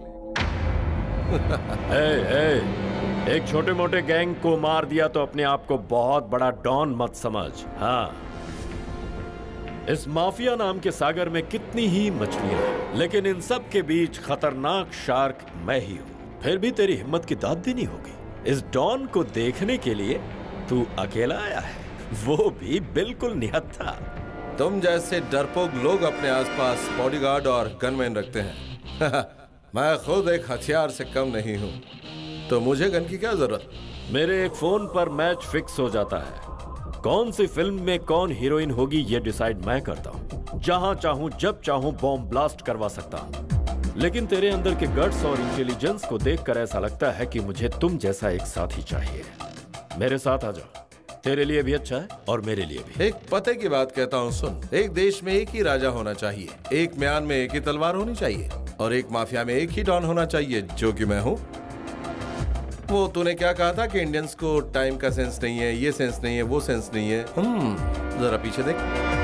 एक छोटे मोटे गैंग को मार दिया तो अपने आप को बहुत बड़ा डॉन मत समझ। हाँ, इस माफिया नाम के सागर में कितनी ही मछलियां हैं, लेकिन इन सब के बीच खतरनाक शार्क मैं ही हूँ। फिर भी तेरी हिम्मत की दाद देनी होगी। इस डॉन को देखने के लिए तू अकेला आया है, वो भी बिल्कुल निहत्था। तुम जैसे डरपोक लोग अपने आसपास बॉडीगार्ड और गनमैन रखते हैं। मैं खुद एक हथियार से कम नहीं हूँ, तो मुझे गन की क्या जरूरत? मेरे एक फोन पर मैच फिक्स हो जाता है। कौन सी फिल्म में कौन हीरोइन होगी ये डिसाइड मैं करता हूँ। जहां चाहूं जब चाहूं बॉम्ब ब्लास्ट करवा सकता हूँ। लेकिन तेरे अंदर के गट्स और इंटेलिजेंस को देखकर ऐसा लगता है कि मुझे तुम जैसा एक साथी चाहिए। मेरे साथ आ जाओ, तेरे लिए भी अच्छा है और मेरे लिए भी। एक पते की बात कहता हूँ, सुन। एक देश में एक ही राजा होना चाहिए, एक म्यान में एक ही तलवार होनी चाहिए, और एक माफिया में एक ही डॉन होना चाहिए, जो कि मैं हूँ। वो तूने क्या कहा था कि इंडियंस को टाइम का सेंस नहीं है, ये सेंस नहीं है, वो सेंस नहीं है। जरा पीछे देख।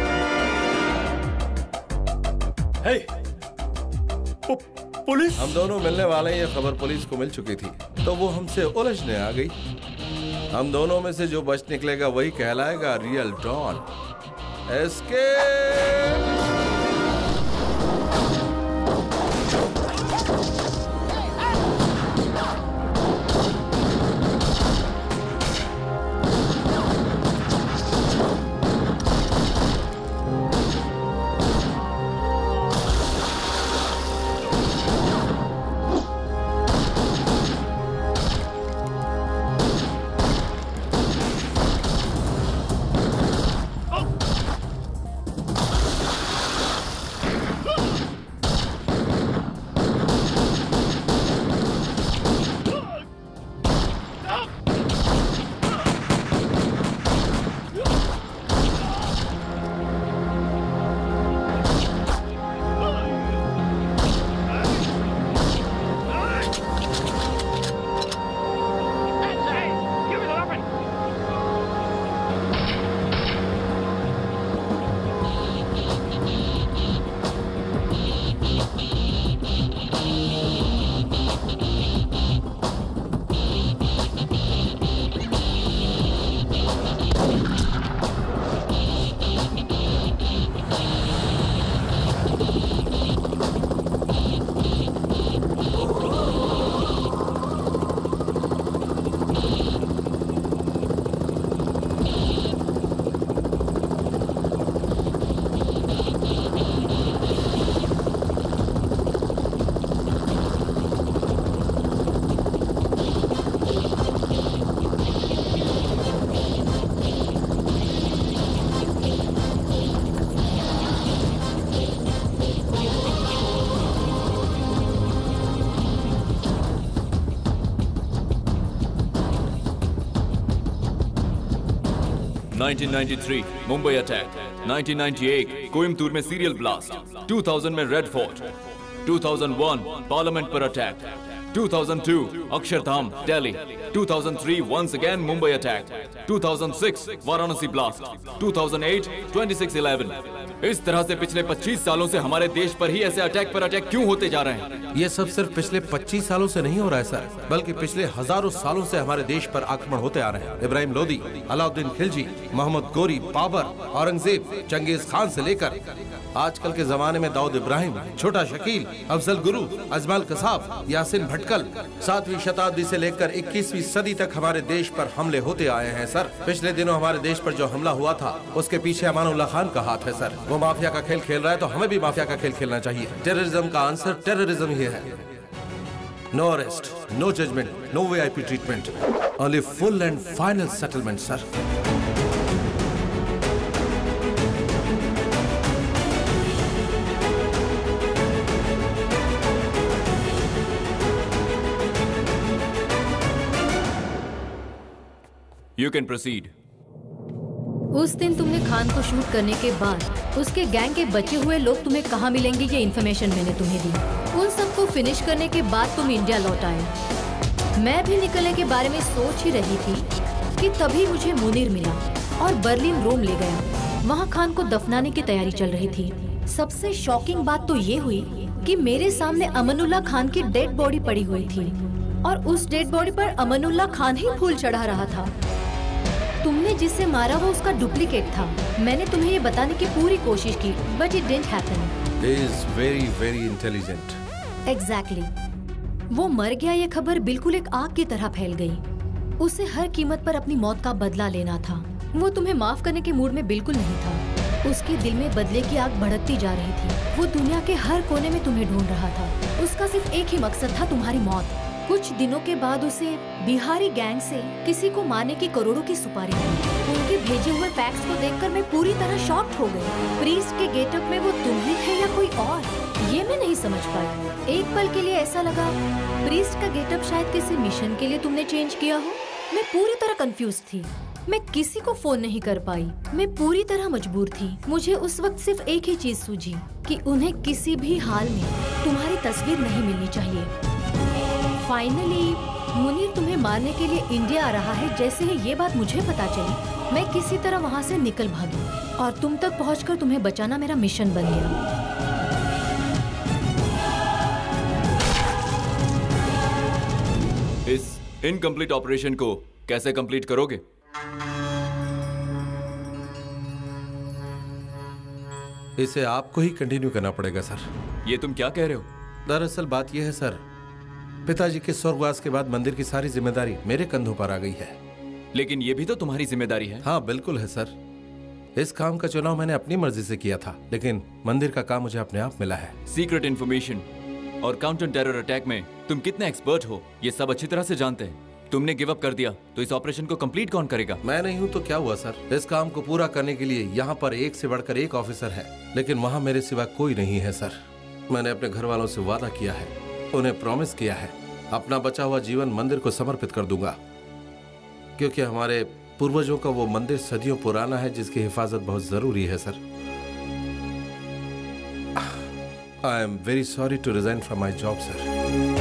पुलिस! हम दोनों मिलने वाले, ये खबर पुलिस को मिल चुकी थी, तो वो हमसे उलझने आ गई। हम दोनों में से जो बच निकलेगा वही कहलाएगा real don. Escape! 1993 Mumbai attack, 1998 Coimbatore में सीरियल ब्लास्ट, 2000 में रेड फोर्ट, 2001 पार्लियामेंट पर attack, 2002 Akshardham Delhi, 2003 once again Mumbai attack, 2006 Varanasi blast, 2008 26/11। इस तरह से पिछले 25 सालों से हमारे देश पर ही ऐसे अटैक पर अटैक क्यों होते जा रहे हैं? ये सब सिर्फ पिछले 25 सालों से नहीं हो रहा है सर, बल्कि पिछले हजारों सालों से हमारे देश पर आक्रमण होते आ रहे हैं। इब्राहिम लोदी, अलाउद्दीन खिलजी, मोहम्मद गोरी, बाबर, औरंगजेब, चंगेज खान से लेकर आजकल के जमाने में दाऊद इब्राहिम, छोटा शकील, अफजल गुरु, अजमल कसाब, यासिन भटकल, 7वीं शताब्दी से लेकर 21वीं सदी तक हमारे देश पर हमले होते आए हैं सर। पिछले दिनों हमारे देश पर जो हमला हुआ था उसके पीछे अमानुल्लाह खान का हाथ है सर। वो माफिया का खेल खेल रहा है तो हमें भी माफिया का खेल खेलना चाहिए। टेररिज्म का आंसर टेररिज्म ही है। No arrest, no judgment, no VIP treatment, only full and final settlement sir. You can proceed. उस दिन तुमने खान को शूट करने के बाद उसके गैंग के बचे हुए लोग तुम्हें कहाँ मिलेंगे ये इन्फॉर्मेशन मैंने तुम्हें दी। उन सबको फिनिश करने के बाद तुम इंडिया लौट आए। मैं भी निकलने के बारे में सोच ही रही थी कि तभी मुझे मुनीर मिला और बर्लिन रोम ले गया। वहाँ खान को दफनाने की तैयारी चल रही थी। सबसे शॉकिंग बात तो ये हुई कि मेरे सामने अमानुल्लाह खान की डेड बॉडी पड़ी हुई थी और उस डेड बॉडी पर अमानुल्लाह खान ही फूल चढ़ा रहा था। तुमने जिसे मारा वो उसका डुप्लीकेट था। मैंने तुम्हें ये बताने की पूरी कोशिश की, but it didn't happen. He is very, very intelligent. Exactly. वो मर गया ये खबर बिल्कुल एक आग की तरह फैल गई। उसे हर कीमत पर अपनी मौत का बदला लेना था। वो तुम्हें माफ करने के मूड में बिल्कुल नहीं था। उसके दिल में बदले की आग भड़कती जा रही थी। वो दुनिया के हर कोने में तुम्हें ढूंढ रहा था। उसका सिर्फ एक ही मकसद था, तुम्हारी मौत। कुछ दिनों के बाद उसे बिहारी गैंग से किसी को मारने की करोड़ों की सुपारी मिली। उनके भेजे हुए फैक्स को देखकर मैं पूरी तरह शॉक्ड हो गई। प्रीस्ट के गेटअप में वो तुम ही थे या कोई और, ये मैं नहीं समझ पाई। एक पल के लिए ऐसा लगा प्रीस्ट का गेटअप शायद किसी मिशन के लिए तुमने चेंज किया हो। मैं पूरी तरह कंफ्यूज थी। मैं किसी को फोन नहीं कर पाई। मैं पूरी तरह मजबूर थी। मुझे उस वक्त सिर्फ एक ही चीज सूझी कि उन्हें किसी भी हाल में तुम्हारी तस्वीर नहीं मिलनी चाहिए। फाइनली मुनीर तुम्हें मारने के लिए इंडिया आ रहा है। जैसे ही ये बात मुझे पता चली, मैं किसी तरह वहाँ से निकल भागी और तुम तक पहुँचकर तुम्हें बचाना मेरा मिशन बन गया। इस इनकम्प्लीट ऑपरेशन को कैसे कंप्लीट करोगे? इसे आपको ही कंटिन्यू करना पड़ेगा सर। ये तुम क्या कह रहे हो? दरअसल बात यह है सर, पिताजी के स्वर्गवास के बाद मंदिर की सारी जिम्मेदारी मेरे कंधों पर आ गई है। लेकिन ये भी तो तुम्हारी जिम्मेदारी है। हाँ बिल्कुल है सर। इस काम का चुनाव मैंने अपनी मर्जी से किया था, लेकिन मंदिर का काम मुझे अपने आप मिला है। सीक्रेट इंफॉर्मेशन और काउंटर टेरर अटैक में तुम कितने एक्सपर्ट हो ये सब अच्छी तरह से जानते हैं। तुमने गिव अप कर दिया तो इस ऑपरेशन को कंप्लीट कौन करेगा? मैं नहीं हूँ तो क्या हुआ सर। इस काम को पूरा करने के लिए यहाँ पर एक से बढ़कर एक ऑफिसर है, लेकिन वहाँ मेरे सिवा कोई नहीं है सर। मैंने अपने घर वालों से वादा किया है, उन्हें प्रॉमिस किया है, अपना बचा हुआ जीवन मंदिर को समर्पित कर दूंगा, क्योंकि हमारे पूर्वजों का वो मंदिर सदियों पुराना है जिसकी हिफाजत बहुत जरूरी है sir. I am very sorry to resign from my job sir.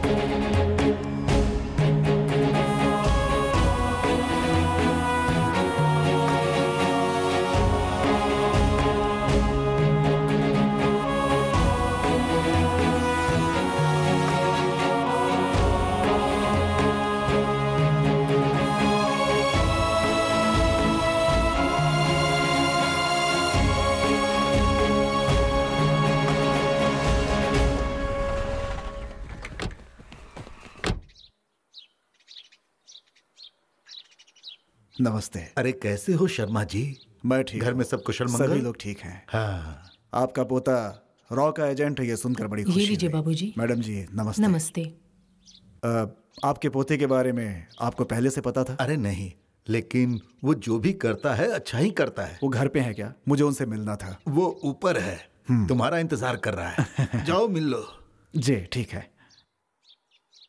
नमस्ते। अरे कैसे हो शर्मा जी? मैं ठीक। घर में सब कुशल मंगल? सभी लोग ठीक हैं। हाँ। आपका पोता रॉ का एजेंट है, ये सुनकर बड़ी खुशी ये लीजिए बाबूजी। मैडम जी नमस्ते। नमस्ते। आपके पोते के बारे में आपको पहले से पता था? अरे नहीं, लेकिन वो जो भी करता है अच्छा ही करता है। वो घर पे है क्या? मुझे उनसे मिलना था। वो ऊपर है, तुम्हारा इंतजार कर रहा है। जाओ मिल लो। जी ठीक है।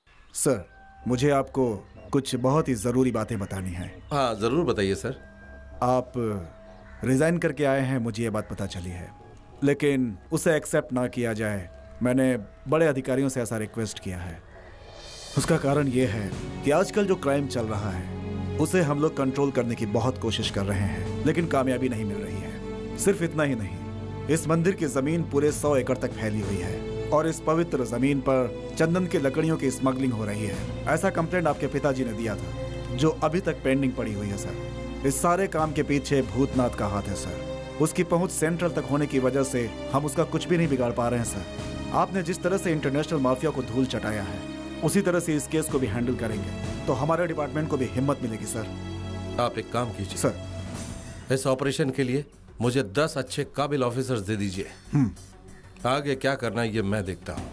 सर मुझे आपको कुछ बहुत ही जरूरी बातें बतानी है। हाँ जरूर बताइए सर। आप रिजाइन करके आए हैं, मुझे ये बात पता चली है, लेकिन उसे एक्सेप्ट ना किया जाए, मैंने बड़े अधिकारियों से ऐसा रिक्वेस्ट किया है। उसका कारण ये है कि आजकल जो क्राइम चल रहा है उसे हम लोग कंट्रोल करने की बहुत कोशिश कर रहे हैं, लेकिन कामयाबी नहीं मिल रही है। सिर्फ इतना ही नहीं, इस मंदिर की जमीन पूरे 100 एकड़ तक फैली हुई है और इस पवित्र जमीन पर चंदन की लकड़ियों की स्मगलिंग हो रही है। ऐसा कंप्लेंट आपके पिताजी ने दिया था, जो अभी तक पेंडिंग पड़ी हुई है सर। इस सारे काम के पीछे भूतनाथ का हाथ है सर। उसकी पहुंच सेंट्रल तक होने की वजह से हम उसका कुछ भी नहीं बिगाड़ पा रहे हैं सर। आपने जिस तरह से इंटरनेशनल माफिया को धूल चटाया है, उसी तरह से इस केस को भी हैंडल करेंगे तो हमारे डिपार्टमेंट को भी हिम्मत मिलेगी सर। आप एक काम कीजिए सर, इस ऑपरेशन के लिए मुझे 10 अच्छे काबिल ऑफिसर्स दे दीजिए। आगे क्या करना है ये मैं देखता हूँ।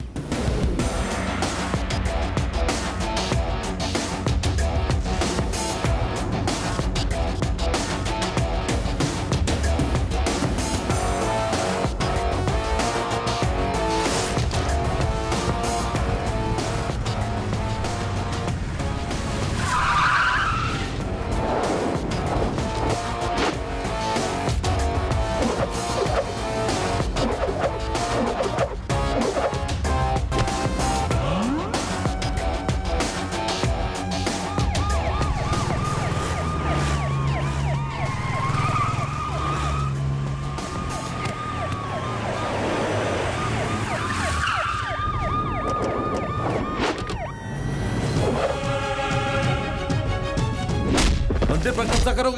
मंदिर पर कब्जा करोगे?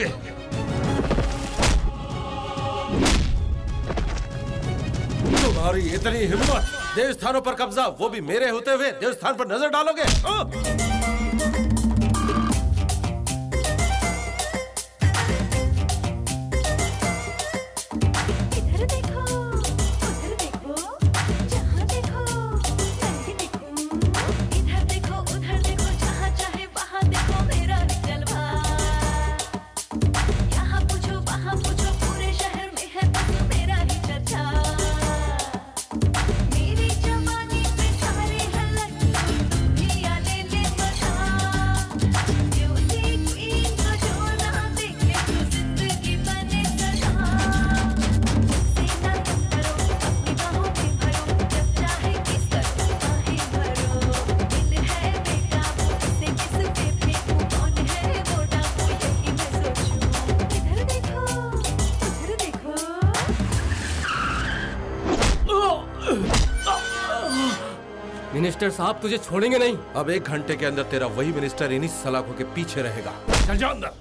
तुम्हारी इतनी हिम्मत, देवस्थानों पर कब्जा, वो भी मेरे होते हुए देवस्थान पर नजर डालोगे? मिनिस्टर साहब तुझे छोड़ेंगे नहीं। अब 1 घंटे के अंदर तेरा वही मिनिस्टर इन्हीं सलाखों के पीछे रहेगा। चल जाओ अंदर।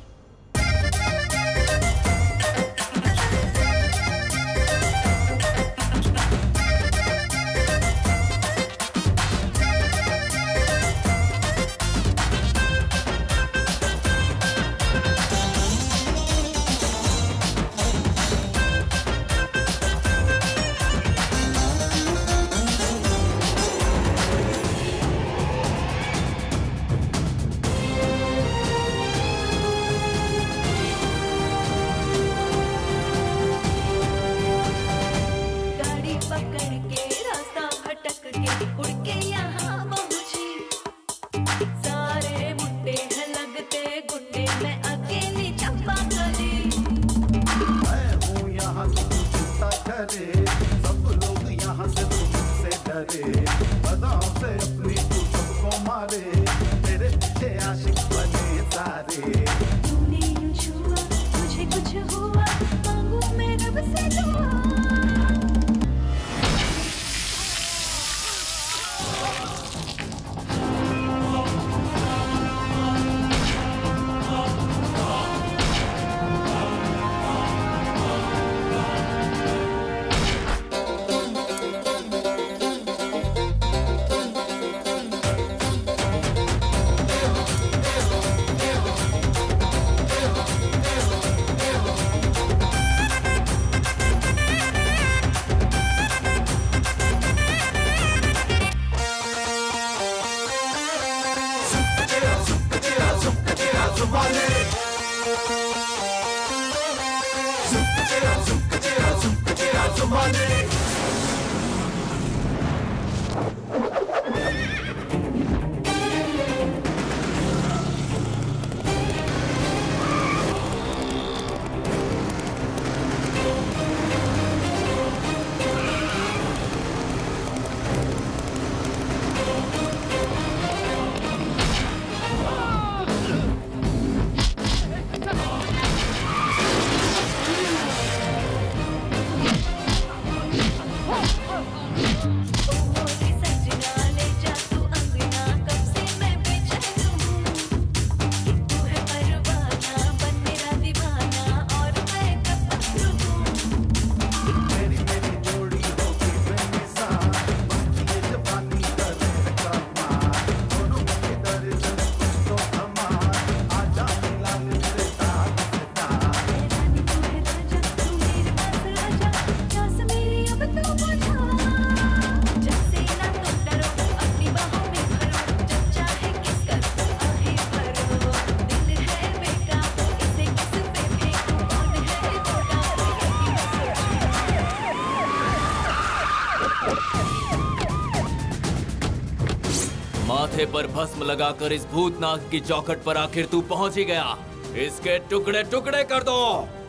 माथे पर भस्म लगाकर इस भूतनाग की चौखट पर आखिर तू पहुंच ही गया। इसके टुकड़े टुकड़े कर दो।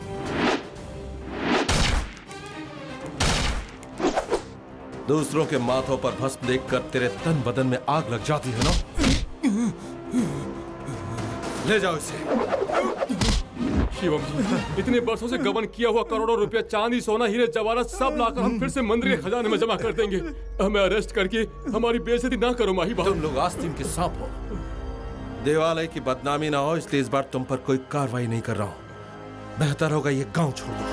दूसरों के माथों पर भस्म देखकर तेरे तन बदन में आग लग जाती है ना? ले जाओ इसे। शिवम जी, इतने वर्षों से गबन किया हुआ करोड़ों रुपया चांदी सोना हीरे जवाहरात सब लाकर हम फिर से मंदिर के खजाने में जमा कर देंगे। हमें अरेस्ट करके हमारी बेइज्जती ना करो माही बाबू। तुम लोग आस्तीन के सांप हो। देवालय की बदनामी ना हो इसलिए इस बार तुम पर कोई कार्रवाई नहीं कर रहा हूँ। बेहतर होगा ये गांव छोड़ दो।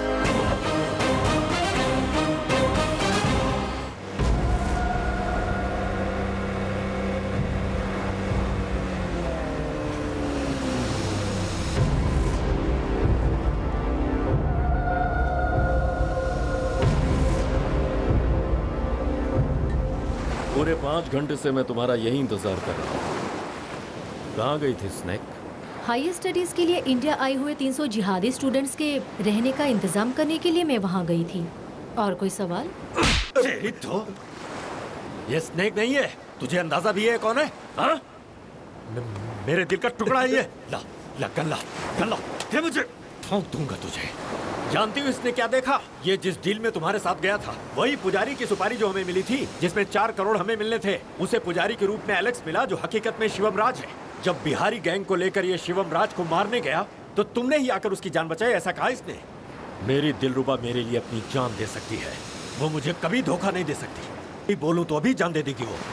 पूरे 5 घंटे से मैं तुम्हारा यही इंतजार कर रहा हूँ। कहाँ गई थी स्नेक? हायर स्टडीज के लिए इंडिया आए हुए 300 जिहादी स्टूडेंट्स के रहने का इंतजाम करने के लिए मैं वहाँ गई थी। और कोई सवाल? तो ये स्नेक नहीं है, तुझे अंदाजा भी है कौन है? हाँ? मेरे दिल का टुकड़ा है ये। ला ला गल्ला गल्ला, ये मुझे ठोक दूंगा तुझे। जानती हो इसने क्या देखा? ये जिस डील में तुम्हारे साथ गया था, वही पुजारी की सुपारी जो हमें मिली थी, जिसमें 4 करोड़ हमें मिलने थे, उसे पुजारी के रूप में एलेक्स मिला, जो हकीकत में शिवम राज है। जब बिहारी गैंग को लेकर ये शिवम राज को मारने गया तो तुमने ही आकर उसकी जान बचाई, ऐसा कहा इसने। मेरी दिलरुबा मेरे लिए अपनी जान दे सकती है, वो मुझे कभी धोखा नहीं दे सकती। बोलूं तो अभी जान दे देगी वो।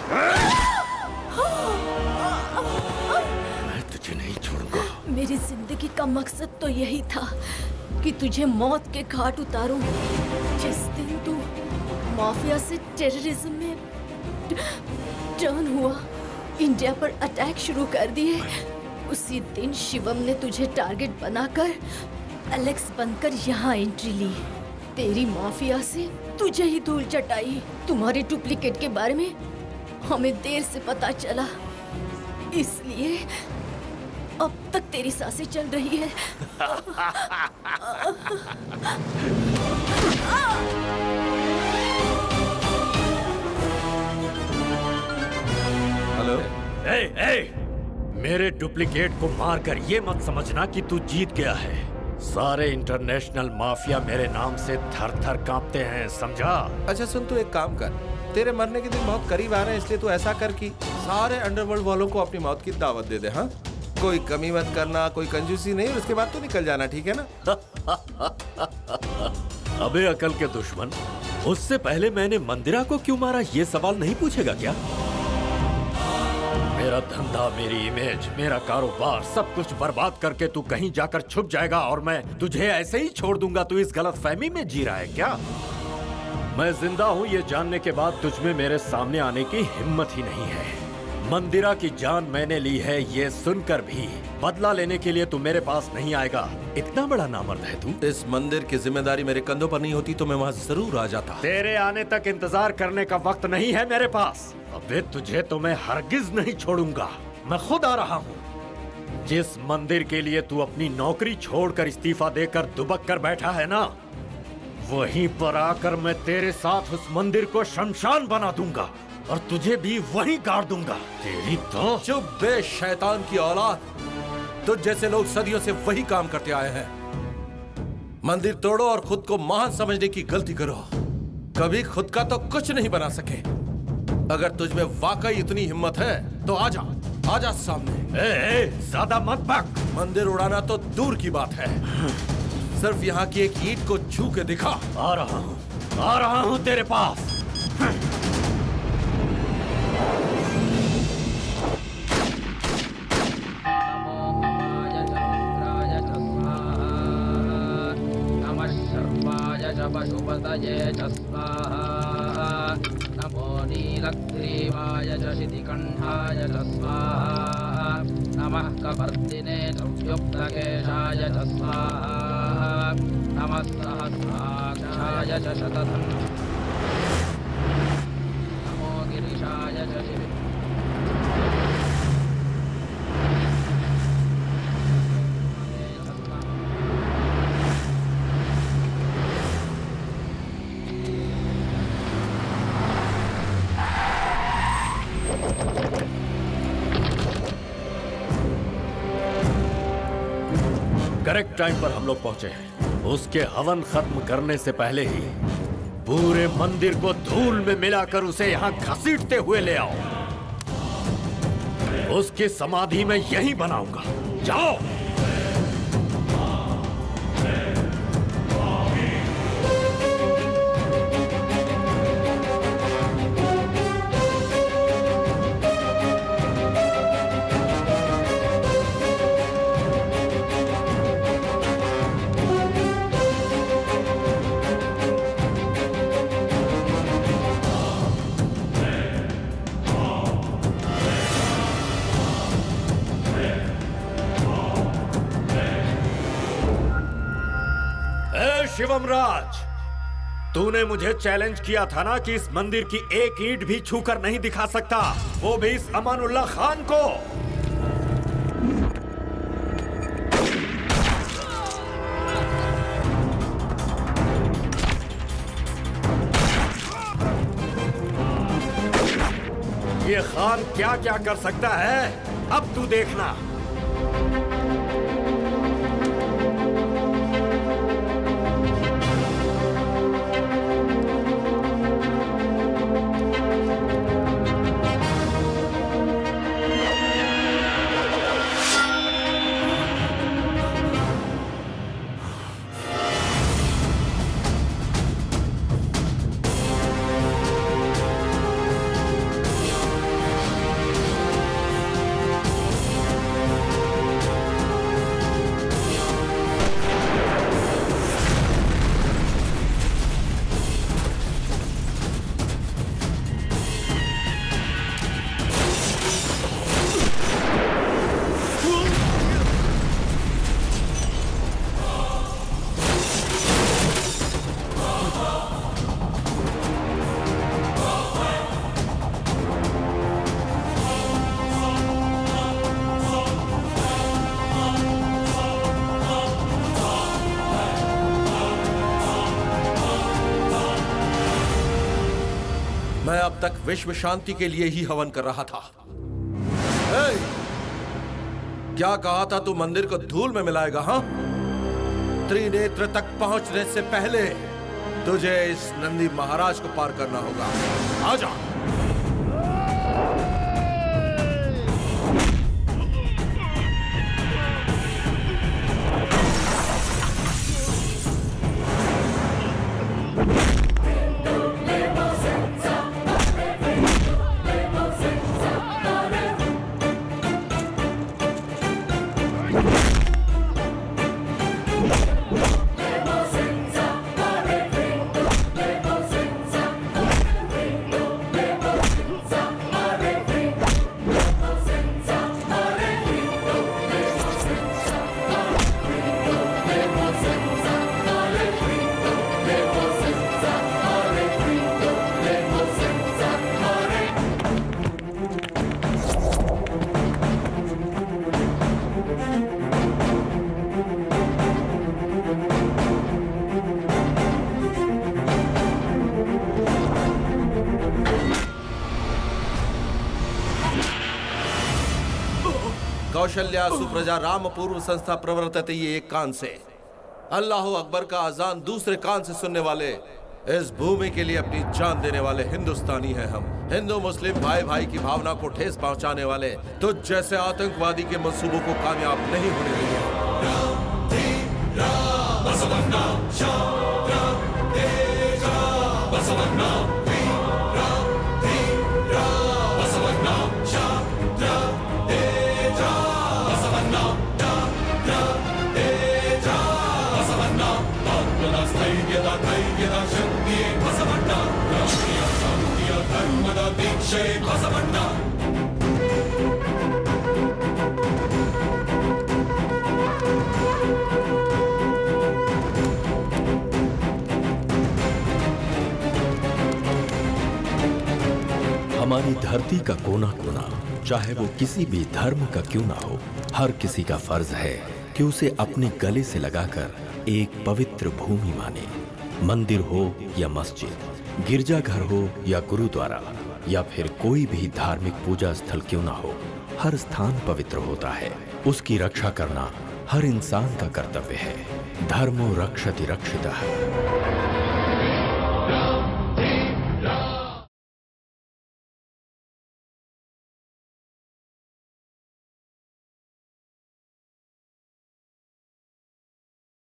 मैं तुझे नहीं छोड़ूंगा। मेरी जिंदगी का मकसद तो यही था कि तुझे मौत के घाट उतारूं। जिस दिन तू माफिया से टेररिज्म में टर्न हुआ, इंडिया पर अटैक शुरू कर दिए, उसी दिन शिवम ने तुझे टारगेट बनाकर एलेक्स बनकर यहाँ एंट्री ली। तेरी माफिया से तुझे ही धूल चटाई। तुम्हारे डुप्लीकेट के बारे में हमें देर से पता चला, इसलिए अब तक तेरी सांसें चल रही है। हेलो। मेरे डुप्लीकेट को मारकर ये मत समझना कि तू जीत गया है। सारे इंटरनेशनल माफिया मेरे नाम से थर थर कांपते हैं, समझा? अच्छा सुन, तू एक काम कर, तेरे मरने के दिन बहुत करीब आ रहे हैं, इसलिए तू ऐसा कर कि सारे अंडरवर्ल्ड वालों को अपनी मौत की दावत दे दे। हाँ, कोई कमी मत करना, कोई कंजूसी नहीं, उसके बाद तो निकल जाना, ठीक है ना? अबे अकल के दुश्मन, उससे पहले मैंने मंदिरा को क्यों मारा ये सवाल नहीं पूछेगा क्या? मेरा धंधा, मेरी इमेज, मेरा कारोबार सब कुछ बर्बाद करके तू कहीं जाकर छुप जाएगा और मैं तुझे ऐसे ही छोड़ दूंगा। तू इस गलतफहमी में जी रहा है क्या? मैं जिंदा हूँ ये जानने के बाद तुझमें मेरे सामने आने की हिम्मत ही नहीं है। मंदिरा की जान मैंने ली है ये सुनकर भी बदला लेने के लिए तू मेरे पास नहीं आएगा। इतना बड़ा नामर्द है तू। इस मंदिर की जिम्मेदारी मेरे कंधों पर नहीं होती तो मैं वहाँ जरूर आ जाता। तेरे आने तक इंतजार करने का वक्त नहीं है मेरे पास। अबे तुझे तो मैं हरगिज नहीं छोड़ूंगा, मैं खुद आ रहा हूँ। जिस मंदिर के लिए तू अपनी नौकरी छोड़कर इस्तीफा देकर दुबक कर बैठा है ना, वहीं पर आकर मैं तेरे साथ उस मंदिर को शमशान बना दूंगा और तुझे भी वहीं गाड़ दूंगा। तेरी तो चुप बे शैतान की औलाद, तुझ जैसे लोग सदियों से वही काम करते आए हैं। मंदिर तोड़ो और खुद को महान समझने की गलती करो, कभी खुद का तो कुछ नहीं बना सके। अगर तुझ में वाकई इतनी हिम्मत है तो आजा, आजा सामने। ज्यादा मत भाग। मंदिर उड़ाना तो दूर की बात है, सिर्फ यहाँ की एक ईंट को छू के दिखा। आ रहा हूँ तेरे पास। पशुपतये च स्वाहा, नमो नीलग्रीवाय च शितिकण्ठाय च स्वाहा, नमः कपर्दिने च युक्तकेशाय च स्वाहा, नमः सहस्राक्षाय च शतधन्, नमो गिरिशाय च शिवे। करेक्ट टाइम पर हम लोग पहुंचे हैं। उसके हवन खत्म करने से पहले ही पूरे मंदिर को धूल में मिलाकर उसे यहाँ घसीटते हुए ले आओ। उसकी समाधि में यहीं बनाऊंगा। जाओ। शिवम राज, तूने मुझे चैलेंज किया था ना कि इस मंदिर की एक ईंट भी छूकर नहीं दिखा सकता, वो भी इस अमानुल्लाह खान को। ये खान क्या क्या कर सकता है, अब तू देखना। मैं अब तक विश्व शांति के लिए ही हवन कर रहा था। क्या कहा था तू मंदिर को धूल में मिलाएगा? हाँ, त्रिनेत्र तक पहुंचने से पहले तुझे इस नंदी महाराज को पार करना होगा। आजा। कौशल्या सुप्रजा राम पूर्व संस्था प्रवर्तते, ये एक कान से, अल्लाह अकबर का अजान दूसरे कान से सुनने वाले, इस भूमि के लिए अपनी जान देने वाले हिंदुस्तानी हैं हम। हिंदू मुस्लिम भाई भाई की भावना को ठेस पहुंचाने वाले, तो जैसे आतंकवादी के मंसूबों को कामयाब नहीं होने देंगे। हमारी धरती का कोना कोना, चाहे वो किसी भी धर्म का क्यों ना हो, हर किसी का फर्ज है कि उसे अपने गले से लगाकर एक पवित्र भूमि माने। मंदिर हो या मस्जिद, गिरजाघर हो या गुरुद्वारा, या फिर कोई भी धार्मिक पूजा स्थल क्यों ना हो, हर स्थान पवित्र होता है। उसकी रक्षा करना हर इंसान का कर्तव्य है। धर्मो रक्षति रक्षितः।